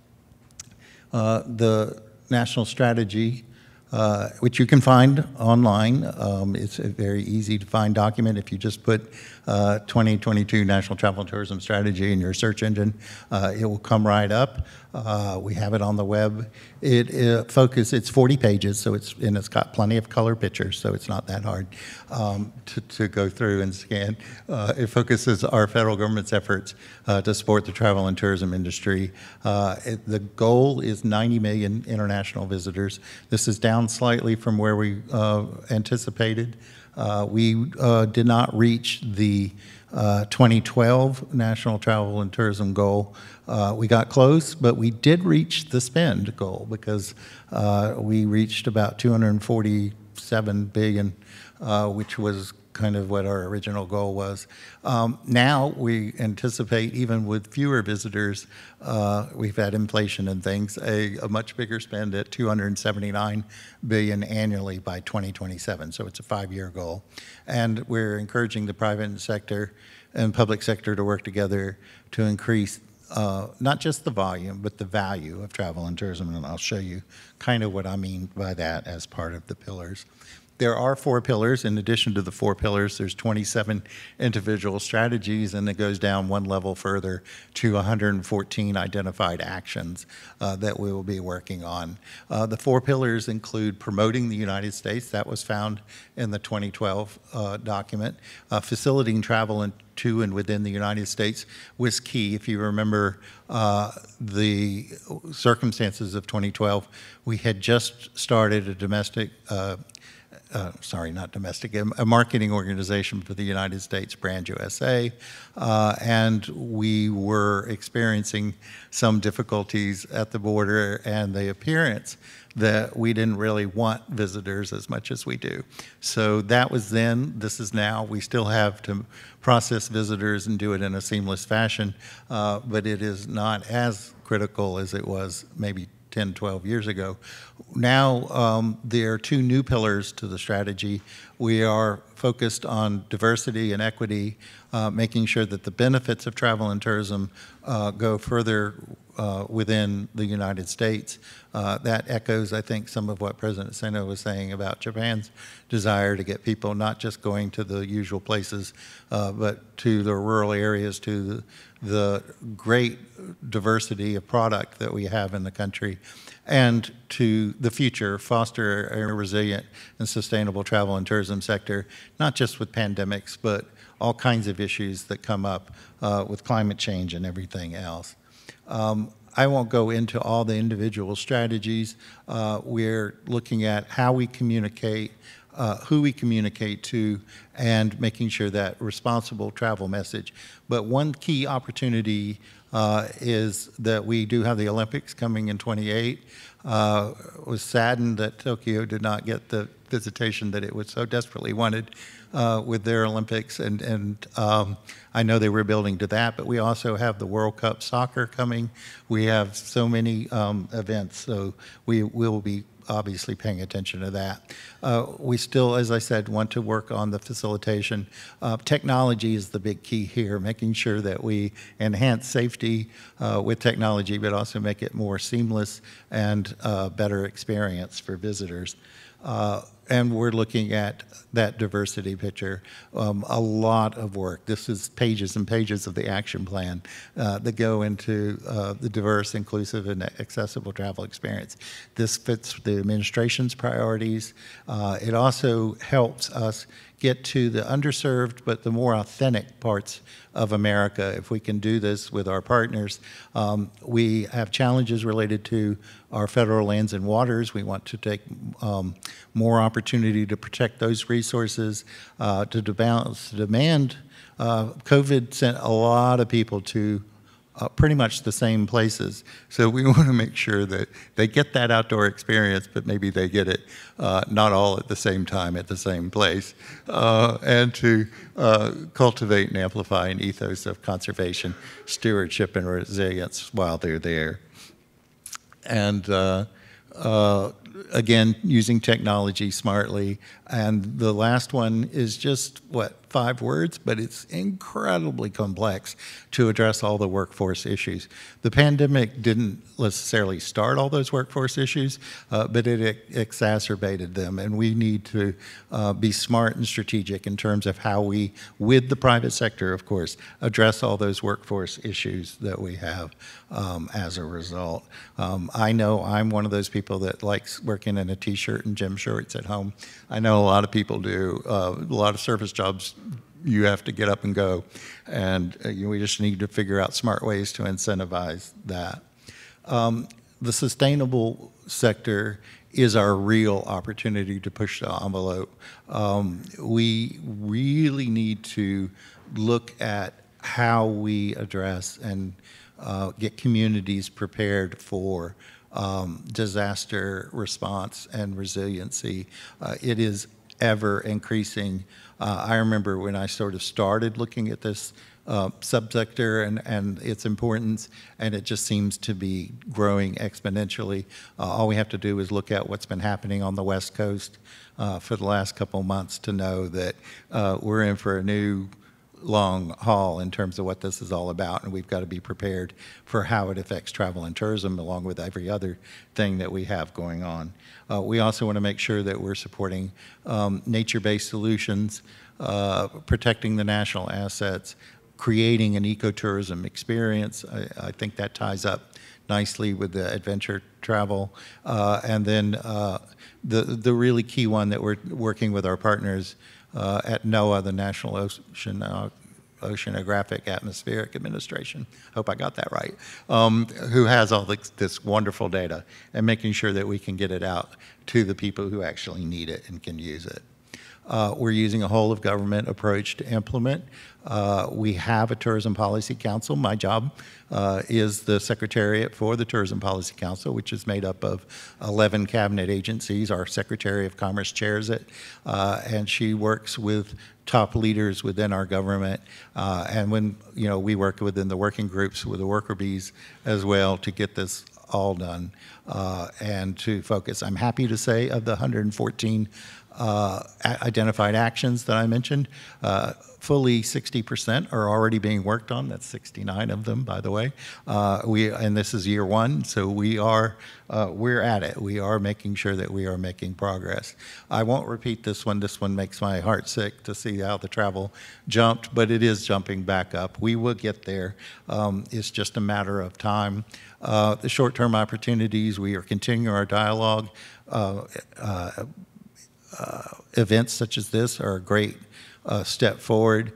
J: The national strategy, which you can find online, it's a very easy to find document. If you just put 2022 National Travel and Tourism Strategy in your search engine, it will come right up. We have it on the web. It's 40 pages, so it's got plenty of color pictures, so it's not that hard to go through and scan. It focuses our federal government's efforts to support the travel and tourism industry. The goal is 90 million international visitors. This is down slightly from where we anticipated. We did not reach the 2012 National Travel and Tourism goal. We got close, but we did reach the spend goal because we reached about 247 billion, which was kind of what our original goal was. Now we anticipate, even with fewer visitors, we've had inflation and things, a much bigger spend at 279 billion annually by 2027. So it's a 5-year goal. And we're encouraging the private sector and public sector to work together to increase not just the volume, but the value of travel and tourism. And I'll show you kind of what I mean by that as part of the pillars. There are 4 pillars. In addition to the 4 pillars, there's 27 individual strategies, and it goes down one level further to 114 identified actions that we will be working on. The 4 pillars include promoting the United States. That was found in the 2012 document. Facilitating travel to and within the United States was key. If you remember the circumstances of 2012, we had just started a domestic a marketing organization for the United States brand U.S.A., and we were experiencing some difficulties at the border and the appearance that we didn't really want visitors as much as we do. So that was then, this is now. We still have to process visitors and do it in a seamless fashion, but it is not as critical as it was maybe 10, 12 years ago. Now, there are 2 new pillars to the strategy. We are focused on diversity and equity, making sure that the benefits of travel and tourism go further within the United States. That echoes, I think, some of what President Seno was saying about Japan's desire to get people not just going to the usual places, but to the rural areas, to the great diversity of product that we have in the country, and to the future, foster a resilient and sustainable travel and tourism sector, not just with pandemics, but all kinds of issues that come up with climate change and everything else. I won't go into all the individual strategies. We're looking at how we communicate, who we communicate to, and making sure that responsible travel message. But one key opportunity is that we do have the Olympics coming in 28. Was saddened that Tokyo did not get the visitation that it was so desperately wanted with their Olympics, and I know they were building to that, but we also have the World Cup soccer coming. We have so many events, so we will be obviously paying attention to that. We still, as I said, want to work on the facilitation. Technology is the big key here, making sure that we enhance safety with technology, but also make it more seamless and better experience for visitors. And we're looking at that diversity picture. A lot of work. This is pages and pages of the action plan that go into the diverse, inclusive, and accessible travel experience. This fits the administration's priorities. It also helps us get to the underserved but the more authentic parts of America. If we can do this with our partners, we have challenges related to our federal lands and waters. We want to take more opportunity to protect those resources, to balance demand. COVID sent a lot of people to pretty much the same places. So we want to make sure that they get that outdoor experience, but maybe they get it not all at the same time at the same place, and to cultivate and amplify an ethos of conservation, stewardship, and resilience while they're there. And again, using technology smartly. And the last one is just, 5 words, but it's incredibly complex to address all the workforce issues. The pandemic didn't necessarily start all those workforce issues, but it exacerbated them, and we need to be smart and strategic in terms of how we, with the private sector, of course, address all those workforce issues that we have as a result. I know I'm one of those people that likes working in a t-shirt and gym shorts at home. I know a lot of people do. A lot of service jobs, you have to get up and go, and we just need to figure out smart ways to incentivize that. The sustainable sector is our real opportunity to push the envelope. We really need to look at how we address and get communities prepared for disaster response and resiliency. It is ever increasing. I remember when I sort of started looking at this subsector and its importance, and it just seems to be growing exponentially. All we have to do is look at what's been happening on the West Coast for the last couple months to know that we're in for a new long haul in terms of what this is all about, and we've got to be prepared for how it affects travel and tourism along with every other thing that we have going on. We also want to make sure that we're supporting nature-based solutions, protecting the national assets, creating an ecotourism experience. I think that ties up nicely with the adventure travel. And then the really key one that we're working with our partners at NOAA, the National Oceanographic Atmospheric Administration, hope I got that right, who has all this wonderful data, and making sure that we can get it out to the people who actually need it and can use it. We're using a whole of government approach to implement. We have a Tourism Policy Council. My job is the Secretariat for the Tourism Policy Council, which is made up of 11 cabinet agencies. Our Secretary of Commerce chairs it, and she works with top leaders within our government. And when, we work within the working groups with the worker bees as well to get this all done and to focus. I'm happy to say of the 114 identified actions that I mentioned, fully 60% are already being worked on. That's 69 of them, by the way. And this is year one, so we're at it. We are making sure that we are making progress. I won't repeat this one. This one makes my heart sick to see how the travel jumped, but it is jumping back up. We will get there. It's just a matter of time. The short-term opportunities, we are continuing our dialogue. Events such as this are a great step forward.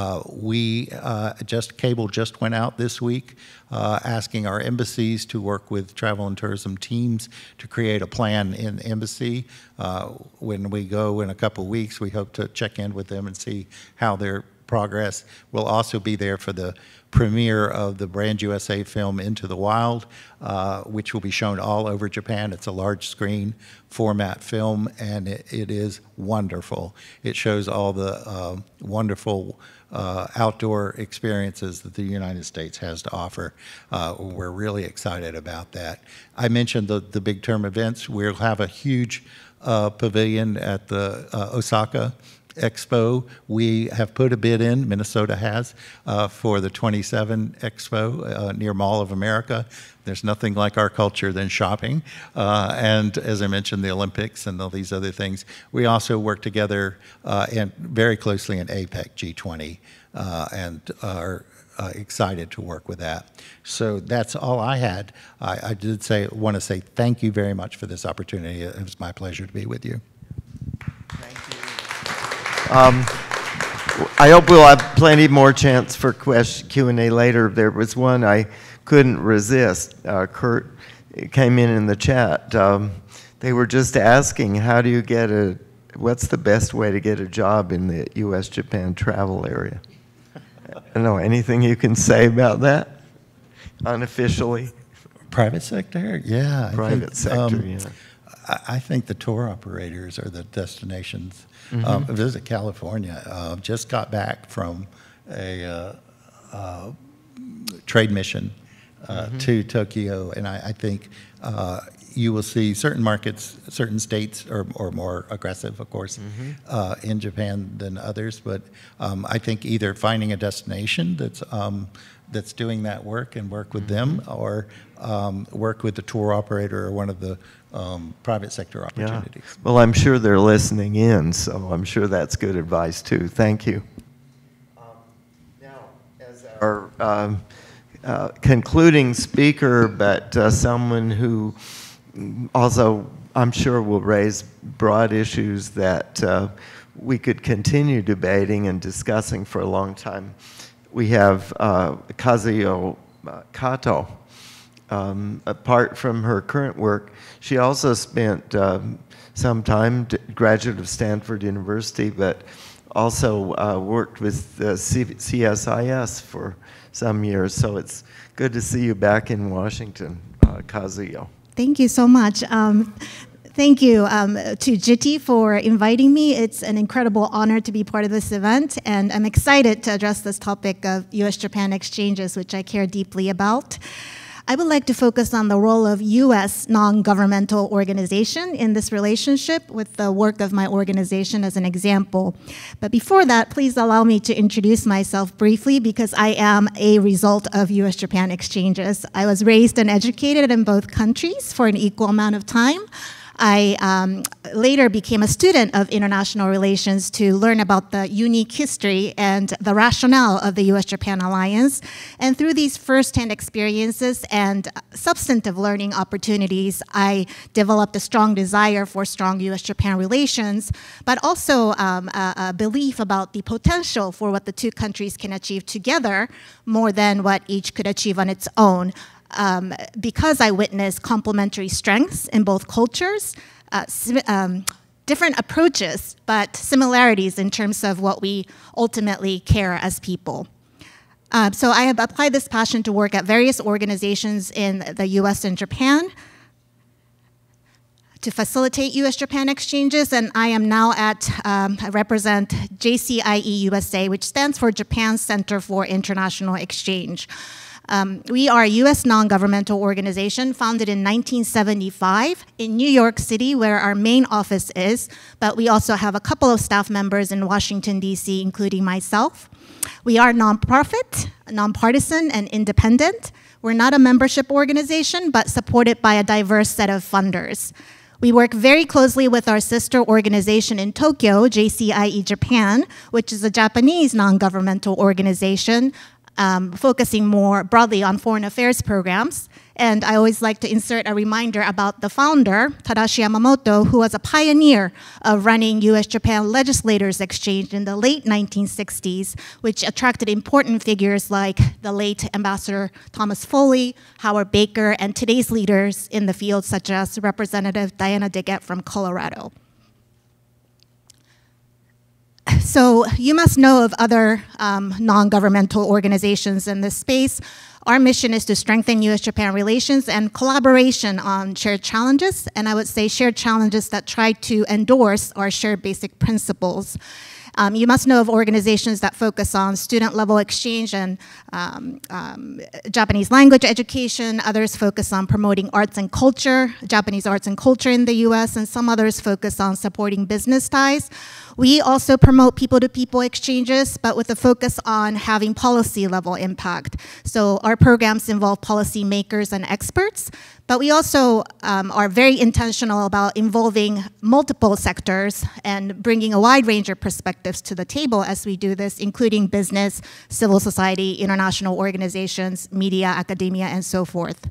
J: Cable just went out this week asking our embassies to work with travel and tourism teams to create a plan in embassy. When we go in a couple of weeks, we hope to check in with them and see how their progress. We'll also be there for the premiere of the Brand U.S.A. film Into the Wild, which will be shown all over Japan. It's a large screen format film, and it is wonderful. It shows all the wonderful outdoor experiences that the United States has to offer. We're really excited about that. I mentioned the big term events. We'll have a huge pavilion at the Osaka Expo. We have put a bid in, Minnesota has, for the 27 Expo near Mall of America. There's nothing like our culture than shopping. And as I mentioned, the Olympics and all these other things. We also work together and very closely in APEC G20 and are excited to work with that. So that's all I had. I want to say thank you very much for this opportunity. It was my pleasure to be with you.
H: Thank you. I hope we'll have plenty more chance for Q&A later. There was one I couldn't resist. Kurt came in the chat. They were just asking, how do you get what's the best way to get a job in the U.S. Japan travel area? I don't know, anything you can say about that unofficially?
J: Private sector? Yeah.
H: Private sector, yeah.
J: I think the tour operators are the destinations. Mm-hmm. Visit California. Just got back from a trade mission to Tokyo, and I think you will see certain markets, certain states are more aggressive, of course, in Japan than others. But I think either finding a destination that's doing that work and work with them, or work with the tour operator or one of the private sector opportunities.
H: Yeah. Well, I'm sure they're listening in, so I'm sure that's good advice too. Thank you. Now, as our concluding speaker, but someone who also, I'm sure, will raise broad issues that we could continue debating and discussing for a long time. We have Kazuyo Kato. Apart from her current work, she also spent some time, graduate of Stanford University, but also worked with CSIS for some years. So it's good to see you back in Washington, Kazuyo.
K: Thank you so much. Thank you to JTTRI for inviting me. It's an incredible honor to be part of this event, and I'm excited to address this topic of U.S.-Japan exchanges, which I care deeply about. I would like to focus on the role of U.S. non-governmental organization in this relationship with the work of my organization as an example. But before that, please allow me to introduce myself briefly because I am a result of U.S. Japan exchanges. I was raised and educated in both countries for an equal amount of time. I later became a student of international relations to learn about the unique history and the rationale of the U.S.-Japan alliance. And through these first-hand experiences and substantive learning opportunities, I developed a strong desire for strong U.S.-Japan relations, but also a belief about the potential for what the two countries can achieve together more than what each could achieve on its own. Because I witnessed complementary strengths in both cultures, different approaches, but similarities in terms of what we ultimately care as people. So I have applied this passion to work at various organizations in the US and Japan to facilitate U.S.-Japan exchanges, and I am now I represent JTTRI U.S.A., which stands for Japan Center for International Exchange. We are a U.S. non-governmental organization founded in 1975 in New York City, where our main office is, but we also have a couple of staff members in Washington, D.C., including myself. We are nonprofit, nonpartisan, and independent. We're not a membership organization, but supported by a diverse set of funders. We work very closely with our sister organization in Tokyo, JTTRI Japan, which is a Japanese non-governmental organization focusing more broadly on foreign affairs programs. And I always like to insert a reminder about the founder, Takashi Kumamoto, who was a pioneer of running U.S.-Japan Legislators Exchange in the late 1960s, which attracted important figures like the late Ambassador Thomas Foley, Howard Baker, and today's leaders in the field, such as Representative Diana DeGette from Colorado. So you must know of other non-governmental organizations in this space. Our mission is to strengthen U.S.-Japan relations and collaboration on shared challenges, and I would say shared challenges that try to endorse our shared basic principles. You must know of organizations that focus on student-level exchange and Japanese language education. Others focus on promoting arts and culture, Japanese arts and culture in the U.S., and some others focus on supporting business ties. We also promote people-to-people exchanges, but with a focus on having policy-level impact. So our programs involve policymakers and experts, but we also are very intentional about involving multiple sectors and bringing a wide range of perspectives to the table as we do this, including business, civil society, international organizations, media, academia, and so forth.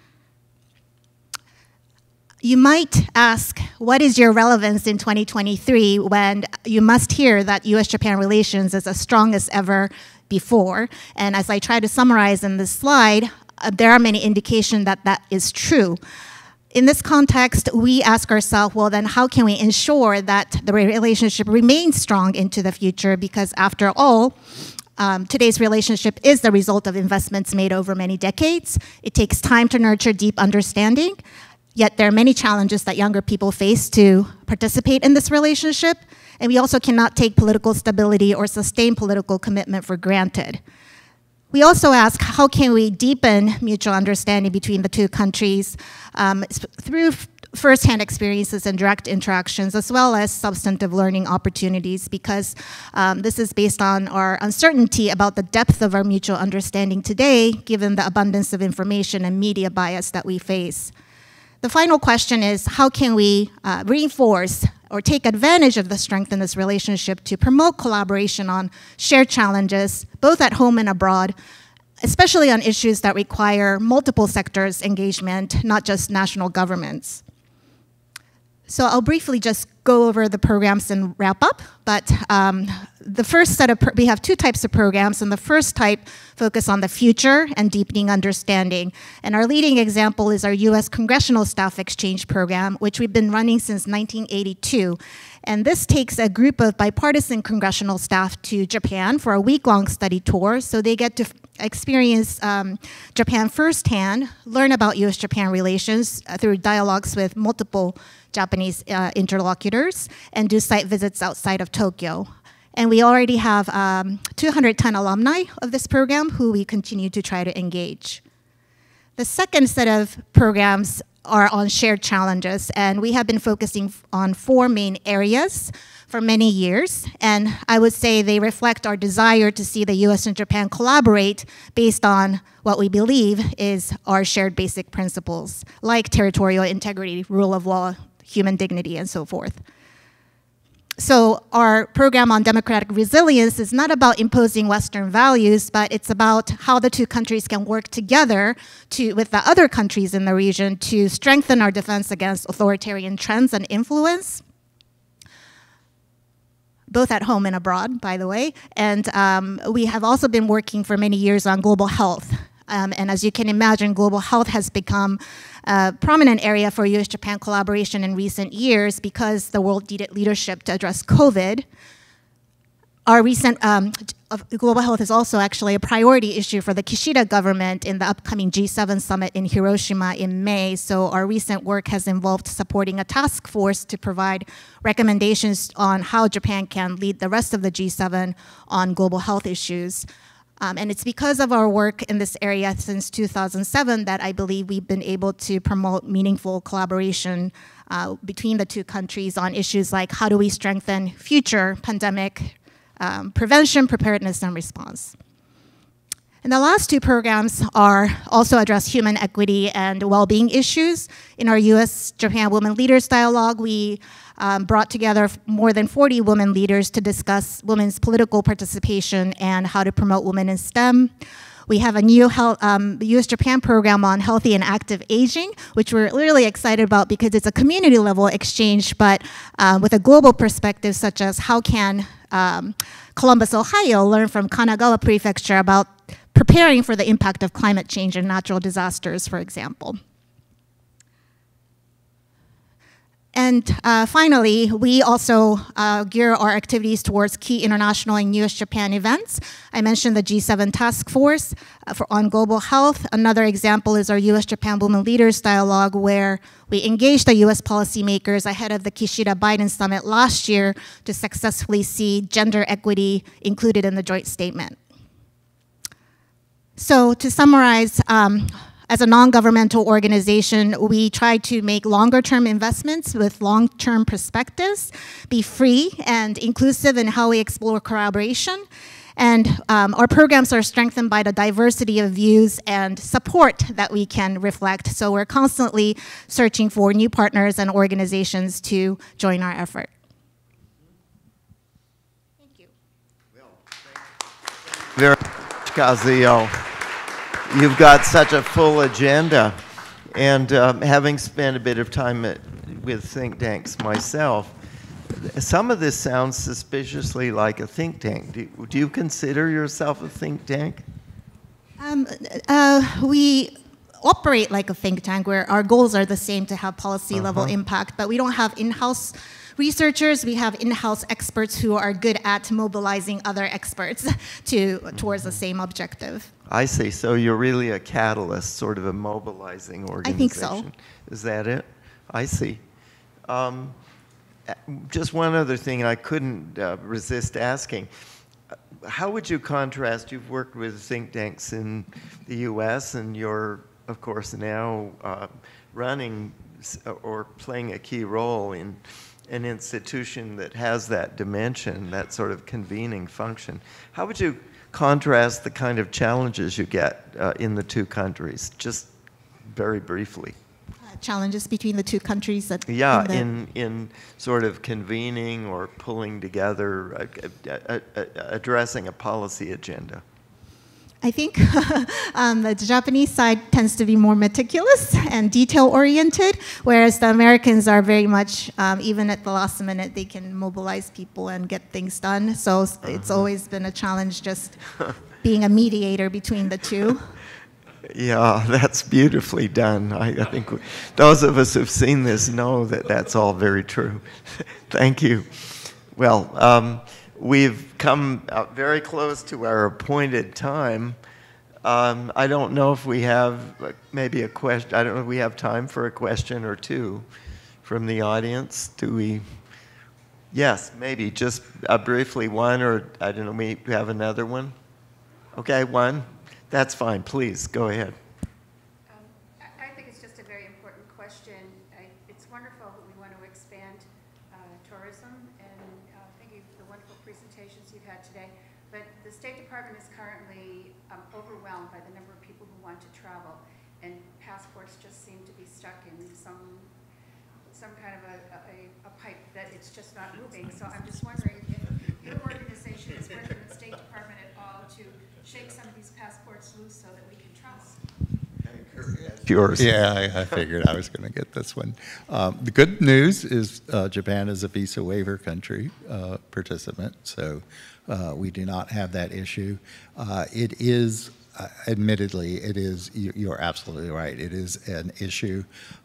K: You might ask, what is your relevance in 2023 when you must hear that U.S.-Japan relations is as strong as ever before? And as I try to summarize in this slide, there are many indications that that is true. In this context, we ask ourselves, well, then how can we ensure that the relationship remains strong into the future? Because after all, today's relationship is the result of investments made over many decades. It takes time to nurture deep understanding. Yet there are many challenges that younger people face to participate in this relationship, and we also cannot take political stability or sustained political commitment for granted. We also ask, how can we deepen mutual understanding between the two countries through firsthand experiences and direct interactions, as well as substantive learning opportunities, because this is based on our uncertainty about the depth of our mutual understanding today, given the abundance of information and media bias that we face. The final question is, how can we reinforce or take advantage of the strength in this relationship to promote collaboration on shared challenges, both at home and abroad, especially on issues that require multiple sectors' engagement, not just national governments? So I'll briefly just go over the programs and wrap up, but the first set of, we have two types of programs, and the first type focus on the future and deepening understanding. And our leading example is our U.S. Congressional Staff Exchange Program, which we've been running since 1982. And this takes a group of bipartisan congressional staff to Japan for a week-long study tour, so they get to experience Japan firsthand, learn about U.S.-Japan relations through dialogues with multiple Japanese interlocutors, and do site visits outside of Tokyo. And we already have 210 alumni of this program who we continue to try to engage. The second set of programs are on shared challenges, and we have been focusing on 4 main areas for many years, and I would say they reflect our desire to see the US and Japan collaborate based on what we believe is our shared basic principles, like territorial integrity, rule of law, human dignity, and so forth. So our program on democratic resilience is not about imposing Western values, but it's about how the 2 countries can work together with the other countries in the region to strengthen our defense against authoritarian trends and influence, both at home and abroad, by the way. And we have also been working for many years on global health. And as you can imagine, global health has become a prominent area for US-Japan collaboration in recent years because the world needed leadership to address COVID. Our recent global health is also actually a priority issue for the Kishida government in the upcoming G7 summit in Hiroshima in May. So our recent work has involved supporting a task force to provide recommendations on how Japan can lead the rest of the G7 on global health issues. And it's because of our work in this area since 2007 that I believe we've been able to promote meaningful collaboration between the 2 countries on issues like how do we strengthen future pandemic prevention, preparedness, and response. And the last 2 programs are also address human equity and well-being issues. In our U.S.-Japan Women Leaders Dialogue, we brought together more than 40 women leaders to discuss women's political participation and how to promote women in STEM. We have a new U.S.-Japan program on healthy and active aging, which we're really excited about because it's a community-level exchange, but with a global perspective, such as how can Columbus, Ohio learn from Kanagawa Prefecture about preparing for the impact of climate change and natural disasters, for example. And finally, we also gear our activities towards key international and US-Japan events. I mentioned the G7 Task Force on Global Health. Another example is our US-Japan Women Leaders Dialogue, where we engaged the US policymakers ahead of the Kishida-Biden summit last year to successfully see gender equity included in the joint statement. So to summarize, as a non-governmental organization, we try to make longer-term investments with long-term perspectives, be free and inclusive in how we explore collaboration. And our programs are strengthened by the diversity of views and support that we can reflect. So we're constantly searching for new partners and organizations to join our effort. Thank you.
H: Well, thank you very much, Kazuyo. You've got such a full agenda, and having spent a bit of time with think tanks myself, some of this sounds suspiciously like a think tank. Do you consider yourself a think tank?
K: We operate like a think tank where our goals are the same to have policy level impact, but we don't have in-house researchers. We have in-house experts who are good at mobilizing other experts towards the same objective.
H: I see. So you're really a catalyst, sort of a mobilizing organization.
K: I think so.
H: Is that it? I see. Just one other thing I couldn't resist asking. How would you contrast, you've worked with think tanks in the U.S. and you're, of course, now running or playing a key role in an institution that has that dimension, that sort of convening function. How would you contrast the kind of challenges you get in the 2 countries, just very briefly?
K: Challenges between the 2 countries?
H: Yeah, in sort of convening or pulling together, addressing a policy agenda.
K: I think the Japanese side tends to be more meticulous and detail-oriented, whereas the Americans are very much, even at the last minute, they can mobilize people and get things done. So it's always been a challenge just being a mediator between the 2.
H: Yeah, that's beautifully done. I think those of us who've seen this know that that's all very true. Thank you. Well, we've come very close to our appointed time. I don't know if we have maybe a question. I don't know if we have time for a question or 2 from the audience. Do we? Yes, maybe just briefly one, or I don't know, we have another one. Okay, one. That's fine. Please, go ahead.
L: very important question. It's wonderful that we want to expand tourism, and thank you for the wonderful presentations you've had today. But the State Department is currently overwhelmed by the number of people who want to travel, and passports just seem to be stuck in some kind of a pipe that it's just not moving. So I'm just wondering if your organization is working with the State Department at all to shake some of these passports loose so that we can trust.
J: Yours. Yeah, I figured I was going to get this one. The good news is Japan is a visa waiver country participant, so we do not have that issue. It is, admittedly, it is, you're absolutely right, it is an issue.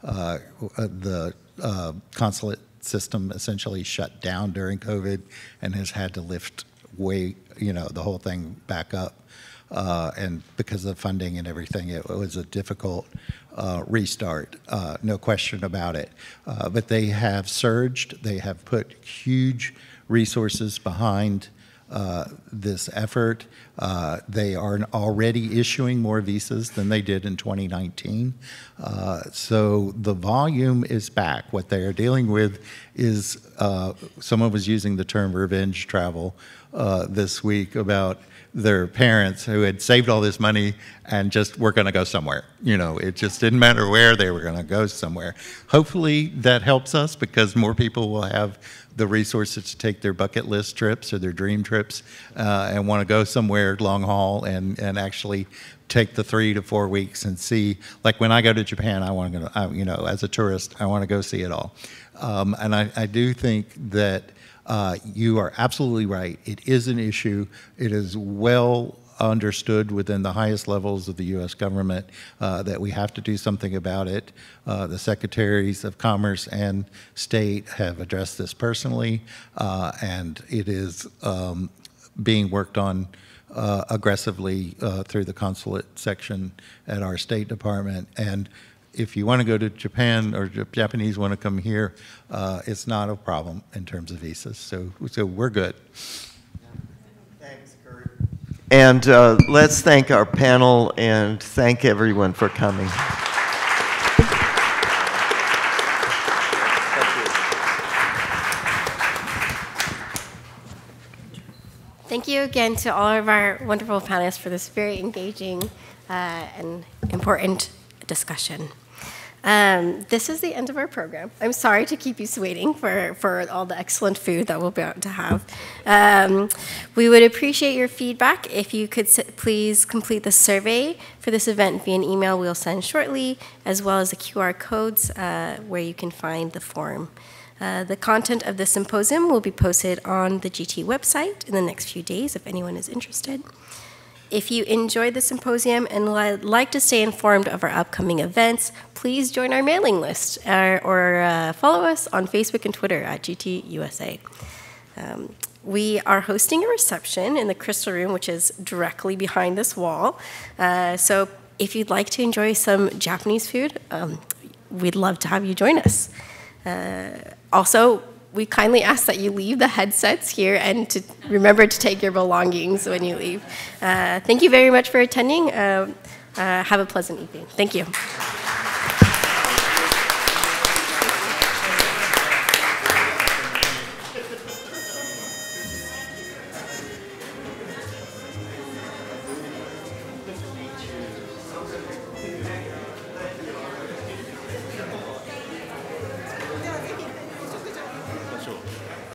J: The consulate system essentially shut down during COVID and has had to lift the whole thing back up. And because of funding and everything, it was a difficult restart, no question about it. But they have surged. They have put huge resources behind this effort. They are already issuing more visas than they did in 2019. So the volume is back. What they are dealing with is, someone was using the term revenge travel this week about their parents who had saved all this money and just were going to go somewhere. It just didn't matter where, they were going to go somewhere. Hopefully that helps us because more people will have the resources to take their bucket list trips or their dream trips and want to go somewhere long haul and actually take the 3 to 4 weeks and see. Like when I go to Japan, I want to go, as a tourist, I want to go see it all. And I do think that you are absolutely right. It is an issue. It is well understood within the highest levels of the U.S. government that we have to do something about it. The Secretaries of Commerce and State have addressed this personally, and it is being worked on aggressively through the consulate section at our State Department. And if you want to go to Japan or Japanese want to come here, it's not a problem in terms of visas. So we're good.
H: Thanks, Kurt. And let's thank our panel and thank everyone for coming.
A: Thank you again to all of our wonderful panelists for this very engaging and important discussion. This is the end of our program. I'm sorry to keep you waiting for all the excellent food that we'll be able to have. We would appreciate your feedback. If you could please complete the survey for this event via an email we'll send shortly, as well as the QR codes where you can find the form. The content of the symposium will be posted on the GT website in the next few days if anyone is interested. If you enjoyed the symposium and would like to stay informed of our upcoming events, please join our mailing list or follow us on Facebook and Twitter at GT U.S.A. We are hosting a reception in the Crystal Room, which is directly behind this wall. So if you'd like to enjoy some Japanese food, we'd love to have you join us. Also, we kindly ask that you leave the headsets here and to remember to take your belongings when you leave. Thank you very much for attending. Have a pleasant evening. Thank you.